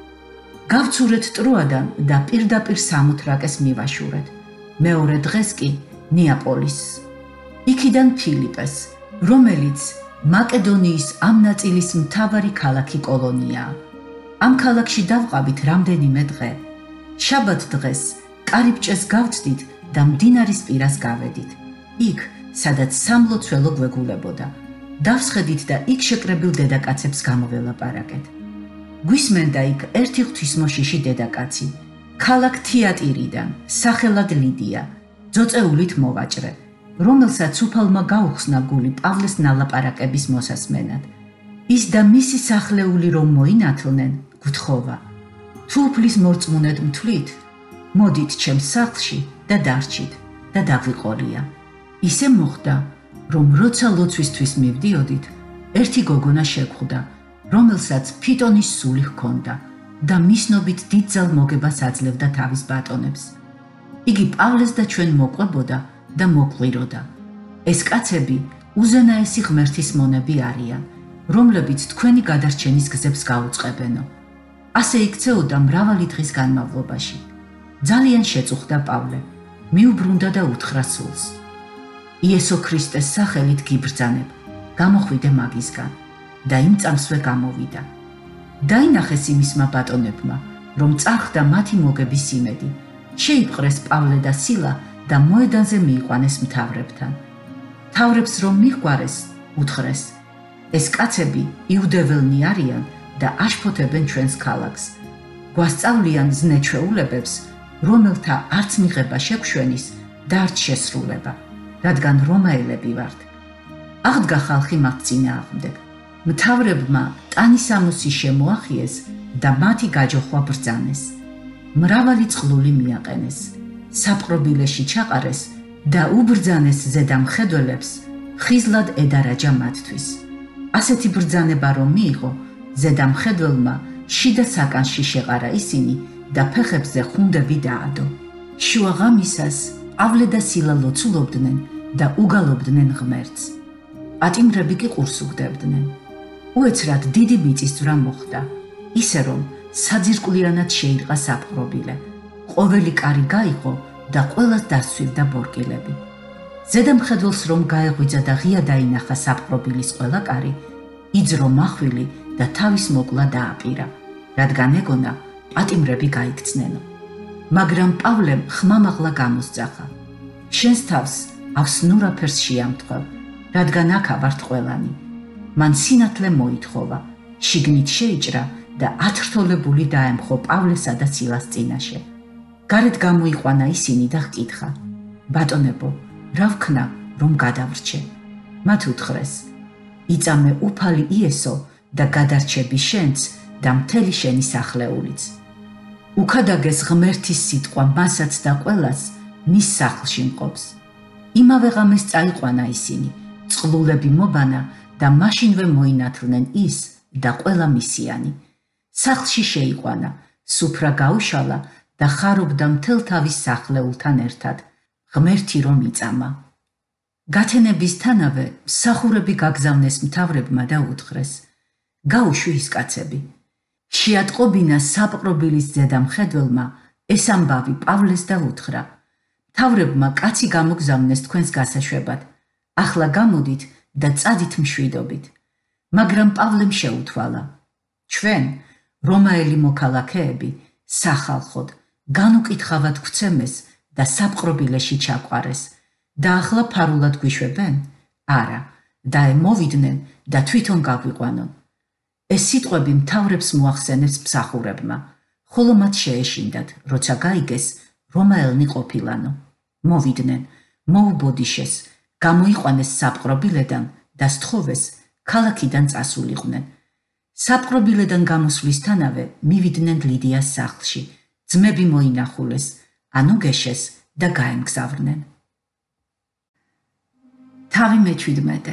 გავცურეთ ტროადან და პირდაპირ სამოთრაკეს მივაშურეთ. მეორე დღეს კი ნეაპოლისს. იქიდან ფილიპეს, რომელიც მაკედონიის ამ ნაწილის მთავარი ქალაქი კოლონიაა. ამ ქალაქში დავყავით რამდენიმე დღე. შაბათ დღეს კარიბჭეს გავწდით და მდინარის პირას გავედით. იქ, სადაც სამლოცველო გვეგულებოდა. დავსხედით და იქ შეკრებილ დედაკაცებს გამოველაპარაკეთ. გვისმენდა იქ ერთი ღვთისმოშიში დედაკაცი, ქალაქ თიატირიდან, სახელად ლიდია, ძოწეულით მოვაჭრე, რომელსაც უფალმა გაუხსნა გული პავლეს ნალაპარაკების მოსასმენად. ის და მისი სახლეული რომ მოინათლნენ, გვთხოვა: თუ უფლის მორწმუნედ მთვლით, მოდით ჩემს სახლში და დარჩით და დაგვიყოლია. ისე მოხდა, რომ როცა ლოცვისთვის მივდიოდით, ერთი გოგონა შეგვხვდა, რომელსაც ფიტონის სული ჰქონდა და მისნობით დიდძალ მოგებას აძლევდა თავის ბატონებს. იგი პავლეს და ჩვენ მოყვებოდა და მოგვიროდა. ეს კაცები უზენაესი ღმერთის მონები არიან, რომლებიც თქვენი გადარჩენის გზებს გაუწყებენო. ასე იქცეოდა მრავალი დღის განმავლობაში. ძალიან შეწუხდა პავლე, მიუბრუნდა და უთხრა სულს: იესო ქრისტეს სახელით გიბრძანებ, გამოხვიდე მაგისგან. და იმ წამსვე გამოვიდა. დაინახეს იმისმა ბატონებმა, რომ წარხდა მათი მოგების იმედი. შეიპყრეს პავლე და სილა და მოედანზე მიიყვანეს მთავრებთან. მთავრებს რომ მიჰგვარეს, უთხრეს: ეს კაცები იუდეველნი არიან და აშფოთებენ ჩვენს ქალაქს. გვასწავლიან ზნე-ჩვეულებებს, რომელთა არც მიღება შეგვშვენის და არც შესრულება, რადგან რომაელები ვართ. აღდგა ხალხი მათ წინააღმდეგ. მთავრებმა ტანისამოსი შემოახიეს და მათი გაჯოხვა ბრძანეს. მრავალი წყლული მიაყენეს, საპყრობილეში ჩაყარეს და უბრძანეს ზედამხედველებს, ხიზლად ედარაჯა მათთვის. ასეთი ბრძანება რომ მიიღო, ზედამხედველმა შიდა საკანში შეყარა ისინი და ფეხებზე ხუნდები დაადო. შუა ღამისას პავლე და სილა ლოცულობდნენ და უგალობდნენ ღმერთს. პატიმრები კი ყურს უგდებდნენ. უეცრად დიდი მიწისძვრა მოხდა, ისე რომ საძირკვლიანად შეირყა საპყრობილე. ყოველი კარი გაიყო და ყველას დასცვირდა ბორკილები. ზედამხედველს რომ გაეღვიძა და ღია დაინახა საპყრობილის ყველა კარი, იძრო მახვილი და თავის მოკლა დააპირა, რადგან ეგონა პატიმრები გაიქცნენო. მაგრამ პავლემ ხმამაღლა გამოსძახა: შენს თავს ავსნურაფერს შეამთხვევ, რადგან აქა ვართ ყველანი. მან სინათლე მოითხოვა, შიგნით შეიჭრა და ათრთოლებული დაემხო პავლესა და სილას წინაშე. გარეთ გამოიყვანა ისინი და ჰკითხა: ბატონებო, რა ვქნა, რომ გადავრჩე? მათ უთხრეს: იწამე უფალი იესო და გადარჩები შენც და მთელი შენი სახლეულიც. უქადაგეს ღმერთის სიტყვა მასაც და ყველას მის სახლში მყოფს. იმავე ღამეს წაიყვანა ისინი, წყლულები მობანა და მაშინვე მოინათლნენ ის და ყველა მისიანი. სახლში შეიყვანა, სუფრა გაუშალა და ხარობდა მთელ თავის სახლეულთან ერთად, ღმერთი რომ იწამა. გათენებისთანავე მსახურები გაგზავნეს მთავრებმა და უთხრეს: გაუშვი ის კაცები. შეატყობინა საპყრობილის ზედამხედველმა ეს ამბავი პავლეს და უთხრა: მთავრებმა კაცი გამოგზავნეს თქვენს გასაშვებად. ახლა გამოდით და წადით მშვიდობით. მაგრამ პავლემ შეუთვალა: ჩვენ, რომაელი მოქალაქეები, სახალხოდ, განუკითხავად გვცემეს და საპყრობილეში ჩაყვარეს და ახლა ფარულად გვიშვებენ? არა, და მოვიდნენ და თვითონ გაგვიყვანონ. ეს სიტყვები მთავრებს მოახსენებს მსახურებმა, ხოლო მათ შეეშინდათ, როცა გაიგეს, რომაელნი ყოფილანო. მოვიდნენ, მოუბოდიშეს, გამოიყვანეს საპყრობილედან და სთხოვეს ქალაქიდან წასულიყვნენ. საპყრობილედან გამოსვლისთანავე მივიდნენ ლიდიას სახლში, ძმები მოინახულეს, ანუ გეშეს და გაემგზავრნენ. თავი მეჩვიდმეტე.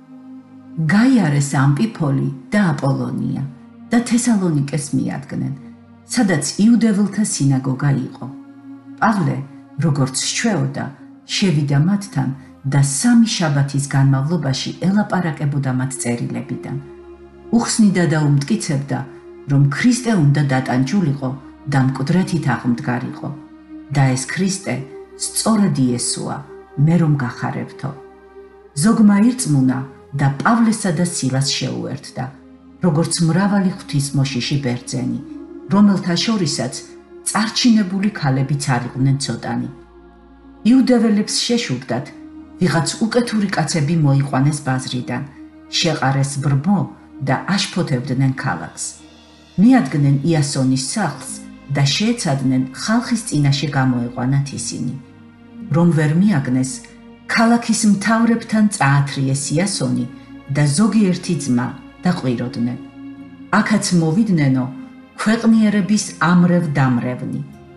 გაიარეს ამპიფოლი და აპოლონია და თესალონიკეს მიადგნენ, სადაც იუდეველთა სინაგოგა იყო. პავლე, როგორც სჩვეოდა, შევიდა მათთან და სამი შაბათის განმავლობაში ელაპარაკებოდა მათ წერილებიდან. უხსნიდა და უმტკიცებდა, რომ ქრისტე უნდა დატანჯულიყო და მკვდრეთით აღმდგარიყო. და ეს ქრისტე სწორედ იესოა, მე რომ გახარებთო. ზოგმა ირწმუნა და პავლესა და სილას შეუერთდა, როგორც მრავალი ღვთისმოშიში ბერძენი, რომელთა შორისაც წარჩინებული ქალებიც არ იყვნენ ცოტანი. იუდეველებს შეშურდათ, ვიღაც უკეთური კაცები მოიყვანეს ბაზრიდან, შეყარეს ბრმო და აშფოთებდნენ ქალაქს. მიადგნენ იასონის სახლს და შეეცადნენ ხალხის წინაშე გამოეყვანათ ისინი. რომ ვერ მიაგნეს, ქალაქის მთავრებთან წაათრიეს იასონი და ზოგიერთი ძმა და ყვიროდნენ. აქაც მოვიდნენ ქვეყნიერების ამრევ დამრევნი.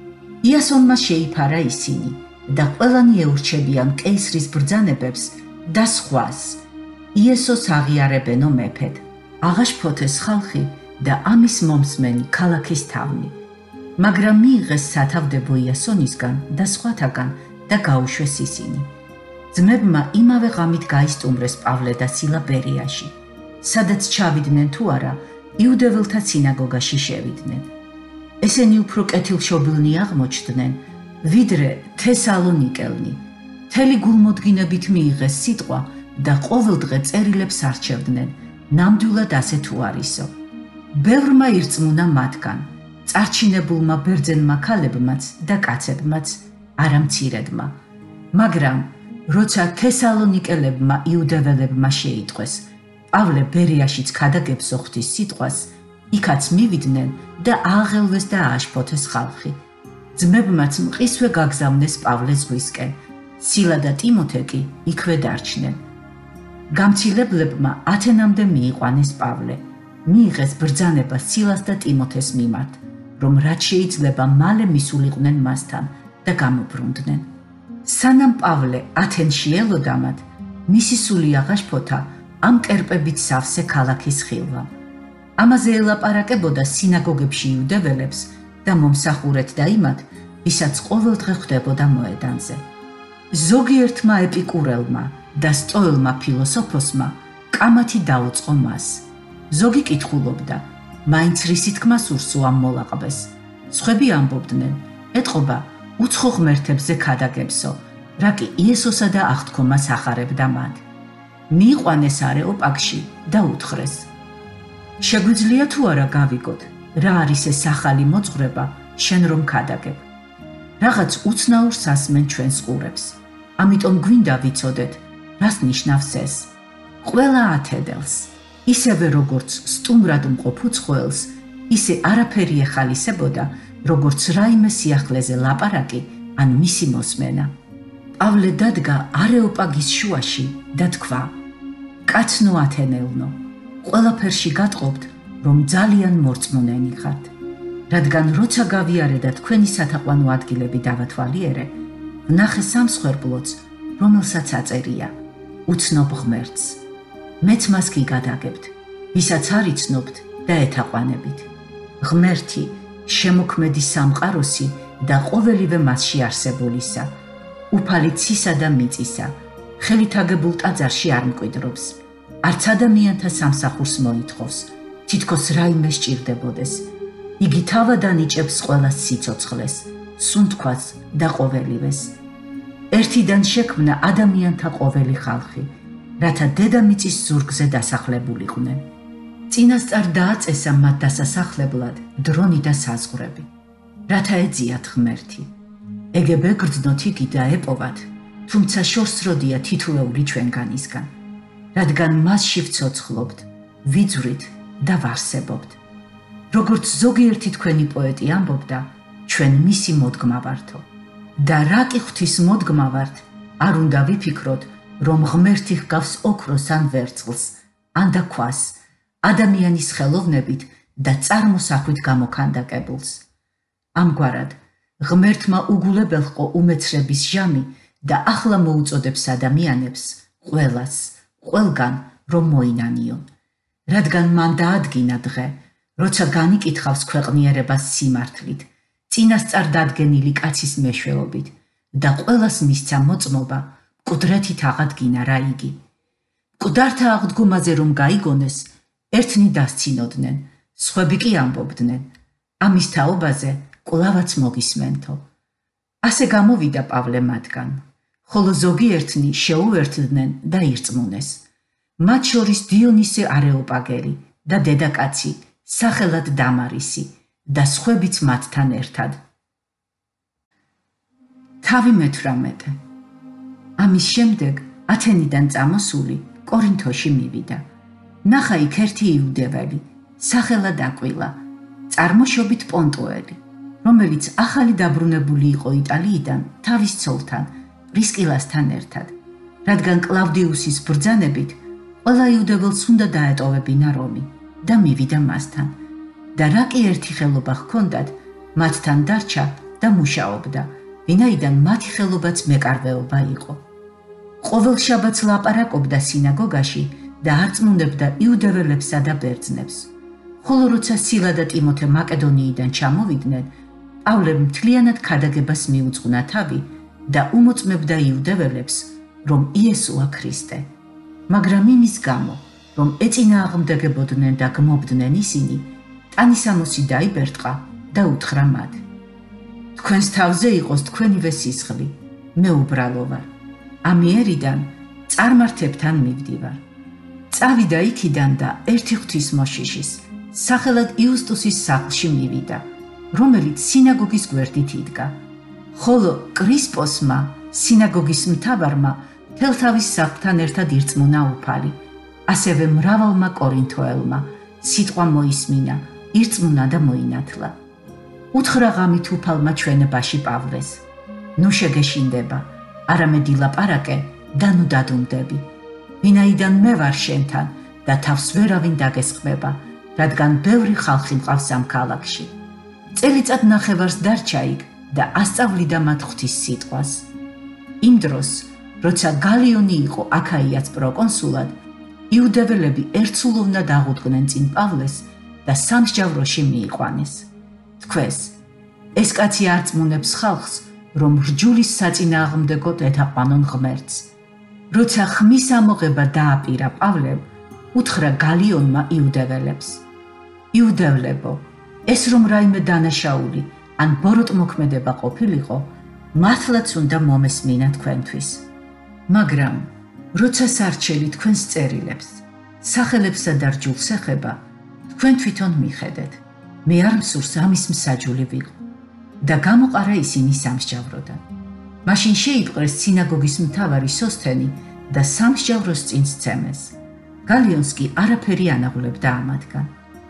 იასონმა შეიფარა ისინი და ყველანი ეურჩებიან კეისრის ბრძანებებს და სხვას. იესოს აღიარებენო მეფედ. აღაშფოთეს ხალხი და ამის მომსმენი ქალაქის თავნი. მაგრამ მიიღეს სათავდებო იასონისგან და სხვათაგან და გაუშვეს ისინი. ძმებმა იმავე ღამით გაისტუმრეს პავლე და სილა ბერიაში, სადაც ჩავიდნენ თუ არა, იუდეველთა სინაგოგაში შევიდნენ. ესენი უფრო კეთილშობილნი აღმოჩნდნენ, ვიდრე თესალონიკელნი. მთელი გულმოდგინებით მიიღეს სიტყვა და ყოველდღე წერილებს არჩევდნენ, ნამდვილად ასე თუ არისო. ბევრმა ირწმუნა მათგან, წარჩინებულმა ბერძენმა ქალებმაც და კაცებმაც, არა მცირედმა. მაგრამ როცა თესალონიკელებმა იუდეველებმა შეიტყვეს, პავლე ბერიაშიც ქადაგებსო ღვთის სიტყვას, იქაც მივიდნენ და ააღელვეს და ააშფოთეს ხალხი. ძმებმაც მყისვე გაგზავნეს პავლეს ზღვისკენ, სილა და ტიმოთე კი იქვე დარჩნენ. გამცილებლებმა ათენამდე მიიყვანეს პავლე, მიიღეს ბრძანება სილას და ტიმოთეს მიმართ, რომ რაც შეიძლება მალე მისულიყვნენ მასთან და გამობრუნდნენ. სანამ პავლე ათენში ელოდამათ, მისი სული აღაშფოთა ამ კერპებით სავსე ქალაქის ხილვამ. ამაზე ელაპარაკებოდა სინაგოგებში იუდეველებს და მომსახურეთ და იმათ, ვისაც ყოველდღე ხვდებოდა მოედანზე. ზოგიერთმა ეპიკურელმა და სტოელმა ფილოსოფოსმა კამათი დაუწყო მას. ზოგი კითხულობდა, მაინც რისი თქმას ურსო ამ მოლაყბეს. სხვები ამბობდნენ, ეტყობა უცხო ღმერთებზე ქადაგებსო, რა კი იესოსა და აღთქომას ახარებდა მათ. მიიყვანეს არეოპაგში და უთხრეს. შეგვიძლია თუ არა გავიგოთ, რა არის ეს ახალი მოძღვრება, შენ რომ ქადაგებ. რაღაც უცნაურს ასმენ ჩვენს ყურებს. ამიტომ გვინდა ვიცოდეთ, რას ნიშნავს ეს. ყველა ათედელს, ისევე როგორც სტუმრად მყოფ უცხოელს, ისე არაფერი ეხალისებოდა, როგორც რაიმე სიახლეზე ლაპარაკი ან მისი მოსმენა. პავლე დადგა არეოპაგის შუაში და თქვა: კაცნო ათენელნო, ყველაფერში გატყობთ, რომ ძალიან მორწმუნენი ხართ. რადგან როცა გავიარე და თქვენი სათაყვანო ადგილები დავათვალიერე, ვნახე სამსხვერპლოც, რომელსაც აწერია, უცნობ ღმერთს. მეც მას გიგადაგებთ, ვისაც არ იცნობთ და ეთაყვანებით. ღმერთი, შემოქმედი სამყაროსი და ყოველივე მასში არსებულისა, უფალი ცისა და მიწისა, ხელით აგებულ ტაძარში არ მკვიდრობს, არც ადამიანთა სამსახურს მოითხოვს, თითქოს რაიმე სჭირდებოდეს. იგი თავად ანიჭებს ყველას სიცოცხლეს, სუნთქვას და ყოველივეს. ერთიდან შექმნა ადამიანთა ყოველი ხალხი, რათა დედამიწის ზურგზე დასახლებულიყვნენ. წინასწარ დააწესა მათ დასასახლებლად დრონი და საზღვრები, რათა ეძიათ ღმერთი. ეგებე გრძნოთ იგი და ეპოვათ, თუმცა შორსროდია თითოეული ჩვენგანისგან, რადგან მასში ვცოცხლობთ, ვიძვრით და ვარსებობთ. როგორც ზოგიერთი თქვენი პოეტი ამბობდა, ჩვენ მისი მოდგმა ვართო. და რა კი ღვთის მოდგმა ვართ, არ უნდა ვიფიქროთ, რომ ღმერთი ჰგავს ოქროს ან ვერცხლს, ან და ქვას, ადამიანის ხელოვნებით და წარმოსახვით გამოქანდაკებულს. ამგვარად, ღმერთმა უგულებელყო უმეცრების ჟამი და ახლა მოუწოდებს ადამიანებს ყველას, ყველგან რომ მოინანიონ. რადგან მან დაადგინა დღე, როცა განიკითხავს ქვეყნიერებას სიმართლით, წინასწარ დადგენილი კაცის მეშვეობით და ყველას მისცა მოწმობა, მკვდრეთით აღადგინა რა იგი. მკვდართა აღდგომაზე რომ გაიგონეს, ერთნი დასცინოდნენ, სხვები კი ამბობდნენ, ამის თაობაზე კვლავაც მოგისმენთო. ასე გამოვიდა პავლე მათგან, ხოლო ზოგიერთნი შეუერთდნენ და ირწმუნეს. მათ შორის დიონისე არეოპაგელი და დედაკაცი, სახელად დამარისი და სხვებიც მათთან ერთად. თავი მეთვრამეტე. ამის შემდეგ ათენიდან წამოსული კორინთოში მივიდა. ნახა იქ ერთი იუდეველი, სახელად აკვილა, წარმოშობით პონტუელი, რომელიც ახალი დაბრუნებული იყო იტალიიდან თავის ცოლთან, პრისკილასთან ერთად, რადგან კლავდიუსის ბრძანებით ყველა იუდეველს უნდა დაეტოვებინა რომი და მივიდა მასთან. და რა კი ერთი ხელობა ჰქონდათ, მათთან დარჩა და მუშაობდა, ვინაიდან მათი ხელობაც მეკარვეობა იყო. ყოველ შაბათს ლაპარაკობდა სინაგოგაში და არწმუნებდა იუდეველებსა და ბერძნებს. ხოლო როცა სილა და ტიმოთე მაკედონიიდან ჩამოვიდნენ, პავლემ მთლიანად ქადაგებას მიუძღვნა თავი და უმოწმებდა იუდეველებს, რომ იესოა ქრისტე. მაგრამ იმის გამო, რომ ეწინააღმდეგებოდნენ და გმობდნენ ისინი, ტანისამოსი დაიბერტყა და უთხრა მათ: თქვენს თავზე იყოს თქვენივე სისხლი, მე უბრალო ვარ. ამიერიდან წარმართებთან მივდივარ. წავიდა იქიდან და ერთი ღვთისმოშიშის, სახელად იუსტუსის სახლში მივიდა, რომელიც სინაგოგის გვერდით იდგა. ხოლო კრისპოსმა, სინაგოგის მთავარმა, მთელ თავის სახლთან ერთად ირწმუნა უფალი. ასევე მრავალმა კორინთოელმა სიტყვა მოისმინა, ირწმუნა და მოინათლა. უთხრა ღამით უფალმა ჩვენებაში პავლეს: ნუ შეგეშინდება, არამედ ილაპარაკე და ნუ დადუმდები. ვინაიდან მე ვარ შენთან და თავს ვერავინ დაგესხმება, რადგან ბევრი ხალხი მყავს ამ ქალაქში. წელიწად ნახევარს დარჩა იქ და ასწავლიდა მათ ღვთის სიტყვას. იმ დროს, როცა გალიონი იყო აქაიას პროკონსულად, იუდეველები ერთსულოვნად აღუდგნენ წინ პავლეს და სამსჯავროში მიიყვანეს. თქვეს: ეს კაცი არწმუნებს ხალხს, რომ რჯულის საწინააღმდეგოდ ეთაყვანონ ღმერთს. როცა ხმის ამოღება დააპირა პავლემ, უთხრა გალიონმა იუდეველებს: იუდევლებო, ეს რომ რაიმე დანაშაული ან ბოროტმოქმედება ყოფილიყო, მართლაც უნდა მომესმინა თქვენთვის. მაგრამ როცა სარჩელი თქვენს წერილებს, სახელებსა და რჯულს ეხება, თქვენ თვითონ მიხედეთ, მე არ მსურს ამის მსაჯული ვიყო. და გამოყარა ისინი სამსჯავროდან. მაშინ შეიპყრეს სინაგოგის მთავარი სოსთენი და სამსჯავროს წინ სცემეს. გალიონს კი არაფერი ანაღულებდა ამათგან.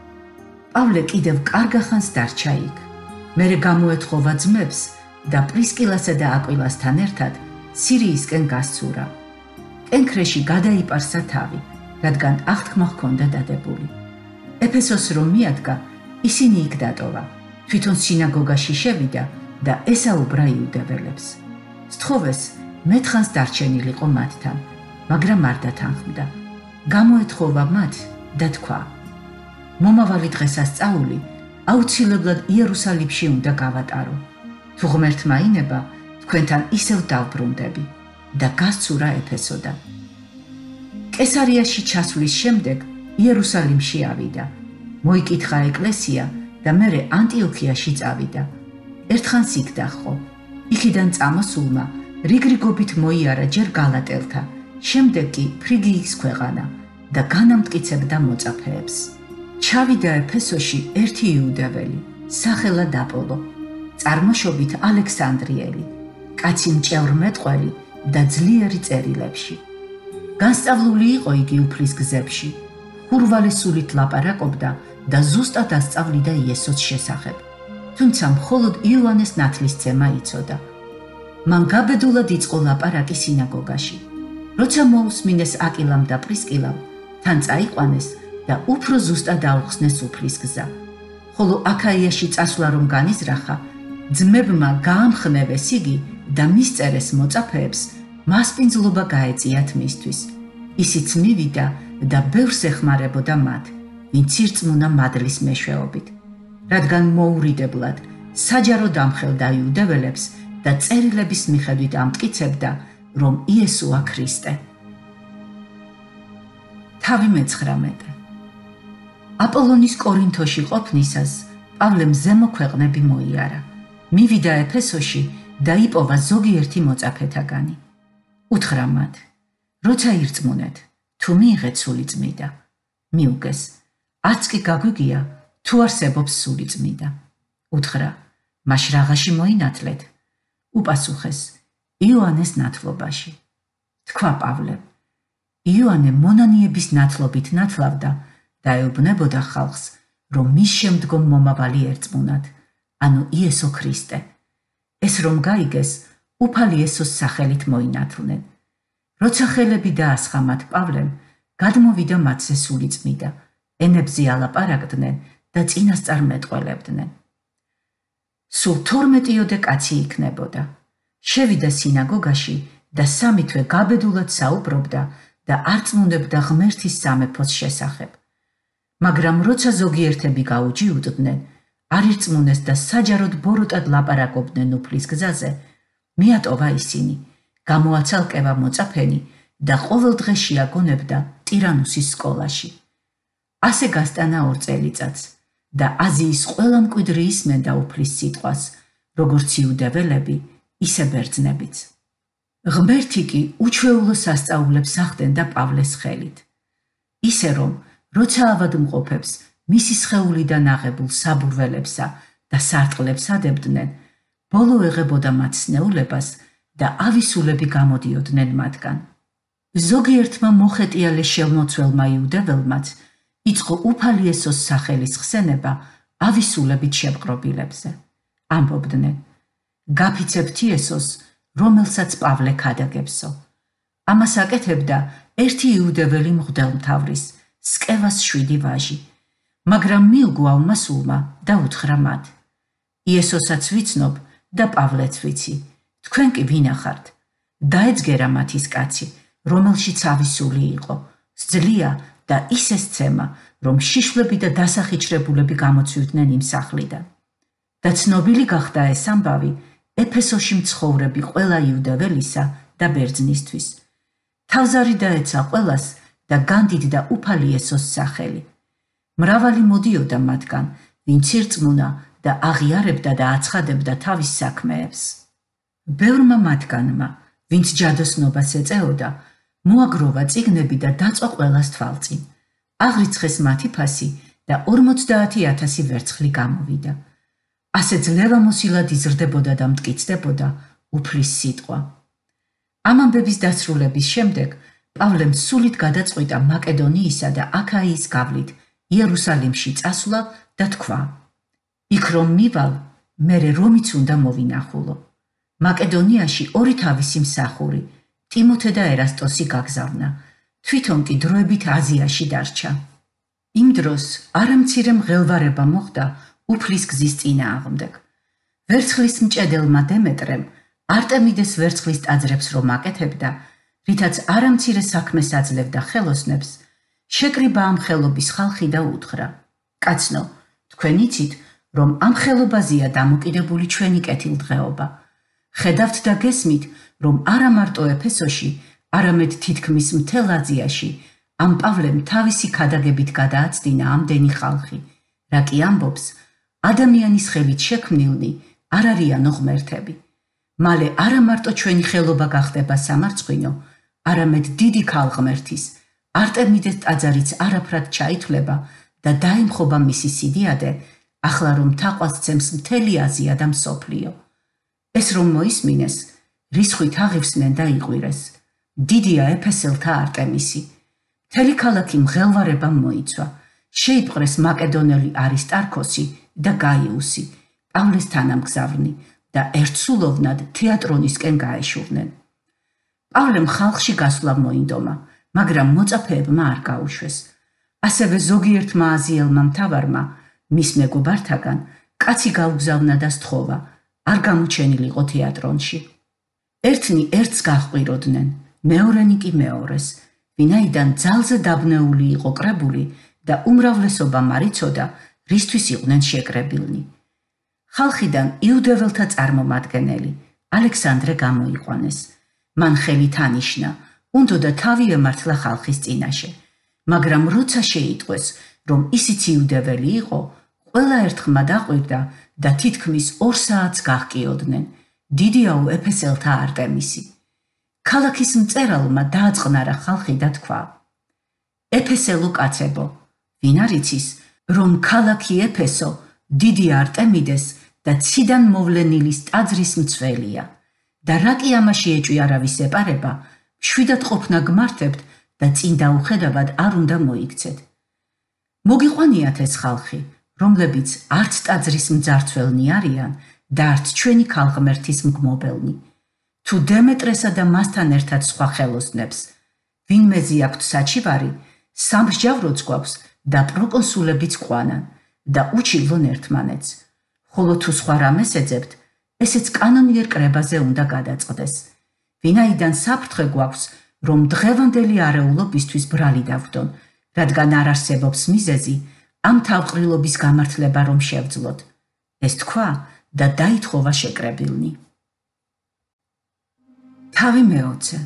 პავლე კიდევ კარგახანს დარჩა იქ. მერე გამოეთხოვა ძმებს და პრისკილასა და აკვილასთან ერთად სირიისკენ გასცურა. კენქრეში გადაიპარსა თავი, რადგან აღთქმა ჰქონდა დადებული. ეფესოს რომ მიადგა, ისინი იქ დატოვა. თვითონ სინაგოგაში შევიდა და ესაუბრა იუდეველებს. სთხოვეს მეთხანს დარჩენილიყო მათთან, მაგრამ არ დათანხმდა. გამოეთხოვა მათ და თქვა: მომავალი დღესასწაული აუცილებლად იერუსალიმში უნდა გავატარო. თუ ღმერთმა ინება, თქვენთან ისევ დავბრუნდები და გასცურა ეფესოდან. კესარიაში ჩასვლის შემდეგ იერუსალიმში ავიდა. მოიკითხა ეკლესია და მერე ანტიოქიაში წავიდა. ერთხანს იქ დაჰყო. იქიდან წამოსულმა რიგრიგობით მოიარა ჯერ გალატელთა, შემდეგ კი ფრიგიის ქვეყანა და განამტკიცებდა მოწაფეებს. ჩავიდა ეფესოში ერთი იუდეველი, სახელად აპოლო, წარმოშობით ალექსანდრიელი, კაცი მჭევრმეტყველი და ძლიერი წერილებში. განსწავლული იყო იგი უფლის გზებში, ხურვალესულით ლაპარაკობდა და ზუსტად ასწავლიდა იესოს შესახებ. თუმცა მხოლოდ იოანეს ნათლისმცემა იცოდა. მან გაბედულად იწყო ლაპარაკი სინაგოგაში. როცა მოусმინეს აკილამ და პრისკილამ, თან წაიყვანეს და უფრო ზუსტად აუხსნეს უფლის გზა. ხოლო აქაიაში წასვლა რომ განიზრახა, ძმებმა გაამხნევეს იგი და მისწერეს მოწაფეებს, მასპინძლობა გაეწიათ მისთვის. ისიც მივიდა და ბევრს ეხმარებოდა მათ, ვინც ირწმუნა მადლის მეშვეობით, რადგან მოურიდებლად საჯარო დამხელდა იუდეველებს და წერილების მიხედვით ამტკიცებდა, რომ იესოა ქრისტე. თავი მეცხრამეტე. აპოლონის კორინთოში ყოფნისას პავლემ ზემო ქვეყნები მოიარა. მივიდა ეფესოში და იპოვა ზოგიერთი მოწაფეთაგანი. უთხრა მათ, როცა ირწმუნეთ, თუ მიიღეთ სული წმიდა. მიუგეს, არც კი გაგვიგია, თუ არსებობს სული წმიდა. უთხრა, მაშ რაღაცი მოინათლეთ? უპასუხეს, იოანეს ნათლობაში. თქვა პავლემ, იოანე მონანიების ნათლობით ნათლავდა და ეუბნებოდა ხალხს, რომ მის შემდგომ მომავალი ერწმუნათ, ანუ იესო ქრისტე. ეს რომ გაიგეს, უფალი იესოს სახელით მოინათლნენ. როცა ხელები დაასხა მათ პავლემ, გადმოვიდა მათზე სული წმიდა, ენებზე ალაპარაკდნენ და წინასწარ მეტყველებდნენ. სულ თორმეტიოდე კაცი იქნებოდა. შევიდა სინაგოგაში და სამი თვე გაბედულად საუბრობდა და არწმუნებდა ღმერთის სამეფოს შესახებ. მაგრამ როცა ზოგიერთები გაუჯიუდნენ, არ ირწმუნეს და საჯაროდ ბოროტად ლაპარაკობდნენ უფლის გზაზე, მიატოვა ისინი, გამოაცალკევა მოწაფენი და ყოველ დღე შეაგონებდა ტირანუსის სკოლაში. ასე გასტანა ორ წელიწადს და აზიის ყველა მკვიდრი ისმენდა უფლის სიტყვას, როგორც იუდეველები, ისე ბერძნებიც. ღმერთი კი უჩვეულო სასწაულებს ახდენდა პავლეს ხელით. ისე რომ, როცა ავადმყოფებს მისი სხეულიდან აღებულ საბურველებსა და სარტყლებს ადებდნენ, ბოლო ეღებოდა მათ სნეულებას და ავისულები გამოდიოდნენ მათგან. ზოგიერთმა მოხეტიალე შემოწველმა იუდეველმაც იწყო უფალი იესოს სახელის ხსენება ავისულებით შეპყრობილებზე. ამბობდნენ, გაფიცებთ იესოს, რომელსაც პავლე ქადაგებსო. ამას აკეთებდა ერთი იუდეველი მღვდელმთავრის, სკევას შვიდი ვაჟი, მაგრამ მიუგვა უმასულმა და უთხრა მათ, იესოსაც ვიცნობ და პავლეც ვიცი, თქვენ კი ვინახართ? დაეძგერა მათის კაცი, რომელშიც ავისული იყო, სძლია და ისე სცემა, რომ შიშვლები და დასახიჩრებულები გამოცვიდნენ იმ სახლიდან. და ცნობილი გახდა ეს ამბავი ეფესოში მცხოვრები ყველა იუდეველისა და ბერძნისთვის. თავზარი დაეცა ყველას და განდიდდა უფალი იესოს სახელი. მრავალი მოდიოდა მათგან, ვინც ირწმუნა და აღიარებდა და აცხადებდა თავის საქმეებს. ბევრმა მათგანმა, ვინც ჯადოსნობას ეწეოდა, მოაგროვა წიგნები და დაწვა ყველას თვალწინ. აღრიცხეს მათი ფასი და ორმოცდაათი ათასი ვერცხლი გამოვიდა. ასე ძლევამოსილად იზრდებოდა და მტკიცდებოდა უფლის სიტყვა. ამ ამბების დასრულების შემდეგ პავლემ სულით გადაწყვიტა მაკედონიისა და აქაიის გავლით იერუსალიმში წასვლა და თქვა, იქ რომ მივალ, მერე რომიც უნდა მოვინახულო. მაკედონიაში ორი თავისი მსახური, ტიმოთე და ერასტოსი გაგზავნა, თვითონ კი დროებით აზიაში დარჩა. იმ დროს არამცირე მღელვარება მოხდა უფლის გზის წინააღმდეგ. ვერცხლის მჭედელმა დემეტრემ არტემიდეს ვერცხლის ტაძრებს რომ აკეთებდა, რითაც არამცირე საქმეს აძლევდა ხელოსნებს, შეკრიბა ამ ხელობის ხალხი და უთხრა, კაცნო, თქვენ იცით, რომ ამ ხელობაზეა დამოკიდებული ჩვენი კეთილდღეობა. ხედავთ და გესმით, რომ არა მარტო ეფესოში, არამედ თითქმის მთელ აზიაში ამ პავლემ თავისი ქადაგებით გადააცდინა ამდენი ხალხი, რა კი ამბობს, ადამიანის ხელით შექმნილნი არ არიანო ღმერთები. მალე არა მარტო ჩვენი ხელობა გახდება სამარცხვინო, არამედ დიდი ქალღმერთის, არტემიდეს ტაძარიც არაფრად ჩაითვლება და დაიმხობა მისი სიდიადე, ახლა რომ თაყვანს ცემს მთელი აზია და მსოფლიო. ეს რომ მოისმინეს, რისხვით აღივსნენ და იყვირეს. დიდია ეფესელთა არტემისი. მთელი ქალაქი მღელვარებამ მოიცვა. შეიპყრეს მაკედონელი არისტარქოსი და გაიუსი, პავლეს თანამგზავრნი და ერთსულოვნად თეატრონისკენ გაეშურნენ. პავლემ ხალხში გასვლა მოინდომა, მაგრამ მოწაფეებმა არ გაუშვეს. ასევე ზოგიერთმა აზიელმა მთავარმა, მის მეგობართაგან, კაცი გაუგზავნა და სთხოვა, არ გამოჩენილიყო თეატრონში. ერთნი ერთს გაჰყვიროდნენ, მეორენი კი მეორეს, ვინაიდან ძალზე დაბნეული იყო კრებული და უმრავლესობამ არ იცოდა, რისთვის იყვნენ შეკრებილნი. ხალხიდან იუდეველთა წარმომადგენელი ალექსანდრე გამოიყვანეს. მან ხელი თანიშნა, უნდოდა თავი ემართლა ხალხის წინაშე, მაგრამ როცა შეიტყვეს, რომ ისიც იუდეველი იყო, ყველა ერთხმა დაყვირდა და თითქმის ორ საათს გაჰკიოდნენ. დიდიაო ეფესელთა არტემისი. ქალაქის მწერალმა დააწყნარა ხალხი და თქვა: ეფესელო კაცებო, ვინ არ იცის, რომ ქალაქი ეფესო დიდი არტემიდეს და ციდან მოვლენილის ტაძრის მცველია და რა კი ამაში ეჭვი არავის ეპარება, მშვიდად ყოფნა გმართებთ და წინ დაუხედავად არ უნდა მოიქცეთ. მოგიყვანიათ ეს ხალხი, რომლებიც არც ტაძრის მძარცველნი არიან და არც ჩვენი ქალღმერთის მგმობელნი. თუ დემეტრესა და მასთან ერთად სხვა ხელოსნებს, ვინმეზე აქვთ საჩივარი, სამსჯავროც გვაქვს და პროკონსულებიც ყვანან და უჩილვონ ერთმანეთს. ხოლო თუ სხვა რამეს ეძებთ, ესეც კანონიერ კრებაზე უნდა გადაწყდეს. ვინაიდან საფრთხე გვაქვს, რომ დღევანდელი არეულობისთვის ბრალი დავდონ, რადგან არ არსებობს მიზეზი ამ თავყრილობის გამართლება რომ შევძლოთ. ეს თქვა და დაითხოვა შეკრებილნი. თავი მეოცე.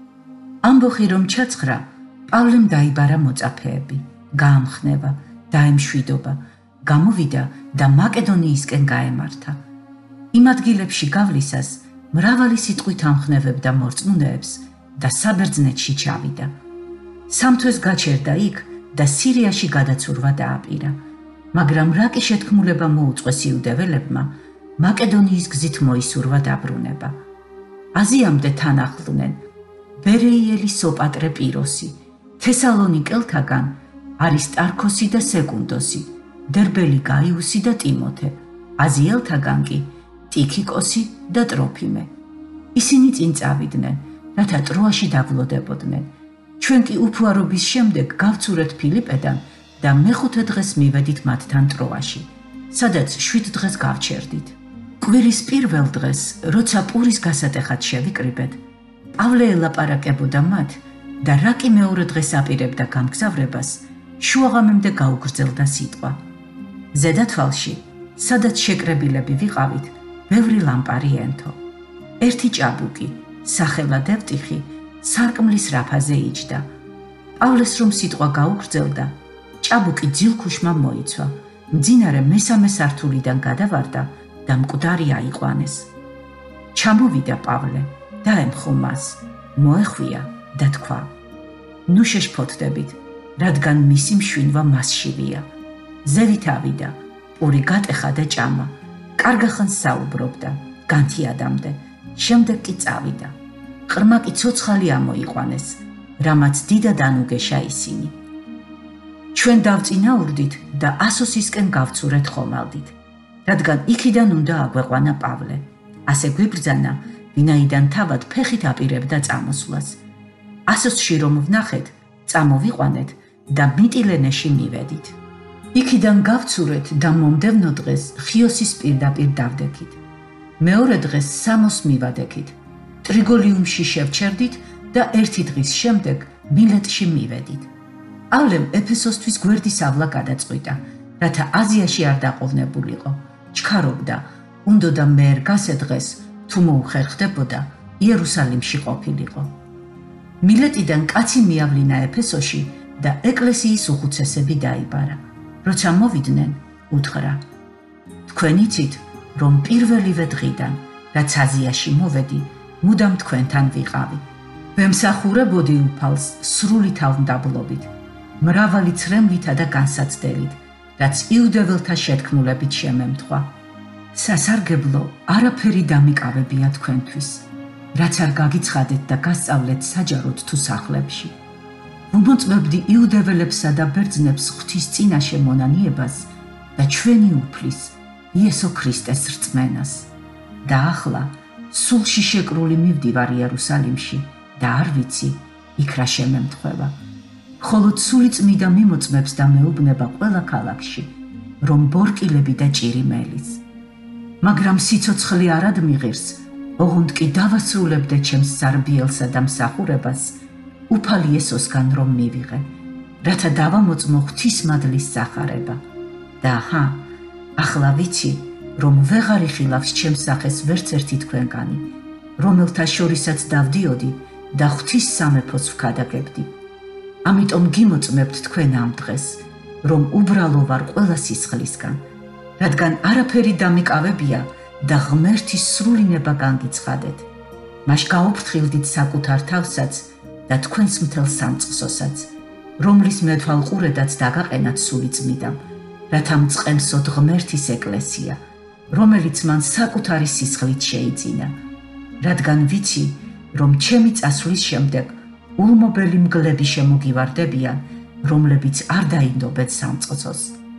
ამბოხი რომ ჩაცხრა, პავლემ დაიბარა მოწაფეები, გაამხნევა, დაემშვიდობა, გამოვიდა და მაკედონიისკენ გაემართა. იმ ადგილებში გავლისას მრავალი სიტყვით ამხნევებდა მორწმუნეებს და საბერძნეთში ჩავიდა. სამთვეს გაჩერდა იქ და სირიაში გადაცურვა დააპირა, მაგრამ რა კი შეთქმულება მოუწყვეს იუდეველებმა, მაკედონიის გზით მოისურვა დაბრუნება. აზიამდე თან ახლდნენ ბერეიელი სოპატრე პიროსი, თესალონიკელთაგან არისტარქოსი და სეკუნდოსი, დერბელი გაიუსი და ტიმოთე, აზიელთაგან კი ტიქიკოსი და ტროფიმე. ისინი წინ წავიდნენ, რათა ტროაში დაბლოდებოდნენ. ჩვენ კი უფუარობის შემდეგ გავცურეთ ფილიპედან და მეხუთე დღეს მივედით მათთან ტროაში, სადაც შვიდ დღეს გავჩერდით. კვირის პირველ დღეს, როცა პურის გასატეხად შევიკრიბეთ, პავლე ელაპარაკებოდა მათ და რა კი მეორე დღეს აპირებდა გამგზავრებას, შუაღამემდე გაუგრძელდა სიტყვა. ზედა თვალში, სადაც შეკრებილები ვიყავით, ბევრი ლამპარი ენთო. ერთი ჭაბუკი, სახელად ევტიხი, სარკმლის რაფაზე იჯდა. პავლეს რომ სიტყვა გაუგრძელდა, ჭაბუკი ძილქუშმა მოიცვა, მძინარე მესამე სართულიდან გადავარდა და მკვდარი აიყვანეს. ჩამოვიდა პავლე, დაემხო მას, მოეხვია და თქვა: ნუ შეშფოთდებით, რადგან მისი მშვენვა მასშივია. ზევით ავიდა, პური გატეხა და ჭამა, კარგახანს საუბრობდა, განთიადამდე, შემდეგ კი წავიდა. ყრმა კი ცოცხალი ამოიყვანეს, რამაც დიდად ანუგეშა ისინი. ჩვენ დავწინაურდით და ასოსისკენ გავცურეთ ხომალდით, რადგან იქიდან უნდა აგვეყვანა პავლე. ასე გვიბრძანა, ვინაიდან თავად ფეხით აპირებდა წამოსვლას. ასოსში რომ ვნახეთ, წამოვიყვანეთ და მიტილენეში მივედით. იქიდან გავცურეთ და მომდევნო დღეს ხიოსის პირდაპირ დავდექით. მეორე დღეს სამოს მივადექით. ტრიგოლიუმში შევჩერდით და ერთი დღის შემდეგ მილეტში მივედით. პავლემ ეფესოსთვის გვერდის ავლა გადაწყვიტა, რათა აზიაში არ დაყოვნებულიყო. ჩქარობდა, უნდოდა მე რგასე დღეს, თუ მოუხერხდებოდა, იერუსალიმში ყოფილიყო. მილეტიდან კაცი მიავლინა ეფესოში და ეკლესიის უხუცესები დაიბარა. როცა მოვიდნენ, უთხრა: თქვენ იცით, რომ პირველივე დღიდან, რაც აზიაში მოვედი, მუდამ თქვენთან ვიყავი. ვემსახურებოდი უფალს სრული თავმდაბლობით, მრავალი ცრემლითა და განსაცდელით, რაც იუდეველთა შეთქმულებით შემემთხვა. სასარგებლო არაფერი დამიკავებია თქვენთვის, რაც არ გაგიცხადეთ და გასწავლეთ საჯაროდ თუ სახლებში. ვუმოწმებდი იუდეველებსა და ბერძნებს ღვთის წინაშე მონანიებას და ჩვენი უფლის, იესო ქრისტეს რწმენას. და ახლა სულში შეკრული მივდივარ იერუსალიმში და არ ვიცი, იქ რა შემემთხვევა. მხოლოდ სული წმიდა მიმოწმებს და მეუბნება ყველა ქალაქში, რომ ბორკილები და ჭირი მელის. მაგრამ სიცოცხლე არ ადმიღირს, ოღონდ კი დავასრულებდე ჩემს სარბიელსა და მსახურებას უფალი იესოსგან რომ მივიღე, რათა დავამოწმო ღვთისმადლის სახარება. და ჰა, ახლა ვიცი, რომ ვეღარ იხილავს ჩემს სახეს ვერც ერთი თქვენგანი, რომელთა შორისაც დავდიოდი და ღვთის სამეფოს ვქადაგებდი. ამიტომ გიმოწმებთ თქვენ ამ დღეს, რომ უბრალო ვარ ყველა სისხლისგან, რადგან არაფერი დამიკავებია და ღმერთის სრულინება განგიცხადეთ. მაშ გაუფრთხილდით საკუთარ თავსაც და თქვენს მთელ სამწყსოსაც, რომლის მეთვალყურედაც დაგაყენათ სული წმიდამ, რათა მწყემსოთ ღმერთის ეკლესია, რომელიც მან საკუთარი სისხლით შეიძინა. რადგან ვიცი, რომ ჩემი წასვლის შემდეგ ულმობელი მგლები შემოგივარდებიან, რომლებიც არ დაინდობენ სამწყსოს.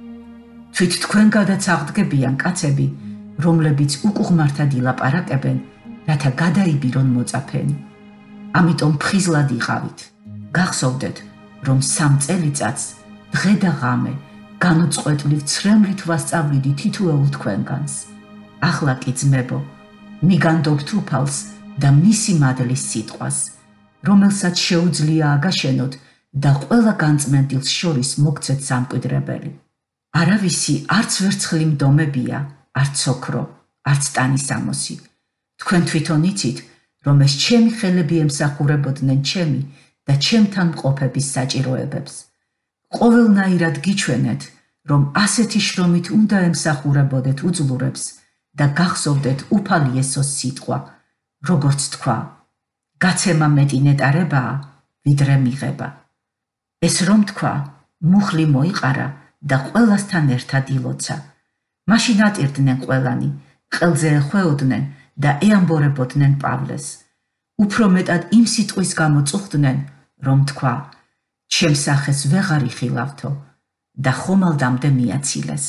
თვით თქვენ გადაც აღდგებიან კაცები, რომლებიც უკუღმართად ილაპარაკებენ, რათა გადაიბირონ მოწაფენი. ამიტომ ფხიზლად იყავით. გახსოვდეთ, რომ სამ წელიწადს დღე და ღამე განუწყვეტლივ ცრემლით ვასწავლიდი თითოეულ თქვენგანს. ახლა კი ძმებო, მიგანდობთ უფალს და მისი მადლის სიტყვას, რომელსაც შეუძლია აგაშენოთ და ყველა განწმენდილს შორის მოგცეთ სამკვიდრებელი. არავისი არც ვერცხლი მდომებია, არც ოქრო, არც ტანისამოსი. თქვენ თვითონ იცით, რომ ეს ჩემი ხელები ემსახურებოდნენ ჩემი და ჩემთან მყოფების საჭიროებებს. ყოველნაირად გიჩვენეთ, რომ ასეთი შრომით უნდა ემსახურებოდეთ უძლურებს და გახსოვდეთ უფალი იესოს სიტყვა, როგორც თქვა, გაცემა მეტი ნეტარებაა, ვიდრე მიღება. ეს რომ თქვა, მუხლი მოიყარა და ყველასთან ერთად ილოცა. მაშინ ატირდნენ ყველანი, ყელზე ეხვეოდნენ და ეამბორებოდნენ პავლეს. უფრო მეტად იმ სიტყვის გამო წუხდნენ, რომ თქვა, ჩემს სახეს ვეღარ იხილავთო და ხომალდამდე მიაცილეს.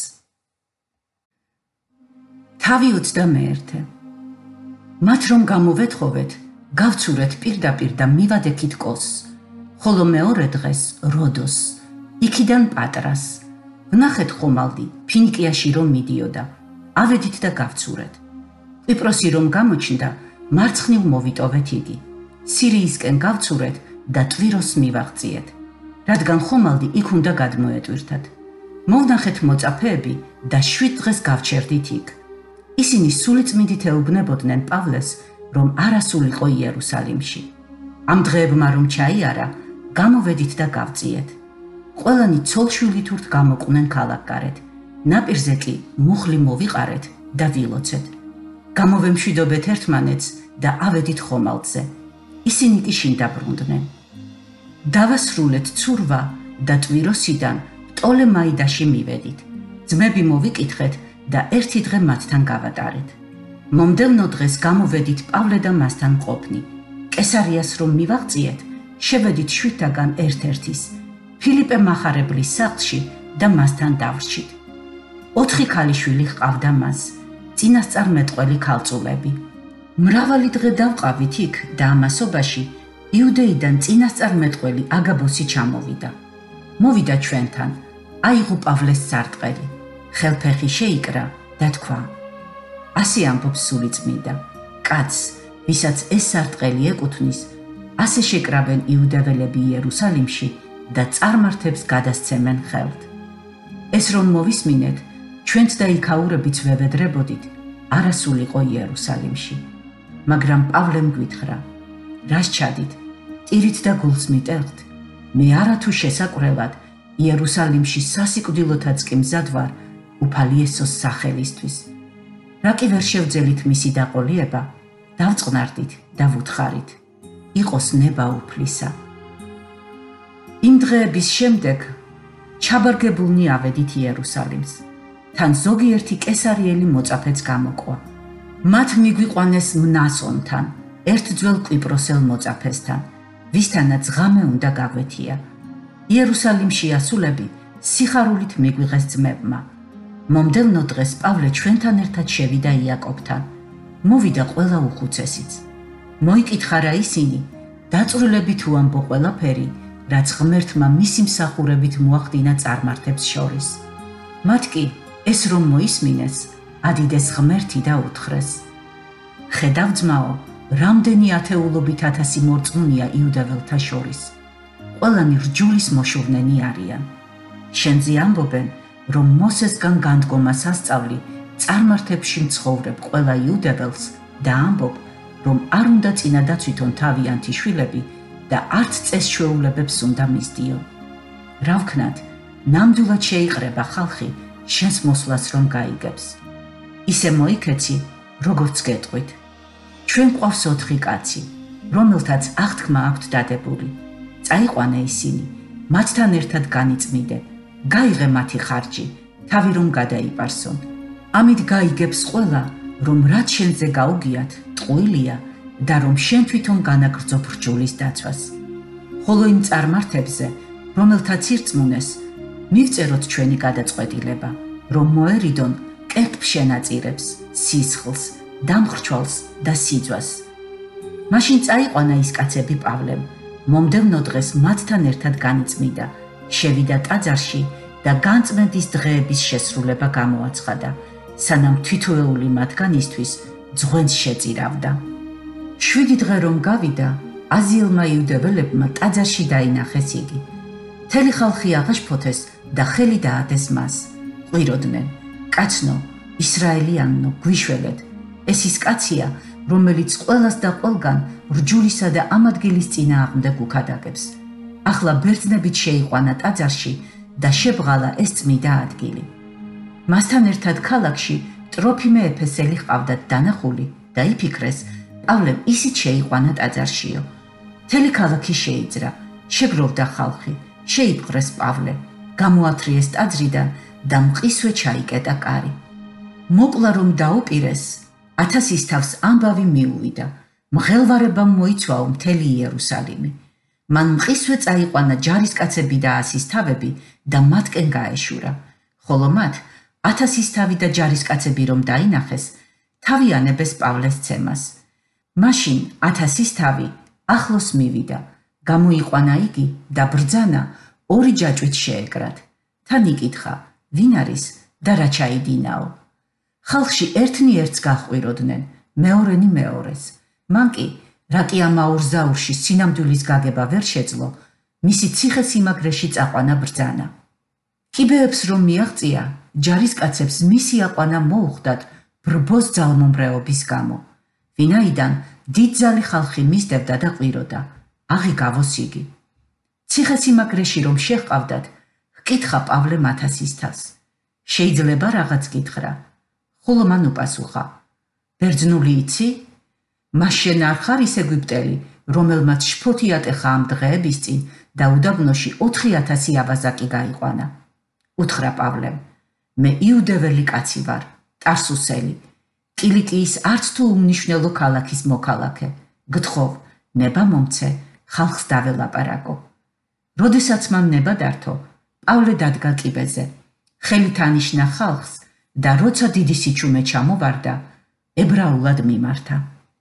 თავი ოცდამეერთე. მათ რომ გამოვეთხოვეთ, გავცურეთ პირდაპირ და მივადექით კოსს, ხოლო მეორე დღეს როდოს, იქიდან პატრას. ვნახეთ ხომალდი ფინიკიაში რომ მიდიოდა, ავედით და გავცურეთ. კვიპროსი რომ გამოჩნდა, მარცხნივ მოვიტოვეთ იგი. სირიისკენ გავცურეთ და ტვიროს მივაღწიეთ, რადგან ხომალდი იქ უნდა გადმოეტვირთათ. მოვნახეთ მოწაფეები და შვიდ დღეს გავჩერდით იქ. ისინი სულიწმიდით ეუბნებოდნენ პავლეს, რომ არასულიყო იერუსალიმში. ამ დღეებმა რომ ჩაიარა, გამოვედით და გავწიეთ. ყველანი ცოლშვილით ურთ გამოყვნენ ქალაქგარეთ, ნაპირზე კი მუხლი მოვიყარეთ და ვილოცეთ. გამოვემშვიდობეთ ერთმანეთს და ავედით ხომალდზე. ისინი კი შინ დაბრუნდნენ. დავასრულეთ ცურვა და ტვიროსიდან პტოლემაიდაში მივედით. ძმები მოვიკითხეთ და ერთი დღე მათთან გავატარეთ. მომდევნო დღეს გამოვედით პავლე და მასთან მყოფნი. კესარიას რომ მივაღწიეთ, შევედით შვიდთაგან ერთ-ერთის, ფილიპე მახარებლის სახლში და მასთან დავრჩით. ოთხი ქალიშვილი ჰყავდა მას, წინასწარმეტყველი ქალწულები. მრავალი დღე დავყავით იქ და ამასობაში იუდეიდან წინასწარმეტყველი აგაბოსი ჩამოვიდა. მოვიდა ჩვენთან, აიღო პავლეს სარტყელი, ხელფეხი შეიკრა და თქვა, ასე ამბობს სულიწმიდა, კაცს, ვისაც ეს სარტყელი ეკუთვნის, ასე შეკრავენ იუდეველები იერუსალიმში და წარმართებს გადასცემენ ხელთ. ეს რომ მოვისმინეთ, ჩვენც და იქაურებიც ვევედრებოდით, არასულიყო იერუსალიმში. მაგრამ პავლემ გვითხრა, რას ჩადით, ტირით და გულს მიტევთ, მე არათუ შესაკვრელად იერუსალიმში სასიკვდილოთაც კი მზად ვარ უფალი იესოს სახელისთვის. რა კი ვერ შევძელით მისი დაყოლიება, დავწყნარდით და ვუთხარით, იყოს ნება უფლისა. იმ დღეების შემდეგ ჩაბარგებულნი ავედით იერუსალიმს. თან ზოგიერთი კესარიელი მოწაფეც გამოყვა. მათ მიგვიყვანეს მნასონთან, ერთ ძველ კვიპროსელ მოწაფესთან, ვისთანაც ღამე უნდა გაგვეთია. იერუსალიმში ასულები სიხარულით მიგვიღეს ძმებმა. მომდევნო დღეს პავლე ჩვენთან ერთად შევიდა იაკობთან. მოვიდა ყველა უხუცესიც. მოიკითხა რა ისინი, დაწვრილებით უამბო ყველაფერი, რაც ღმერთმა მისი მსახურებით მოახდინა წარმართებს შორის. მათ კი ეს რომ მოისმინეს, ადიდეს ღმერთი და უთხრეს. ხედავ ძმაო, რამდენი ათეულობით ათასი მორწმუნეა იუდეველთა შორის. ყველანი რჯულის მოშოვნენი არიან. შენზე ამბობენ, რომ მოსესგან განდგომა სასწავლი წარმართებში მცხოვრებ ყველა იუდეველს და ამბობ, რომ არ უნდა წინადაცვითონ თავიანთი შვილები და არც წესჩვეულებებს უნდა მისდიო. რა ვქნათ, ნამდვილად შეიყრება ხალხი შენს მოსვლას რომ გაიგებს. ისე მოიქეცი, როგორც გეტყვით. ჩვენ გვყავს ოთხი კაცი, რომელთაც აღთქმა აქვთ დადებული. წაიყვანე ისინი, მათთან ერთად განიწმიდე, გაიღე მათი ხარჯი, თავი რომ გადაიპარსონ. ამით გაიგებს ყველა, რომ რაც შენზე გაუგიათ, ტყუილია და რომ შენ თვითონ განაგრძობ რჯულის დაცვას. ხოლო იმ წარმართებზე, რომელთაც ირწმუნეს, მივწეროთ ჩვენი გადაწყვეტილება, რომ მოერიდონ კეფ შენაწირებს, სისხლს, დამხრჩვალს და სიძვას. მაშინ წაიყვანა ის კაცები პავლემ, მომდევნო დღეს მათთან ერთად განიწმიდა, შევიდა ტაძარში და განწმენდის დღეების შესრულება გამოაცხადა, სანამ თითოეული მათგანისთვის ძღვენს შეწირავდა. შვიდი დღე რომ გავიდა, აზიელმა იუდეველებმა ტაძარში დაინახეს იგი. მთელი ხალხი აღაშფოთეს და ხელი დაადეს მას. ყვიროდნენ, კაცნო, ისრაელიანო, გვიშველეთ, ეს ის კაცია, რომელიც ყველას და ყველგან რჯულისა და ამ ადგილის წინააღმდეგ უქადაგებს. ახლა ბერძნებით შეიყვანა ტაძარში და შებრალა ეს წმიდა ადგილი. მასთან ერთად ქალაქში ტროფიმე ეფესელი ჰყავდათ დანახული და იფიქრეს, პავლემ ისიც შეიყვანა ტაძარშიო. მთელი ქალაქი შეიძრა, შეგროვდა ხალხი, შეიპყრეს პავლე, გამოათრიეს ტაძრიდან და მყისვე ჩაიკეტა კარი. მოკლა რომ დაუპირეს, ათასის თავს ამბავი მიუვიდა, მღელვარებამ მოიცვაო მთელი იერუსალიმი. მან მყისვე წაიყვანა ჯარისკაცები და ასის თავები და მათკენ გაეშურა, ხოლო მათ ათასის თავი და ჯარისკაცები რომ დაინახეს, თავიანებეს პავლეს ცემას. მაშინ ათასის თავი ახლოს მივიდა, გამოიყვანა იგი და ბრძანა ორი ჯაჭვით შეეკრათ. თან იკითხა, ვინ არის და რა ჩაიდინაო. ხალხში ერთნი ერთს გაჰყვიროდნენ, მეორენი მეორეს. მან კი, რა კი ამ აურზაურში სინამდვილის გაგება ვერ შეძლო, მისი ციხე-სიმაგრეში წაყვანა ბრძანა. კიბეებს რომ მიაღწია, ჯარისკაცებს მისი აყვანა მოუხდათ ბრბოს ძალმომრეობის გამო. ვინაიდან დიდძალი ხალხი მისდევდა და ყვიროდა, აღიგავოს იგი. ციხე-სიმაგრეში რომ შეჰყავდათ, ჰკითხა პავლე ათასის თავს. შეიძლება რაღაც გითხრა, ხოლო მან უპასუხა, ბერძნული იცი? მას შენ არ ხარ ის ეგვიპტელი, რომელმაც შფოთი ატეხა ამ დღეების წინ და უდაბნოში ოთხი ათასი აბაზაკი გაიყვანა. უთხრა პავლემ, მე იუდეველი კაცი ვარ, ტარსუსელი, კილიკიის არც თუ უმნიშვნელო ქალაქის მოქალაქე. გთხოვ, ნება მომცე, ხალხს დაველაპარაკო. როდესაც მან ნება დართო, პავლე დადგა კიბეზე, ხელით ანიშნა ხალხს და როცა დიდი სიჩუმე ჩამოვარდა, ებრაულად მიმართა.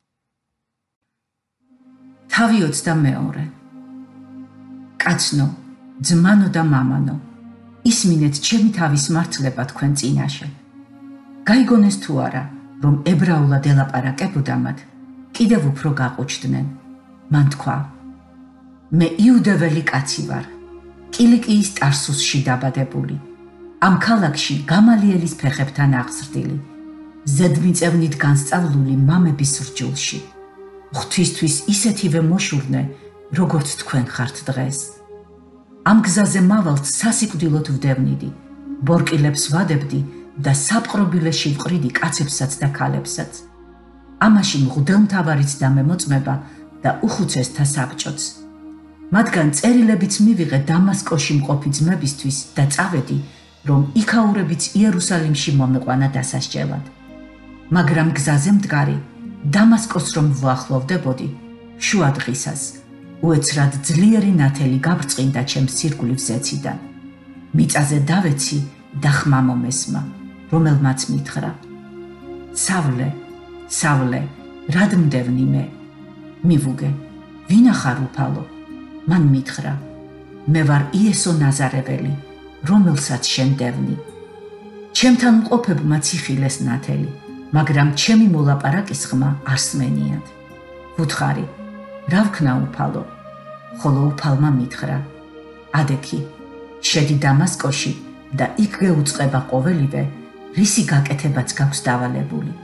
თავი ოცდამეორე. კაცნო, ძმანო და მამანო, ისმინეთ ჩემი თავის მართლება თქვენ წინაშე. გაიგონეს თუ არა, რომ ებრაულად ელაპარაკებოდა მათ, კიდევ უფრო გაყუჩდნენ. მან თქვა, მე იუდეველი კაცი ვარ, კილიკიის ტარსუსში დაბადებული, ამ ქალაქში გამალიელის ფეხებთან აღზრდილი, ზედმიწევნით განსწავლული მამების რჯულში. ღვთისთვის ისეთივე მოშურნე, როგორც თქვენ ხართ დღეს. ამ გზაზე მავალთ სასიკვდილოდ ვდევნიდი, ბორკილებს ვადებდი და საპყრობილეში ვყრიდი კაცებსაც და ქალებსაც. ამაში მღვდელმთავარიც დამემოწმება და უხუცესთა საბჭოც. მათგან წერილებიც მივიღე დამასკოში მყოფი ძმებისთვის და წავედი, რომ იქაურებიც იერუსალიმში მომეყვანა დასასჯელად. მაგრამ გზაზე მდგარი, დამასკოს რომ ვუახლოვდებოდი, შუა დღისას, უეცრად ძლიერი ნათელი გაბრწყინდა ჩემს სირგულივ ზეციდან. მიწაზე დავეცი და ხმა მომესმა, რომელმაც მითხრა, სავლე, სავლე, რად მდევნი მე? მივუგე, ვინა ხარ უფალო? მან მითხრა, მე ვარ იესო ნაზარებელი, რომელსაც შენ დევნი. ჩემთან მყოფებმა ციხილეს ნათელი, მაგრამ ჩემი მოლაპარაკის ხმა არ სმენიათ. ვუთხარი, რა ვქნა უფალო? ხოლო უფალმა მითხრა, ადექი, შედი დამასკოში და იქ გეუწყება ყოველივე, რისი გაკეთებაც გაქვს დავალებული.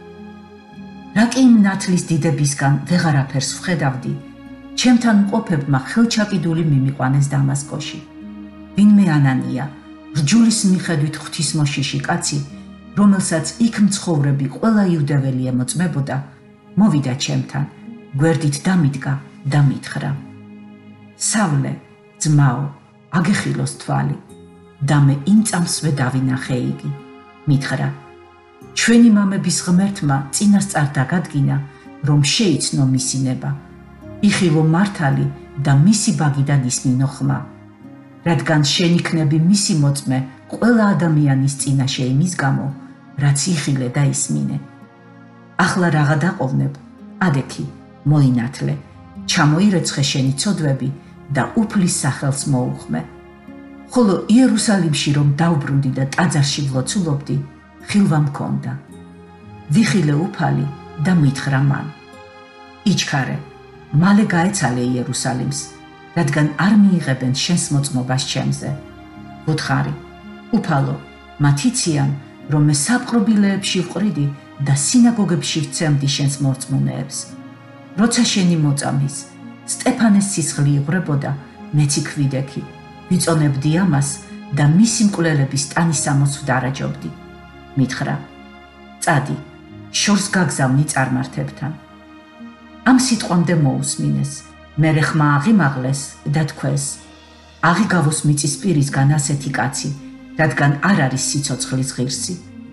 რა კი იმ ნათლის დიდებისგან ვეღარაფერს ვხედავდი, ჩემთან მყოფებმა ხელჩაკიდული მიმიყვანეს დამასკოში. ვინმე ანანია, რჯულის მიხედვით ღვთისმოშიში კაცი, რომელსაც იქ მცხოვრები ყველა იუდეველი ემოწმებოდა, მოვიდა ჩემთან, გვერდით დამიდგა და მითხრა, სავლე, ძმაო, აგეხილოს თვალი და მე იმ წამსვე დავინახე იგი. მითხრა, ჩვენი მამების ღმერთმა წინასწარ დაგადგინა, რომ შეიცნო მისი ნება, იხილო მართალი და მისი ბაგიდან ისმინო ხმა, რადგან შენ იქნები მისი მოწმე ყველა ადამიანის წინაშე იმის გამო, რაც იხილე და ისმინე. ახლა რაღა დაყოვნებ, ადექი, მოინათლე, ჩამოირეცხე შენი ცოდვები და უფლის სახელს მოუხმე. ხოლო იერუსალიმში რომ დავბრუნდი და ტაძარში ვლოცულობდი, ხილვა მქონდა. ვიხილე უფალი და მითხრა მან, იჩქარე, მალე გაეცალე იერუსალიმს, რადგან არ მიიღებენ შენს მოწმობას ჩემზე. ვუთხარი, უფალო, მათ იციან, რომ მე საპყრობილეებში ვყრიდი და სინაგოგებში ვცემდი შენს მორწმუნეებს. როცა შენი მოწამის, სტეფანეს სისხლი იღვრებოდა, მეც იქ ვიდექი, ვიწონებდი ამას და მისი მკვლელების ტანისამოს ვდარაჯობდი. მითხრა, წადი, შორს გაგზავნი წარმართებთან. ამ სიტყვამდე მოусმინეს, მერე ხმა აღიმაღლეს და თქვეს, აღიგავოს მიწისპირისგან ასეთი კაცი, რადგან არ არის სიცოცხლის ღირსი.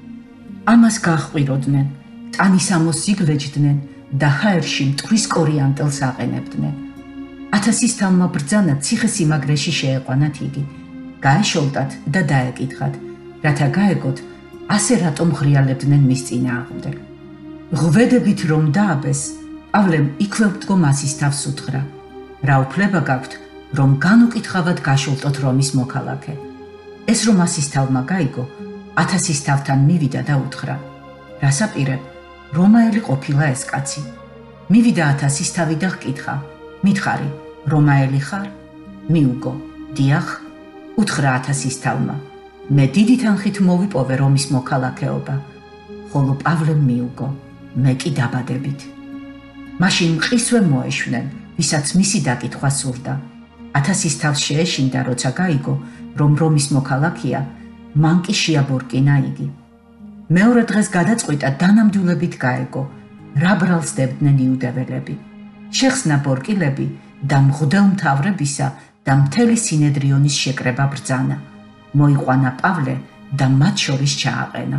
ამას გაახვიროდნენ, ტანისამოს იგლეჯდნენ და ჰაერში მტვრის კორიანტელს აყენებდნენ. ათასისთავმა ბრძანა ციხესიმაგრეში შეეყვანათ იგი, გაეშოლტათ და დაეკითხათ, რათა გაეგოთ, ასე რატომ ღრიალებდნენ მის წინააღმდეგ. ღვედებით რომ დააბეს, პავლემ იქვე ვდგო მასის თავს უთხრა, რა უფლება გაქვთ, რომ განუკითხავად გაშოლტოთ რომის მოქალაქე. ეს რომ მასისთავმა გაიგო, ათასისთავთან მივიდა და უთხრა, რასაპირებ, რომაელი ყოფილა ეს კაცი. მივიდა ათასისთავი და ჰკითხა, მითხარი, რომაელი ხარ? მიუგო, დიახ, უთხრა ათასისთავმა, მე დიდი თანხით მოვიპოვე რომის მოქალაქეობა, ხოლო პავლემ მიუგო, მე კი დაბადებით. მაშინ მყისვე მოეშვნენ, ვისაც მისი დაკითხვა სურდა. ათასისთავს შეეშინდა, როცა გაიგო, რომ რომის მოქალაქეა, მან კი შეაბორკინა იგი. მეორე დღეს გადაწყვიტა დანამდვილებით გაეგო, რა ბრალს დებდნენ იუდეველები. შეხსნა ბორკილები და მღვდელმთავრებისა და მთელი სინედრიონის შეკრება ბრძანა. მოიყვანა პავლე და მათ შორის ჩააყენა.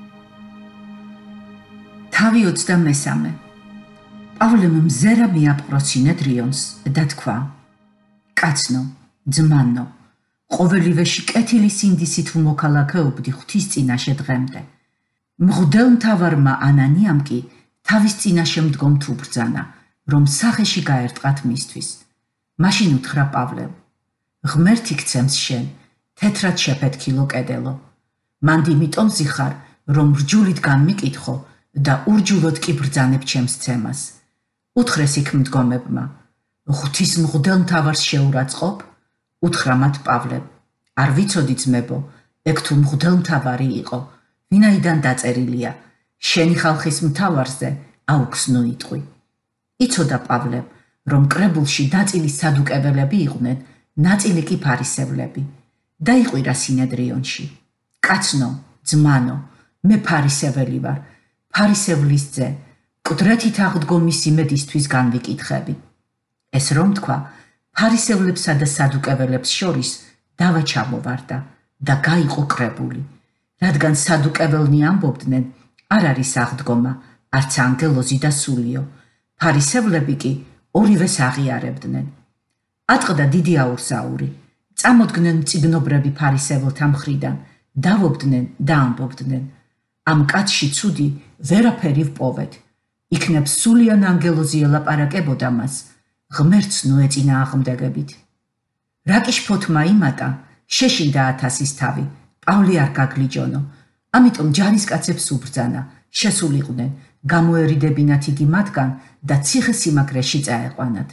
თავი ოცდამესამე. პავლემ მზერა მიაპყრო სინედრიონს და თქვა, კაცნო, ძმანო, ყოველივეში კეთილი სინდისით ვმოქალაქეობდი ღვთის წინაშე დღემდე. მღვდელმთავარმა ანანიამ კი თავის წინაშე მდგომ თუ ბრძანა, რომ სახეში გაერტყათ მისთვის. მაშინ უთხრა პავლემ, ღმერთი გცემს შენ, თეთრად შეფეთქილო კედელო. მანდ იმიტომ ზიხარ, რომ რჯულით განმიკითხო და ურჯულოდ კი ბრძანებ ჩემს ცემას. უთხრეს იქ მდგომებმა, ღვთის მღვდელმთავარს შეურაცხყოფ? უთხრა მათ პავლემ, არ ვიცოდი ძმებო, ეგ თუ მღვდელმთავარი იყო, ვინაიდან დაწერილია, შენი ხალხის მთავარზე აუხსნო იტყვი. იცოდა პავლემ, რომ კრებულში ნაწილი სადუკეველები იყვნენ, ნაწილი კი ფარისევლები. დაიყვირა სინედრიონში. კაცნო, ძმანო, მე ფარისეველი ვარ, ფარისევლის ძე, მკვდრეთით აღდგომის იმედისთვის განვიკითხები. ეს რომ თქვა, ფარისევლებსა და სადუკეველებს შორის დავა ჩამოვარდა და გაიყო კრებული, რადგან სადუკეველნი ამბობდნენ, არ არის აღდგომა, არც ანგელოზი და სულიო, ფარისევლები კი ორივეს აღიარებდნენ. ატყდა დიდი აურზაური, წამოდგნენ მწიგნობრები ფარისევლთა მხრიდან, დავობდნენ და ამბობდნენ, ამ კაცში ცუდი ვერაფერი ვპოვეთ, იქნებ სულიან ანგელოზი ელაპარაკებოდა მას, ღმერთს ნოეწინა აღმდეგებით. რა კი შფოთმა იმატა, შეშინდა ათასის თავი, პავლე არ გაგლიჯონო, ამიტომ ჯარისკაცებს უბრძანა, შესულიყვნენ გამოერიდებინათ იგი მათგან და ციხესიმაგრეში წაეყვანათ.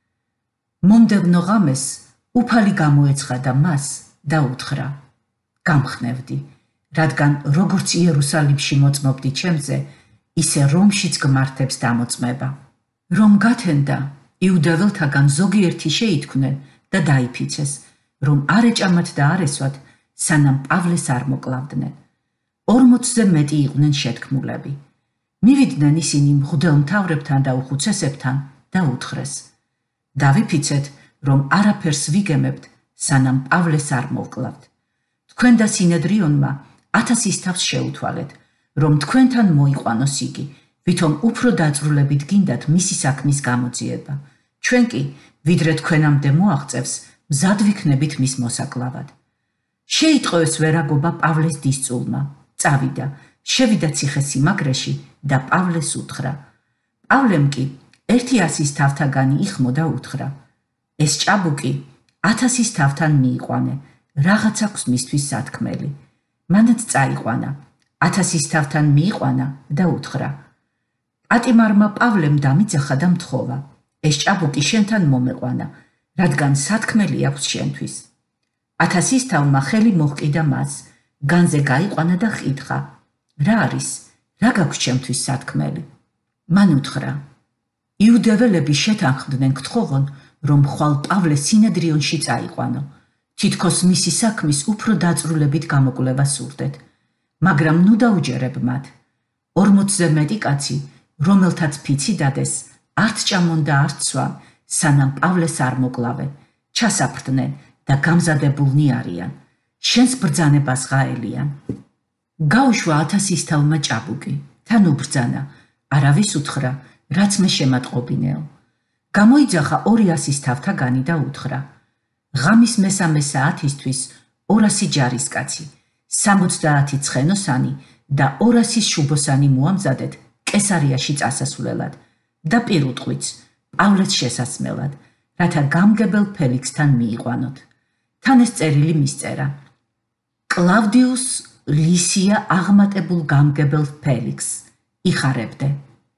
მომდევნო ღამეს უფალი გამოეცხადა მას და უთხრა: გამხნევდი, რადგან როგორც იერუსალიმში მოწმობდი ჩემზე, ისე რომშიც გმართებს დამოწმება. რომ გათენდა, იუდეველთაგან ზოგიერთი შეითქმნენ და დაიფიცეს, რომ არ ეჭამათ და არ ესვათ, სანამ პავლეს არ მოკლავდნენ. ორმოცზე მეტი იყვნენ შეთქმულები. მივიდნენ ისინი მღვდელმთავრებთან და უხუცესებთან და უთხრეს: დავიფიცეთ, რომ არაფერს ვიგემებთ, სანამ პავლეს არ მოვკლავთ. თქვენ და სინედრიონმა ათასის თავს შეუთვალეთ, რომ თქვენთან მოიყვანოს იგი, ვითომ უფრო დაწვრილებით გინდათ მისი საქმის გამოძიება. ჩვენ კი, ვიდრე თქვენამდე მოაღწევს, მზად ვიქნებით მის მოსაკლავად. შეიტყოეს ვერაგობა პავლეს დისწულმა, წავიდა, შევიდა ციხესიმაგრეში და პავლეს უთხრა. პავლემ კი ერთი ასის თავთაგანი იხმო და უთხრა: ეს ჭაბუკი ათასის თავთან მიიყვანე, რაღაც აქვს მისთვის სათქმელი. მანაც წაიყვანა, ათასის თავთან მიიყვანა და უთხრა: პატიმარმა პავლემ დამიძახა და მთხოვა, ეს ჭაბუკი შენთან მომეყვანა, რადგან სათქმელი აქვს შენთვის. ათასის თავმა ხელი მოჰკიდა მას, განზე გაიყვანა და ჰყითხა: რა არის, რა გაქვს ჩემთვის სათქმელი? მან უთხრა: იუდეველები შეთანხმდნენ გთხოვონ, რომ ხვალ პავლე სინედრიონში წაიყვანო, თითქოს მისი საქმის უფრო დაწვრილებით გამოკვლევა სურდეთ, მაგრამ ნუ დაუჯერებ მათ. ორმოცზე მეტი კაცი, რომელთაც ფიცი დადეს, არც ჭამონ და არც სვან, სანამ პავლეს არ მოკლავენ, ჩასაფრდნენ და გამზადებულნი არიან, შენს ბრძანებას ღაელიან. გაუშვა ათასის თავმა ჭაბუკი, თან უბრძანა, არავის უთხრა, რაც მე შემატყობინეო. გამოიძახა ორი ასის თავთაგანი და უთხრა: ღამის მესამე საათისთვის ორასი ჯარისკაცი, სამოცდაათი ცხენოსანი და ორასი შუბოსანი მოამზადეთ კესარიაში წასასვლელად და პირუტყვიც პავლეს შესასმელად, რათა გამგებელ ფელიქსთან მიიყვანოთ. თან ეს წერილი მისწერა: კლავდიუს ლისია აღმატებულ გამგებელ ფელიქსს იხარებდე.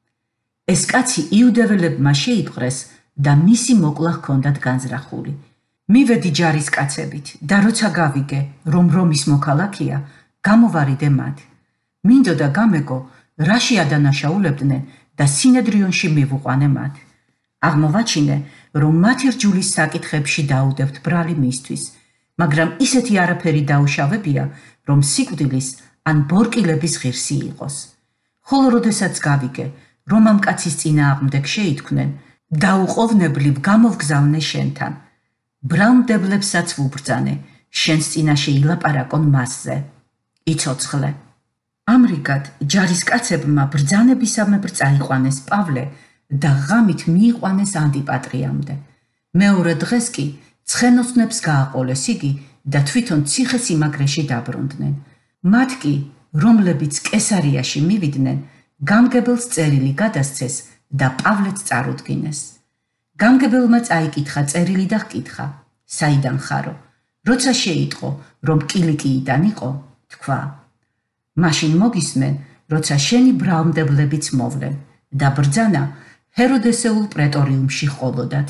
ეს კაცი იუდეველებმა შეიპყრეს და მისი მოკლა ჰქონდათ განზრახული. მივედი ჯარისკაცებით და როცა გავიგე, რომ რომის მოქალაქეა, გამოვარიდე მათ. მინდოდა გამეგო, რაში ადანაშაულებდნენ და სინედრიონში მივუყვანე მათ. აღმოვაჩინე, რომ მათი რჯულის საკითხებში დაუდევთ ბრალი მისთვის, მაგრამ ისეთი არაფერი დაუშავებია, რომ სიკვდილის ან ბორკილების ღირსი იყოს. ხოლო როდესაც გავიგე, რომ ამ კაცის წინააღმდეგ შეითქმნენ, დაუყოვნებლივ გამოვგზავნე შენთან. ბრალმდებლებსაც ვუბრძანე, შენს წინაშე ილაპარაკონ მასზე. იცოცხლე. ამრიგად, ჯარისკაცებმა ბრძანებისამებრ წაიყვანეს პავლე და ღამით მიიყვანეს ანტიპატრიამდე. მეორე დღეს კი ცხენოსნებს გააყოლეს იგი და თვითონ ციხესიმაგრეში დაბრუნდნენ. მათ კი, რომლებიც კესარიაში მივიდნენ, გამგებელს წერილი გადასცეს და პავლეც წარუდგინეს. გამგებელმა წაიკითხა წერილი და ჰკითხა: საიდან ხარო? როცა შეიტყო, რომ კილიკიიდან იყო, თქვა: მაშინ მოგისმენ, როცა შენი ბრალმდებლებიც მოვლენ და ბრძანა ჰეროდესეულ პრეტორიუმში ჰყოლოდათ.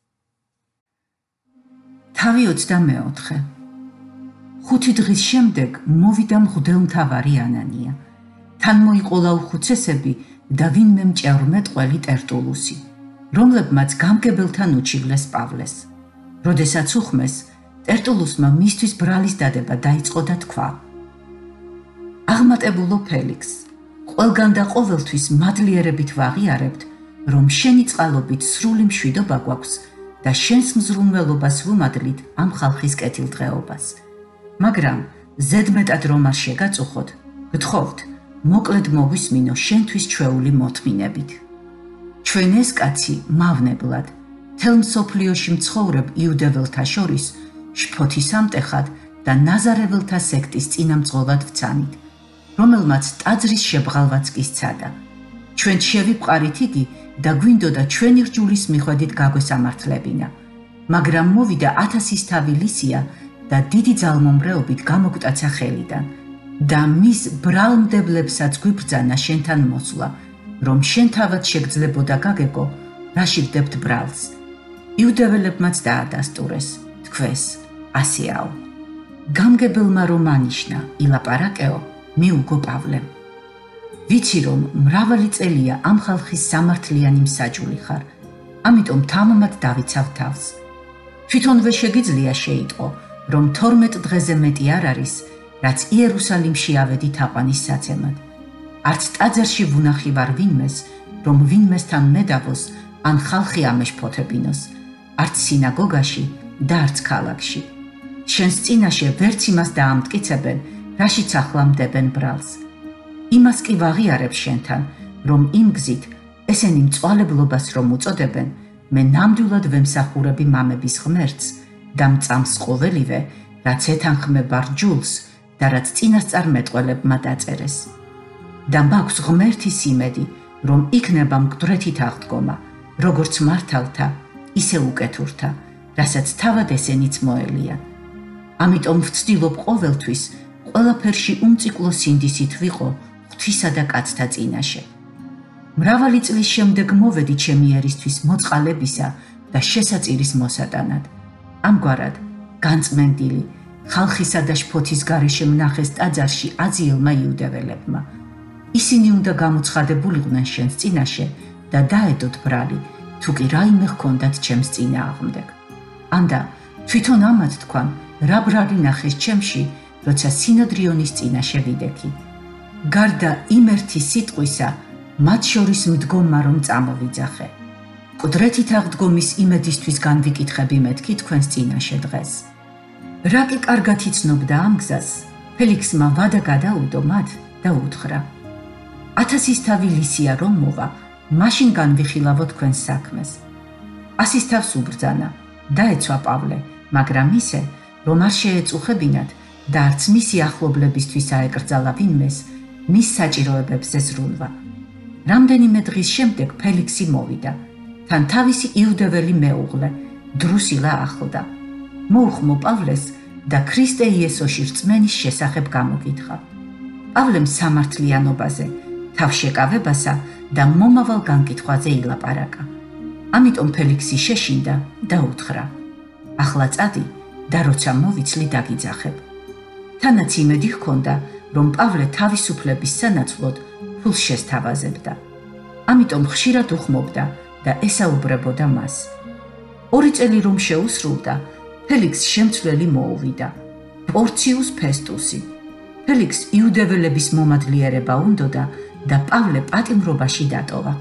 თავი ოცდამეოთხე. ხუთი დღის შემდეგ მოვიდა მღვდელმთავარი ანანია. თან მოიყოლა უხუცესები და ვინმე მჭევრმეტყველი ტერტულუსი, რომლებმაც გამგებელთან უჩივლეს პავლეს. როდესაც უხმეს, ტერტულუსმა მისთვის ბრალის დადება დაიწყო და თქვა: აღმატებულო ფელიքს, ყველგან და ყოველთვის მადლიერებით ვაღიარებთ, რომ შენი წყალობით სრული მშვიდობა გვაქვს და შენს მზრუნველობას ვუმადლით ამ ხალხის კეთილდღეობას. მაგრამ ზედმეტად რომ არ შეგაწუხოთ, გთხოვთ, მოკლედ მოგვისმინო შენთვის ჩვეული მოთმინებით. ჩვენ ეს კაცი მავნებლად, თელ მსოფლიოში მცხოვრებ იუდეველთა შორის შფოთის ამტეხად და ნაზარეველთა სექტის წინამძღოლად ვცანით, რომელმაც ტაძრის შებრალვაც კი სცადა. ჩვენ შევიპყარით იგი და გვინდოდა ჩვენი რჯულის მიხედვით გაგვესამართლებინა, მაგრამ მოვიდა ათასის თავი ლისია და დიდი ძალმომრეობით გამოგვტაცა ხელიდან და მის ბრალმდებლებსაც გვიბრძანა შენთან მოსვლა, რომ შენ თავად შეგძლებოდა გაგებო, რა შევდებთ ბრალს. იუდეველებმაც დაადასტურეს, თქვეს, ასეაო. გამგებელმა რომ ანიშნა, ილაპარაკეო, მიუგო პავლემ. ვიცი რომ მრავალი წელია ამ ხალხის სამართლიანი მსაჯული ხარ, ამიტომ თამამად დავიცავ თავს. თვითონვე შეგიძლია შეიტყო, რომ თორმეტ დღეზე მეტი არ არის, რაც იერუსალიმში ავედი თაყვანის საცემად. არც ტაძარში ვუნახი ვარ ვინმეს, რომ ვინმესთან მედავოს, ან ხალხი ამეშფოთებინოს, არც სინაგოგაში და არც ქალაქში. შენს წინაშე ვერც იმას დაამტკიცებენ, რაშიც ახლა მდებენ ბრალს. იმას კი ვაღიარებ შენთან, რომ იმ გზით ესენი მწვალებლობას რომ უწოდებენ, მე ნამდვილად ვემსახურები მამების ღმერთს და მწამს ყოველივე, რაც ეთანხმება რჯულს და რაც წინასწარმეტყველებმა დაწერეს. და მაქვს ღმერთის იმედი, რომ იქნება მკვდრეთით აღდგომა, როგორც მართალთა, ისე უკეთურთა, რასაც თავად ესენიც მოელიან. ამიტომ ვცდილობ ყოველთვის ყველაფერში უმციკლო სინდისით ვიყო ღვთისა და კაცთა წინაშე. მრავალი წლის შემდეგ მოვედი ჩემი ერისთვის მოწყალებისა და შესაწირის მოსატანად. ამგვარად, განწმენდილი, ხალხისა და შფოთის გარეშე მნახეს ტაძარში აზიელმა იუდეველებმა. ისინი უნდა გამოცხადებულიყვნენ შენს წინაშე და დაედოთ ბრალი, თუ კი რაიმე ჰქონდათ ჩემს წინააღმდეგ. ანდა თვითონ ამათ თქვან, რა ბრალი ნახეს ჩემში, როცა სინოდრიონის წინაშე ვიდექი. გარდა იმ ერთი სიტყვისა, მათ შორის მდგომა რომ წამოვიძახე. მკვდრეთით აღდგომის იმედისთვის განვიკითხები მეთქი თქვენს წინაშე დღეს. რა კი კარგად იცნობდა ამ გზას, ფელიქსმა ვადა გადაუდო მათ და უთხრა. ათასის თავი ლისია რომ მოვა, მაშინ განვიხილავო თქვენს საქმეს. ასის თავს უბრძანა, დაეცვა პავლე, მაგრამ ისე, რომ არ შეეწუხებინათ და არც მისი ახლობლებისთვის აეკრძალა ვინმეს, მის საჭიროებებზე ზრუნვა. რამდენიმე დღის შემდეგ ფელიქსი მოვიდა, თან თავისი იუდეველი მეუღლე, დრუსილა ახლდა. მოუხმო პავლეს და ქრისტე იესოში რწმენის შესახებ გამოგითხა. პავლემ სამართლიანობაზე, თავშეკავებასა და მომავალ განკითხვაზე ილაპარაკა. ამიტომ ფელიქსი შეშინდა და უთხრა, ახლა წადი და როცა მოვიცლი დაგიძახებ. თანაც იმედი ჰქონდა, რომ პავლე თავისუფლების სანაცვლოდ ფულს შესთავაზებდა. ამიტომ ხშირად უხმობდა და ესაუბრებოდა მას. ორი წელი რომ შეუსრულდა, ფელიքს შემცვლელი მოუვიდა, პორციუს ფესტუსი. ფელიքს იუდეველების მომადლიერება უნდოდა და პავლე პატიმრობაში დატოვა.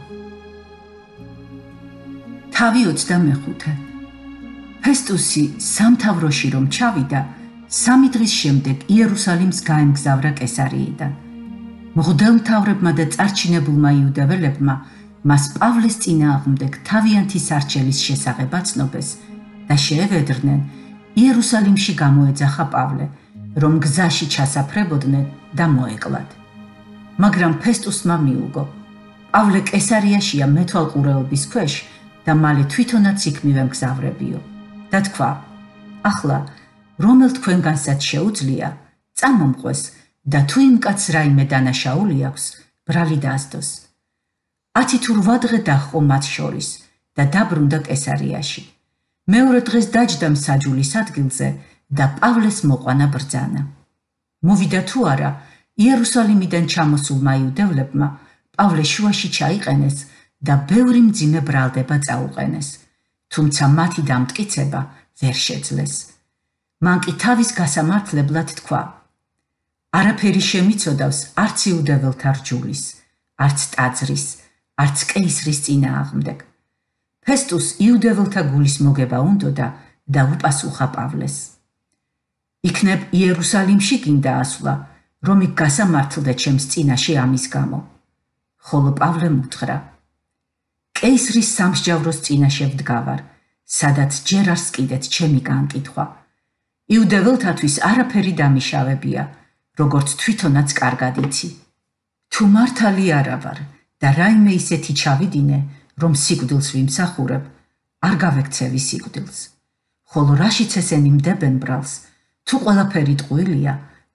თავი ოცდამეხუთე. ფესტუსი სამთავროში რომ ჩავიდა, სამი დღის შემდეგ იერუსალიმს გაემგზავრა კესარიიდან. მღვდელმთავრებმა და წარჩინებულმა იუდეველებმა მას პავლეს წინააღმდეგ თავიანთი სარჩელის შესახებ აცნობეს და შეევედრნენ იერუსალიმში გამოეძახა პავლე, რომ გზაში ჩასაფრებოდნენ და მოეკლათ. მაგრამ ფესტუსმა მიუგო. პავლე კესარიაშია მეთვალყურეობის ქვეშ და მალე თვითონაც იქ მივემგზავრებიო. და თქვა, ახლა რომელ თქვენგანსაც შეუძლია, წამომყვეს და თუ იმ კაცს რაიმე დანაშაული აქვს, ბრალი დაასდოს. ათი თუ რვა დღე დაჰყო მათ შორის და დაბრუნდა კესარიაში. მეორე დღეს დაჯდა მსაჯულის ადგილზე და პავლეს მოყვანა ბრძანა. მოვიდა თუ არა, იერუსალიმიდან ჩამოსულმა იუდევლებმა პავლე შუაში ჩაიყენეს და ბევრი მძიმე ბრალდება წაუყენეს, თუმცა მათი დამტკიცება ვერ შეძლეს. მან კი თავის გასამართლებლად თქვა, არაფერი შემიცოდავს არც იუდეველთა რჯულის, არც ტაძრის, არც კეისრის წინააღმდეგ. ფესტუს იუდეველთა გულის მოგება უნდოდა და უპასუხა პავლეს. იქნებ იერუსალიმში გინდა ასვლა, რომ იქ გასამართლდე ჩემს წინაშე ამის გამო. ხოლო პავლემ უთხრა, კეისრის სამსჯავროს წინაშე ვდგავარ, სადაც ჯერ არს კიდეც ჩემი განკითხვა. იუდეველთათვის არაფერი დამიშავებია, როგორც თვითონაც კარგად იცი. თუ მართალი არა ვარ და რაიმე ისეთი ჩავიდინე, რომ სიკვდილს ვიმსახურებ, არ გავექცევი სიკვდილს. ხოლო რაშიც ესენი მდებენ ბრალს, თუ ყველაფერი ტყუილია,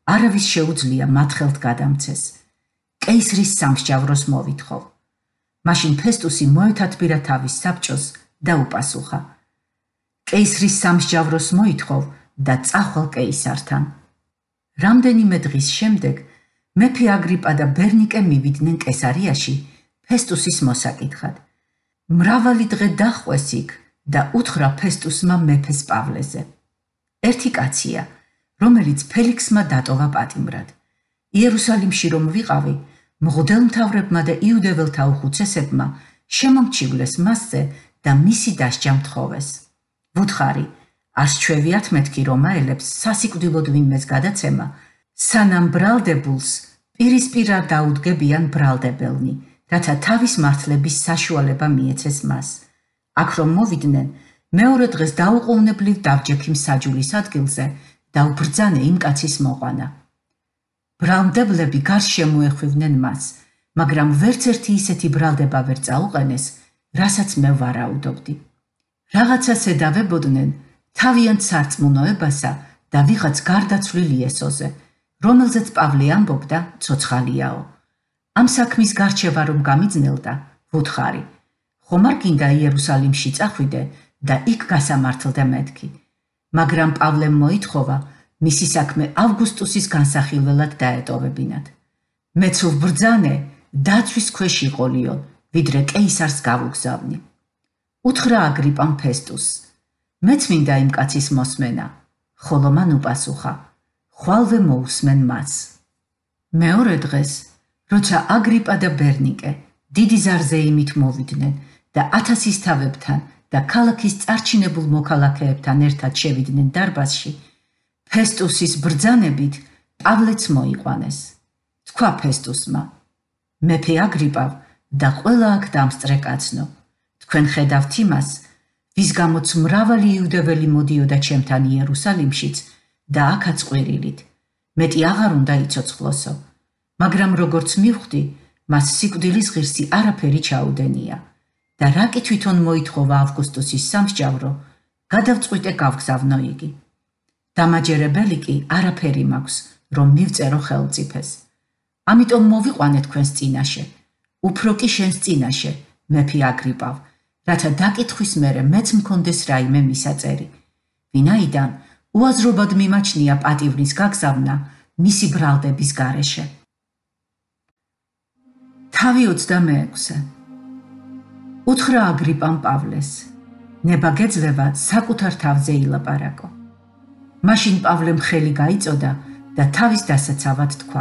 არავის შეუძლია მათ ხელთ გადამცეს. კეისრის სამსჯავროს მოვითხოვ. მაშინ ფესტუსი მოეთათბირა თავის საბჭოს და უპასუხა. კეისრის სამსჯავროს მოითხოვ და წახვალ კეისართან. რამდენიმე დღის შემდეგ მეფე აგრიპა და ბერნიკე მივიდნენ კესარიაში ფესტუსის მოსაკითხად. მრავალი დღე დაჰყვეს იქ და უთხრა ფესტუსმა მეფეს პავლეზე. ერთი კაცია, რომელიც ფელიქსმა დატოვა პატიმრად. იერუსალიმში რომ ვიყავი, მღვდელმთავრებმა და იუდეველთა უხუცესებმა შემომჩივლეს მასზე და მისი დასჯა მთხოვეს. ვუთხარი, არ სჩვევიათ მეთქი რომაელებს სასიკვდილოდ ვინმეს გადაცემა, სანამ ბრალდებულს პირისპირ არ დაუდგებიან ბრალდებელნი, რათა თავის მართლების საშუალება მიეცეს მას. აქ რომ მოვიდნენ, მეორე დღეს დაუყოვნებლივ დავჯექი მსაჯულის ადგილზე და უბრძანე იმ კაცის მოყვანა. ბრალდებლები გარს შემოეხვივნენ მას, მაგრამ ვერც ერთი ისეთი ბრალდება ვერ წაუყენეს, რასაც მე ვარაუდობდი. რაღაცას ედავებოდნენ თავიანთ სარწმუნოებასა და ვიღაც გარდაცვლილ იესოზე, რომელზეც პავლე ამბობდა ცოცხალიაო. ამ საქმის გარჩევა რომ გამიძნელდა, ვუთხარი, ხომ არ გინდა იერუსალიმში წახვიდე და იქ გასამართლდე მეთქი. მაგრამ პავლემ მოითხოვა, მისი საქმე ავგუსტუსის განსახილველად დაეტოვებინათ. მეც ვბრძანე, დაცვის ქვეშ იყოლიო, ვიდრე კეისარს გავუგზავნი. უთხრა აგრიპამ ფესტუსს. მეც მინდა იმ კაცის მოსმენა, ხოლო მან უპასუხა, ხვალვე მოусმენ მას. მეორე დღეს, როცა აგრიპა და ბერნიკე დიდი ზარზეიმით მოვიდნენ და ათასის თავებთან და ქალაქის წარჩინებულ მოქალაქეებთან ერთად შევიდნენ დარბაზში, ფესტუსის ბრძანებით პავლეც მოიყვანეს. თქვა ფესტუსმა, მეფე აგრიპავ და ყველა აქ დამსწრე კაცნო, თქვენ ხედავთ იმას, ვის გამოც მრავალი იუდეველი მოდიოდა ჩემთან იერუსალიმშიც და აქაც ყვირილით. მეტი აღარ უნდა იცოცხლოსო, მაგრამ როგორც მივხვდი, მას სიკვდილის ღირსი არაფერი ჩაუდენია და რაკი თვითონ მოითხოვა ავგუსტუსის სამსჯავრო, გადავწყვიტე გავგზავნო იგი. დამაჯერებელი კი არაფერი მაქვს, რომ მივწერო ხელმწიფეს. ამიტომ მოვიყვანე თქვენს წინაშე, უფრო კი შენს წინაშე, მეფე აგრიპავ, რათა დაკითხვის მერე მეც მქონდეს რაიმე მისაწერი, ვინაიდან უაზრობად მიმაჩნია პატივრის გაგზავნა მისი ბრალდების გარეშე. თავი ოცდამეექვსე. უთხრა აგრიპამ პავლეს, ნება გეძლება საკუთარ თავზე ილაპარაკო. მაშინ პავლემ ხელი გაიწოდა და თავის დასაცავად თქვა.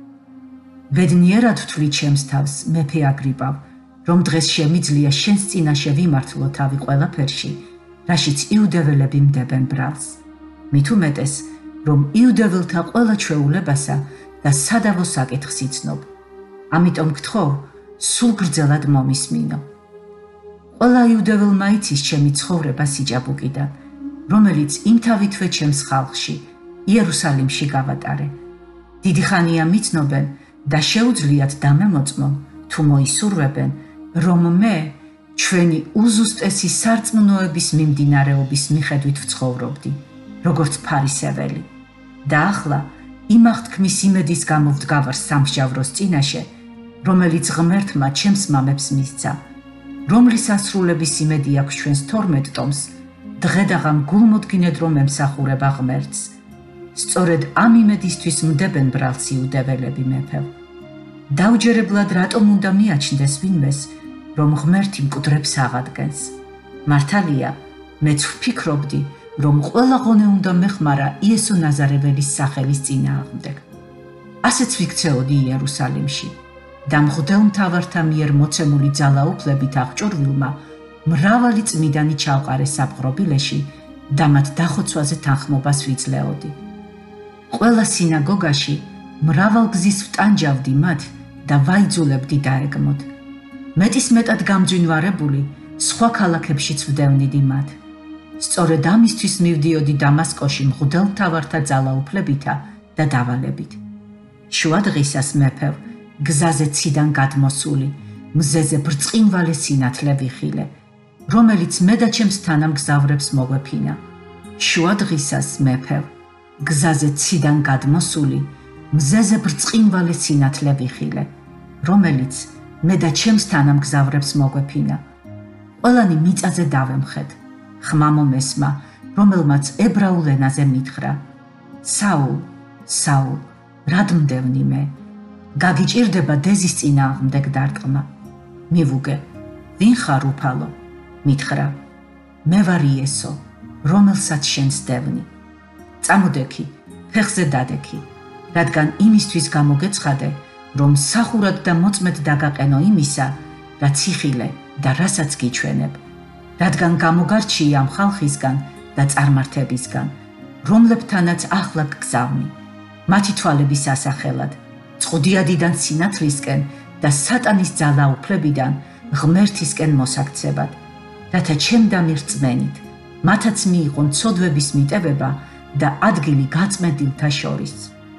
ბედნიერად ვთვლი ჩემს თავს, მეფე აგრიპავ, რომ დღეს შემიძლია შენს წინაშე ვიმართლო თავი ყველაფერში, რაშიც იუდეველები მდებენ ბრალს. მით უმეტეს, რომ იუდეველთა ყველა ჩვეულებასა და სადავო საკითხს იცნობ. ამიტომ გთხოვ, სულ გრძელად მომისმინო. ყველა იუდეველმა იცის ჩემი ცხოვრება სიჭაბუკიდან, რომელიც იმთავითვე ჩემს ხალხში, იერუსალიმში გავატარე. დიდი ხანია მიცნობენ და შეუძლიათ დამემოწმონ, თუ მოისურვებენ, რომ მე ჩვენი უზუსტესი სარწმუნოების მიმდინარეობის მიხედვით ვცხოვრობდი, როგორც ფარისეველი. და ახლა იმ აღთქმის იმედის გამო ვდგავარ სამსჯავროს წინაშე, რომელიც ღმერთმა ჩემს მამებს მისცა, რომლის ასრულების იმედი აქვს ჩვენს თორმეტ ტომს, დღედაღამ გულმოდგინედ რომ ემსახურება ღმერთს. სწორედ ამ იმედისთვის მდებენ ბრალს იუდეველები მეფევ. დაუჯერებლად რატომ უნდა მიაჩნდეს ვინმეს, რომ ღმერთი მკვდრებს აღადგენს. მართალია, მეც ვფიქრობდი, რომ ყველა ღონე უნდა მეხმარა იესო ნაზარეველის სახელის წინააღმდეგ. ასეც ვიქცეოდი იერუსალიმში და მღვდელმთავართა მიერ მოცემული ძალაუფლებით აღჭურვილმა მრავალი წმიდანი ჩავყარე საპყრობილეში და მათ დახოცვაზე თანხმობას ვიძლეოდი. ყველა სინაგოგაში მრავალგზის ვტანჯავდი მათ და ვაიძულებდი დაეგმოთ. მეტის მეტად გამძვინვარებული სხვა ქალაქებშიც ვდევნიდი მათ. სწორედ ამისთვის მივდიოდი დამასკოში მღვდელმთავართა ძალაუფლებითა და დავალებით. შუა დღისას მეფევ, გზაზე ციდან გადმოსული, მზეზე ბრწყინვალე სინათლე ვიხილე, რომელიც მე და ჩემს თანამგზავრებს მოგვეფინა. შუა დღისას მეფევ, გზაზე ციდან გადმოსული, მზეზე ბრწყინვალე სინათლე ვიხილე, რომელიც მე და ჩემს თანამგზავრებს მოგვეფინა. ყველანი მიწაზე დავემხეთ, ხმა მომესმა, რომელმაც ებრაულ ენაზე მითხრა: საულ, საულ, რად მდევნი მე? გაგიჭირდება დეზის წინააღმდეგ დარტყმა. მივუგე, ვინ ხარ უფალო? მითხრა: მე ვარ იესო, რომელსაც შენ სდევნი. წამოდექი, ფეხზე დადექი, რადგან იმისთვის გამოგეცხადე, რომ სახურად და მოწმედ დაგაყენო იმისა, რაც იხილე და რასაც გიჩვენებ, რადგან გამოგარჩია ამ ხალხისგან და წარმართებისგან, რომლებთანაც ახლა გგზავნი, მათი თვალების ასახელად, წყუდიადიდან სინათლისკენ და სატანის ძალაუფლებიდან ღმერთისკენ მოსაქცებად, რათა ჩემ დამირწმენით, მათაც მიიღონ ცოდვების მიტევება და ადგილი გაწმენდილთა შორის.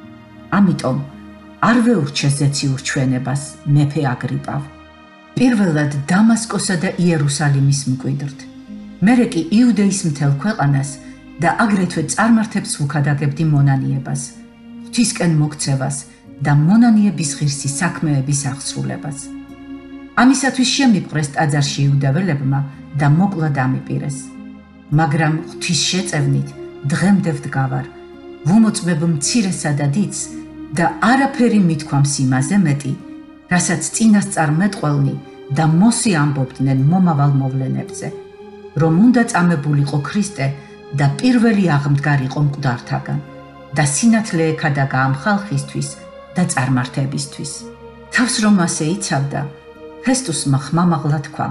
ამიტომ არ ვეურჩე ზეციურ ჩვენებას მეფე აგრიპავ. პირველად დამასკოსა და იერუსალიმის მკვიდრთ, მერე კი იუდეის მთელ ქვეყანას და აგრეთვე წარმართებს ვუქადაგებდი მონანიებას, ღვთისკენ მოქცევას და მონანიების ღირსი საქმეების აღსრულებას. ამისათვის შემიპყრეს ტაძარში იუდეველებმა და მოკლა დამიპირეს. მაგრამ ღვთის შეწევნით დღემდე ვდგავარ, ვუმოწმებ მცირესა და დიდს და არაფერი მithქვამს იმაზე მეტი, რასაც წინასწარ მეტყველნი და მოსი ამბობდნენ მომავალ მოვლენებზე, რომ უნდა წამებულიყო ქრისტე და პირველი აღმდგარიყო მკვდართაგან და სინათლე ექადაგა ამ ხალხისთვის და წარმართებისთვის. თავს რომ ასე იცავდა, ფესტუსმა ხმამაღლა თქვა: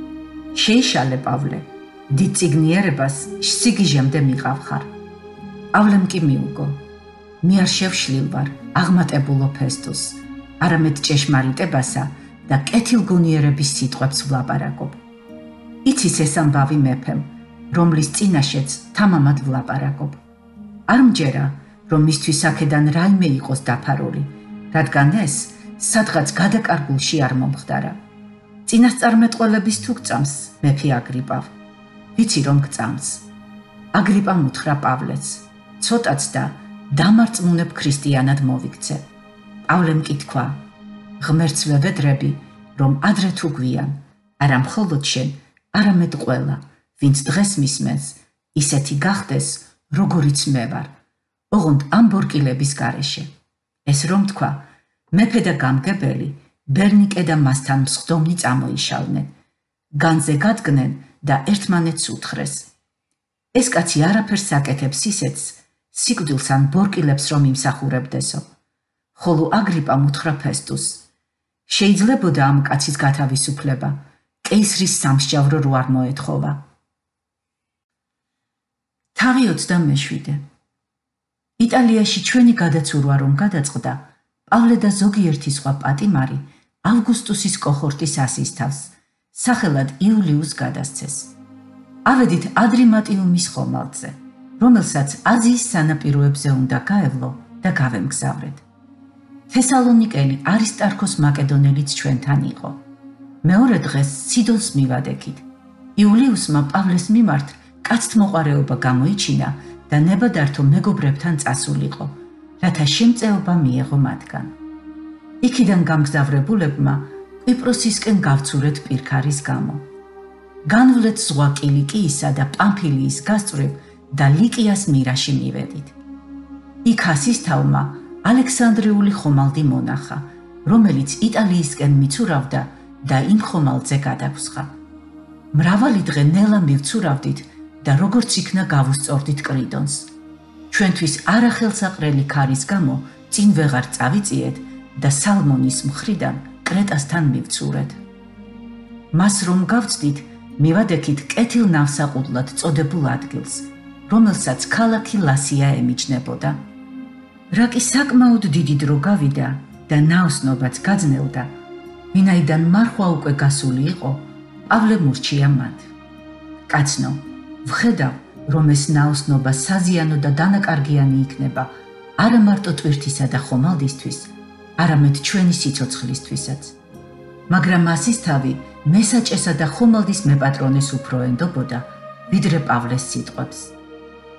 შეიშალე პავლე, დიდ წიგნიერებას სიგიჟემდე მიყავ ხარ. პავლემ კი მიუგო: მე არ შევშლილ ვარ, აღმატებულო ფესტუს, არამედ ჭეშმარიტებასა და კეთილგონიერების სიტყვებს ვლაპარაკობ. იცის ეს ამბავი მეფემ, რომლის წინაშეც თამამად ვლაპარაკობ. არ მჯერა, რომ მისთვის აქედან რაიმე იყოს დაფარული, რადგან ეს სადღაც გადაკარგულში არ მომხდარა. წინასწარმეტყველების თუ გწამს, მეფე აგრიპავ? ვიცი რომ გწამს. აგრიპამ უთხრა პავლეს: ცოტაც და დამარწმუნებ ქრისტიანად მოვიქცე. პავლემ კი თქვა: ღმერთს ვევედრები, რომ ადრე თუ გვიან, არა მხოლოდ შენ, არამედ ყველა, ვინც დღეს მისმენს, ისეთი გახდეს, როგორიც მე ვარ, ოღონდ ამ ბორკილების გარეშე. ეს რომ თქვა, მეფე და გამგებელი, ბერნიკე და მასთან მსხდომნი წამოიშალნენ, განზე გადგნენ და ერთმანეთს უთხრეს: ეს კაცი არაფერს აკეთებს ისეთს, სიკვდილს ან ბორკილებს რომ იმსახურებდესო. ხოლო აგრიპამ უთხრა ფესტუს: შეიძლებოდა ამ კაცის გათავისუფლება, კეისრის სამსჯავრო რო არ მოეთხოვა. თაღი ოცდამეშვიდე. იტალიაში ჩვენი გადაცურვა რომ გადაწყდა, პავლე და ზოგიერთი სხვა პატიმარი ავგუსტუსის კოჰორტის ასისთავს, სახელად იულიუს გადასცეს. ავედით ადრიმატიუმის ხომალდზე, რომელსაც აზიის სანაპიროებზე უნდა გაევლო და გავემგზავრეთ. თესალონიკელი არისტარქოს მაკედონელიც ჩვენთან იყო. მეორე დღეს სიდონს მივადექით. იულიუსმა პავლეს მიმართ კაცთმოყარეობა გამოიჩინა და ნებადართო მეგობრებთან წასულიყო, რათა შემწეობა მიეღო მათგან. იქიდან გამგზავრებულებმა კვიპროსისკენ გავცურეთ პირქარის გამო. განვლეთ ზღვა კილიკიისა და პამფილიის გასწვრივ და ლიკიას მირაში მივედით. იქ ასისთავმა ალექსანდრიული ხომალდი მონახა, რომელიც იტალიისკენ მიცურავდა და იმ ხომალდზე გადაგვსხა. მრავალი დღე ნელა მივცურავდით და როგორც იქნა გავუსწორდით კრიდონს. ჩვენთვის არახელსაყრელი ქარის გამო წინ ვეღარ წავიწიეთ და სალმონის მხრიდან კრეტასთან მივცურეთ. მას რომ გავწდით, მივადექით კეთილ ნავსაყუდლად წოდებულ ადგილს, რომელსაც ქალაქი ლასია ემიჯნებოდა. რა კი საკმაოდ დიდი დრო გავიდა და ნაოსნობაც გაძნელდა, ვინაიდან მარხვა უკვე გასული იყო, პავლე მურჩია მათ. კაცნო, ვხედავ, რომ ეს ნაოსნობა საზიანო და დანაკარგიანი იქნება არა მარტო ტვირთისა და ხომალდისთვის, არამედ ჩვენი სიცოცხლისთვისაც. მაგრამ ასისთავი მესაჭესა და ხომალდის მეპატრონეს უფრო ენდობოდა, ვიდრე პავლეს სიტყვებს.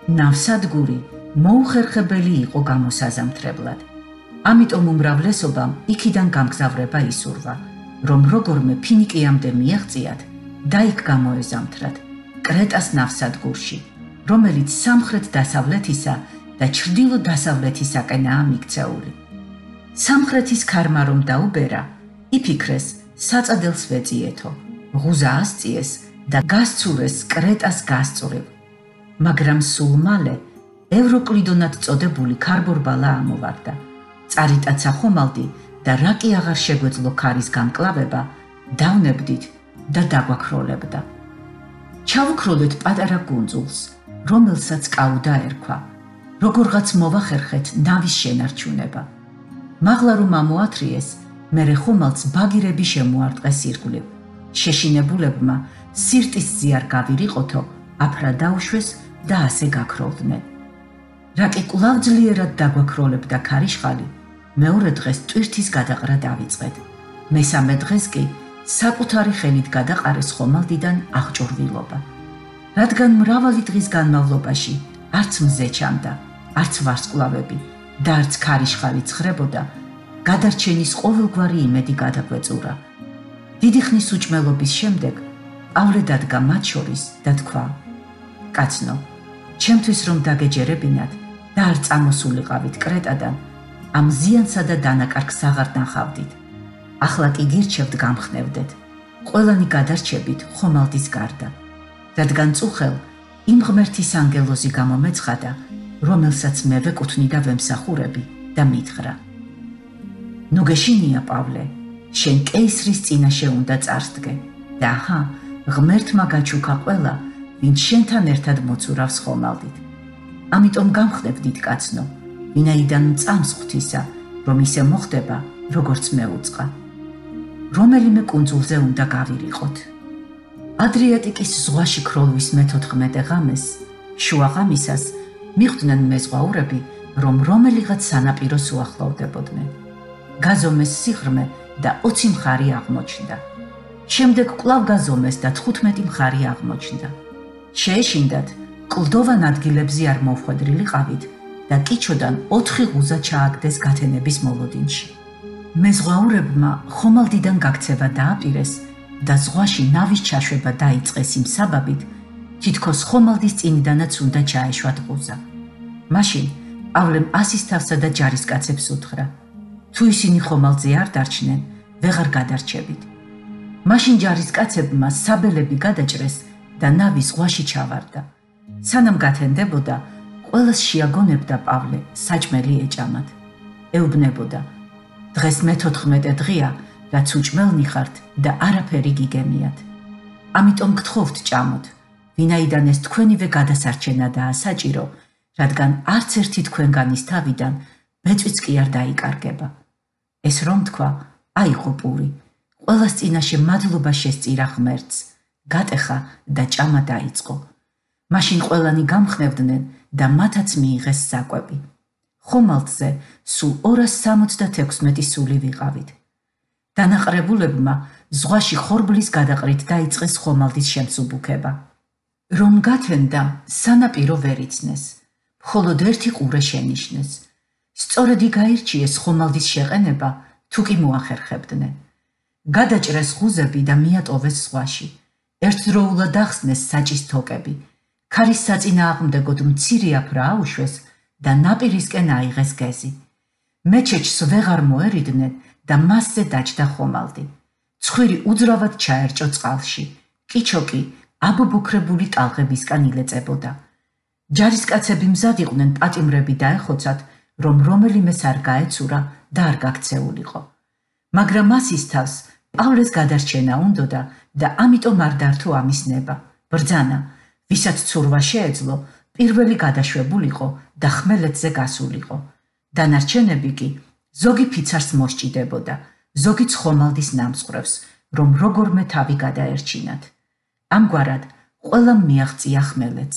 ნავსადგური მოუხერხებელი იყო გამოსაზამთრებლად. ამიტომ უმრავლესობამ იქიდან გამგზავრება ისურვა, რომ როგორმე ფინიკიამდე მიაღწიათ და იქ გამოეზამთრათ კრეტას ნავსადგურში, რომელიც სამხრეთ-დასავლეთისა და ჩრდილო-დასავლეთისაკენაა მიქცეული. სამხრეთის ქარმა რომ დაუბერა, იფიქრეს საწადელს ვეწიეთო, ღუზა ასწიეს და გასცურეს კრეტას გასწვრილ. მაგრამ სულ მალე ევროკლიდონად წოდებული ქარბორბალა ამოვარდა. წარიტაცა ხომალდი და რაკი აღარ შეგვეძლო ქარის გამკლავება, დავნებდით და დაგვაქროლებდა. ჩავუქროლეთ პატარა კუნძულს, რომელსაც კაუდა ერქვა, როგორღაც მოვახერხეთ ნავის შენარჩუნება. მაღლა რომ ამოათრიეს, მერე ხომალდს ბაგირები შემოარტყეს ირგვლივ. შეშინებულებმა სირტის ზიარ გავირიყოთო, აფრა დაუშვეს და ასე გაქროლდნენ. რაკი კვლავ ძლიერად დაგვაქროლებდა ქარიშხალი, მეორე დღეს ტვირთის გადაყრა დავიწყეთ. მესამე დღეს კი საკუთარი ხელით გადაყარეს ხომალდიდან აღჭურვილობა. რადგან მრავალი დღის განმავლობაში არც მზე ჩამდა, არც ვარსკვლავები და არც ქარიშხალი ცხრებოდა, გადარჩენის ყოველგვარი იმედი გადაგვეწურა. დიდი ხნის უჭმელობის შემდეგ პავლე დადგა მათ შორის და თქვა: კაცნო, ჩემთვის რომ დაგეჯერებინათ და არ წამოსულიყავით კრეტადან, ამ ზიანსა და დანაკარგს აღარ ნახავდით. ახლა კი გირჩევთ გამხნევდეთ, ყველანი გადარჩებით ხომალდის გარდა, რადგან წუხელ იმ ღმერთის ანგელოზი გამომეცხადა, რომელსაც მე ვეკუთვნი და ვემსახურები და მითხრა: ნუ გეშინია, პავლე, შენ კეისრის წინაშე უნდა წარსდგე და აჰა, ღმერთმა გაჩუქა ყველა, ვინც შენთან ერთად მოცურავს ხომალდით. ამიტომ გამხნევდით, კაცნო, ვინაიდან მწამს ღვთისა, რომ ისე მოხდება, როგორც მეუწყა. რომელიმე კუნძულზე უნდა გავირიყოთ. ადრიატიკის ზღვაში ქროლვის მეთოთხმეტე ღამეს, შუა ღამისას, მიხვდნენ მეზღვაურები, რომ რომელიღაც სანაპიროს უახლოვდებოდნენ. გაზომეს სიღრმე და ოცი მხარი აღმოჩნდა. შემდეგ კვლავ გაზომეს და თხუთმეტი მხარი აღმოჩნდა. შეეშინდათ, კლდოვან ადგილებზე არ მოვხვედრილიყავით და კიჩოდან ოთხი ღუზა ჩააგდეს გათენების მოლოდინში. მეზღვაურებმა ხომალდიდან გაქცევა დააპირეს და ზღვაში ნავის ჩაშვება დაიწყეს იმ საბაბით, თითქოს ხომალდის წინიდანაც უნდა ჩაეშვათ ღუზა. მაშინ პავლემ ასის თავსა და ჯარისკაცებს უთხრა: თუ ისინი ხომალდზე არ დარჩნენ, ვეღარ გადარჩებით. მაშინ ჯარისკაცებმა საბელები გადაჭრეს და ნავი ზღვაში ჩავარდა. სანამ გათენდებოდა, ყველას შეაგონებდა პავლე საჭმელი ეჭამათ. ეუბნებოდა: დღეს მეთოთხმეტე დღეა, რაც უჭმელნი ხართ და არაფერი გიგემიათ. ამიტომ გთხოვთ ჭამოთ, ვინაიდან ეს თქვენივე გადასარჩენადაა საჭირო, რადგან არც ერთი თქვენგანის თავიდან ბეწვიც კი არ დაიკარგება. ეს რომ თქვა, აიღო პური, ყველას წინაშე მადლობა შესწირა ღმერთს, გატეხა და ჭამა დაიწყო. მაშინ ყველანი გამხნევდნენ და მათაც მიიღეს საკვები. ხომალდზე სულ ორას სამოცდათ ექვსმეტი სული ვიყავით. დანაყრებულებმა ზღვაში ხორბლის გადაყრით დაიწყეს ხომალდის შემსუბუქება. რომ გათენდა, სანაპირო ვერ იცნეს, მხოლოდ ერთი ყურე შენიშნეს. სწორედ იქ გაირჩიეს ხომალდის შეყენება, თუ კი მოახერხებდნენ. გადაჭრეს ღუზები და მიატოვეს ზღვაში. ერთდროულად ახსნეს საჭის თოკები. ქარის საწინააღმდეგოდ მცირე აფრა აუშვეს და ნაპირისკენ აიღეს გეზი. მეჩეჩს ვეღარ მოერიდნენ და მასზე დაჯდა ხომალდი. ცხვირი უძრავად ჩაერჭო წყალში. კიჩოკი აბობოქრებული ტალღებისკენ ილეწებოდა. ჯარისკაცები მზად იყვნენ პატიმრები დაეხოცათ, რომ რომელიმეს არ გაეცურა და არ გაქცეულიყო. მაგრამ მასის თავს პავლეს გადარჩენა უნდოდა და ამიტომ არ დართო ამის ნება. ბრძანა, ვისაც ცურვა შეეძლო, პირველი გადაშვებულიყო და ხმელეთზე გასულიყო. დანარჩენები კი ზოგი ფიცარს მოსჭიდებოდა, ზოგი ხომალდის ნამსხვრევს, რომ როგორმე თავი გადაერჩინათ. ამგვარად ყველამ მიაღწია ხმელეთს.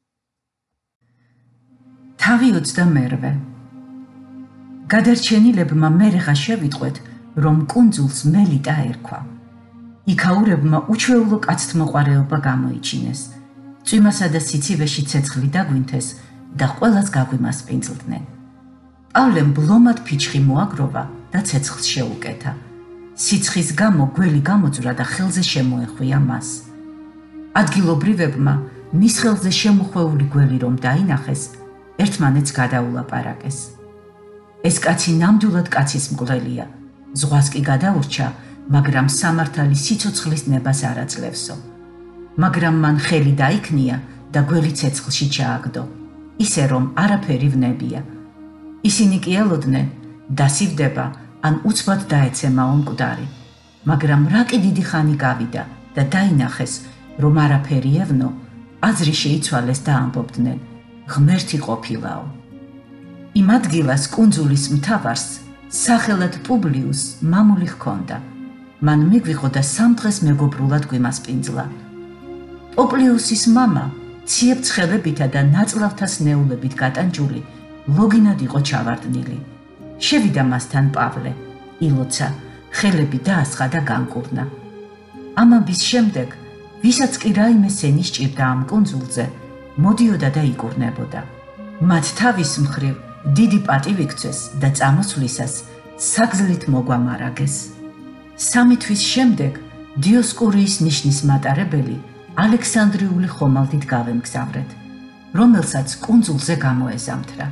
თავი ოცდამერვე. გადარჩენილებმა მერეღა შევიტყვეთ, რომ კუნძულს მელიტა ერქვა. იქაურებმა უჩვეულო კაცთმოყვარეობა გამოიჩინეს. წვიმასა და სიცივეში ცეცხლი დაგვინთეს და ყველას გაგვიმასპინძლდნენ. პავლემ ბლომად ფიჩხი მოაგროვა და ცეცხლს შეუკეთა. სიცხის გამო გველი გამოძვრა და ხელზე შემოეხვია მას. ადგილობრივებმა მის ხელზე შემოხვეული გველი რომ დაინახეს, ერთმანეთს გადაულაპარაკეს. ეს კაცი ნამდვილად კაცის მკვლელია, ზღვას კი გადაურჩა, მაგრამ სამართალი სიცოცხლის ნებას არ აძლევსო. მაგრამ მან ხელი დაიქნია და გველი ცეცხლში ჩააგდო, ისე რომ არაფერი ვნებია. ისინი კი ელოდნენ, დასივდება ან უცბად დაეცემაო მკვდარი, მაგრამ რა კი დიდი ხანი გავიდა და დაინახეს, რომ არაფერი ევნო, აზრი შეიცვალეს და ამბობდნენ, ღმერთი ყოფილაო. იმ ადგილას კუნძულის მთავარს, სახელად პუბლიუს, მამული ჰქონდა. მან მიგვიღო და სამ დღეს მეგობრულად გვიმასპინძლა. პუბლიუსის მამა ციებ-ცხელებითა და ნაწლავთა სნეულებით გატანჯული, ლოგინად იყო ჩავარდნილი. შევიდა მასთან პავლე, ილოცა, ხელები დაასხა და განკურნა. ამ ამბის შემდეგ, ვისაც კი რაიმე სენი სჭირდა ამ კუნძულზე, მოდიოდა და იკურნებოდა. მათ თავის მხრივ დიდი პატივი ქცეს და წამოსვლისას საგზლით მოგვამარაგეს. სამი თვის შემდეგ დიოსკურიის ნიშნის მატარებელი ალექსანდრიული ხომალდით გავემგზავრეთ, რომელსაც კუნძულზე გამოეზამთრა.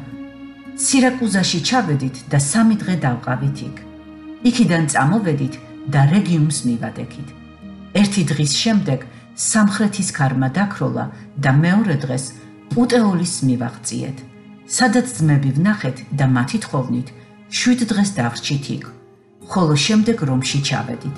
სირაკუზაში ჩავედით და სამი დღე დავყავით იქ. იქიდან წამოვედით და რეგიუმს მივადექით. ერთი დღის შემდეგ სამხრეთის ქარმა დაქროლა და მეორე დღეს პუტეოლის მივაღწიეთ, სადაც ძმები ვნახეთ და მათი თხოვნით შვიდ დღეს დავრჩით იქ, ხოლო შემდეგ რომში ჩავედით.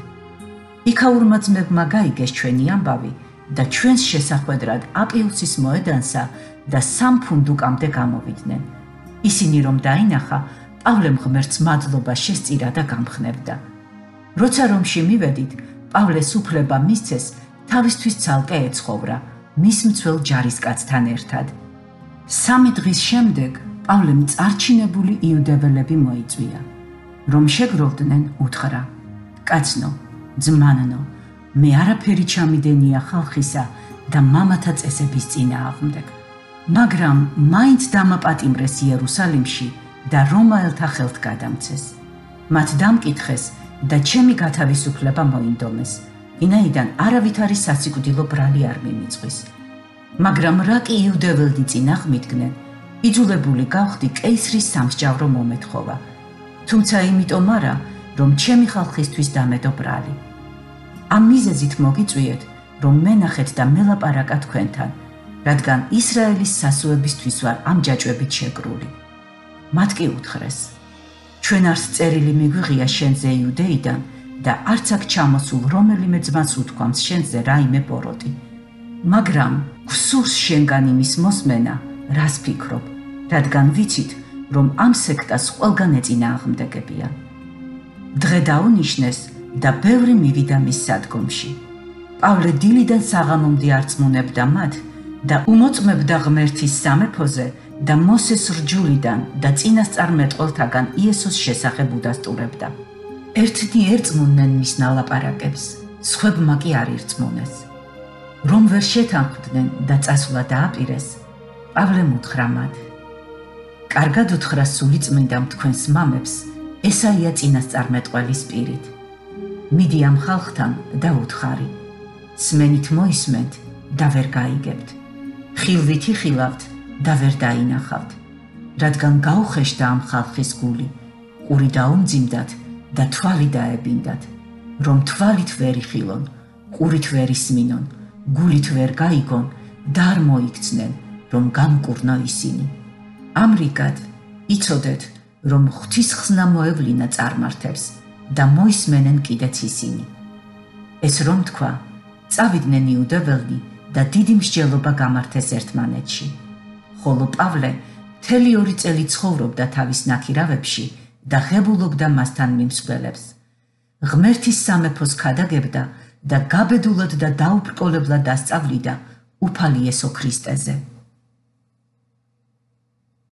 იქაურმა ძმებმა გაიგეს ჩვენი ამბავი და ჩვენს შესახვედრად აპიუსის მოედანსა და სამ ფუნდუკამდე გამოვიდნენ. ისინი რომ დაინახა, პავლემ ღმერთს მადლობა შესწირა და გამხნევდა. როცა რომში მივედით, პავლეს უფლება მისცეს თავისთვის ცალკე ეცხოვრა, მის მცველ ჯარისკაცთან ერთად. სამი დღის შემდეგ პავლემ წარჩინებული იუდეველები მოიწვია. რომ შეგროვდნენ, უთხრა: კაცნო, ძმანნო, მე არაფერი ჩამიდენია ხალხისა და მამათა წესების წინააღმდეგ, მაგრამ მაინც დამაპატიმრეს იერუსალიმში და რომაელთა ხელთ გადამცეს. მათ დამკითხეს და ჩემი გათავისუფლება მოინდომეს, ვინაიდან არავითარი სასიკვდილო ბრალი არ მიმიწვის. მაგრამ რა კი იუდეველდი წინ აღმიდგნენ, იძულებული გავხდი კეისრის სამსჯავრო მომეთხოვა, თუმცა იმიტომ არა, რომ ჩემი ხალხისთვის დამედო ბრალი. ამ მიზეზით მოგიწვიეთ, რომ მენახეთ და მელაპარაკა თქვენთან, რადგან ისრაელის სასუებისთვის ვარ ამ ჯაჭვებით შეკრული. მათ კი უთხრეს: ჩვენ არც წერილი მიგვიღია შენზე იუდეიდან და არც აქ ჩამოსულ რომელიმე ძმას უთქვამს შენზე რაიმე პოროტი. მაგრამ გვსურს შენგან იმის მოსმენა, რას ფიქრობ, რადგან ვიცით, რომ ამ სექტას ყველგან ეწინააღმდეგებიან. დღე დაუნიშნეს და ბევრი მივიდა მის სადგომში. პავლე დილიდან საღამომდე არწმუნებდა მათ და უმოწმებდა ღმერთის სამეფოზე და მოსეს რჯულიდან და წინასწარმეტყველთაგან იესოს შესახებ უდასტურებდა. ერთნი ერწმუნდნენ მის ნალაპარაკებს, სხვებმა კი არ ირწმუნეს. რომ ვერ შეთანხმდნენ და წასვლა დააპირეს, პავლემ უთხრა მათ: კარგად უთხრა სულიწმინდამ თქვენს მამებს ესაია წინასწარმეტყველის პირით. მიდი ამ ხალხთან და უთხარი, სმენით მოისმენთ და ვერ გაიგებთ, ხილვით იხილავთ და ვერ დაინახავთ, რადგან გაუხეშდა ამ ხალხის გული, ყური დაუმძიმდათ და თვალი დაებინდათ, რომ თვალით ვერ იხილონ, ყურით ვერ ისმინონ, გულით ვერ გაიგონ და არ მოიქცნენ, რომ გამკურნო ისინი. ამრიგად, იცოდეთ, რომ ღვთისხსნა მოევლინა წარმართებს და მოისმენენ კიდეც ისინი. ეს რომ თქვა, წავიდნენ იუდეველნი და დიდი მსჯელობა გამართეს ერთმანეთში. ხოლო პავლე მთელი ორი წელი ცხოვრობდა თავის ნაქირავებში და ღებულობდა მასთან მიმსვლელებს. ღმერთის სამეფოს ქადაგებდა და გაბედულად და დაუბრკოლებლად დასწავლიდა უფალი იესო ქრისტეზე.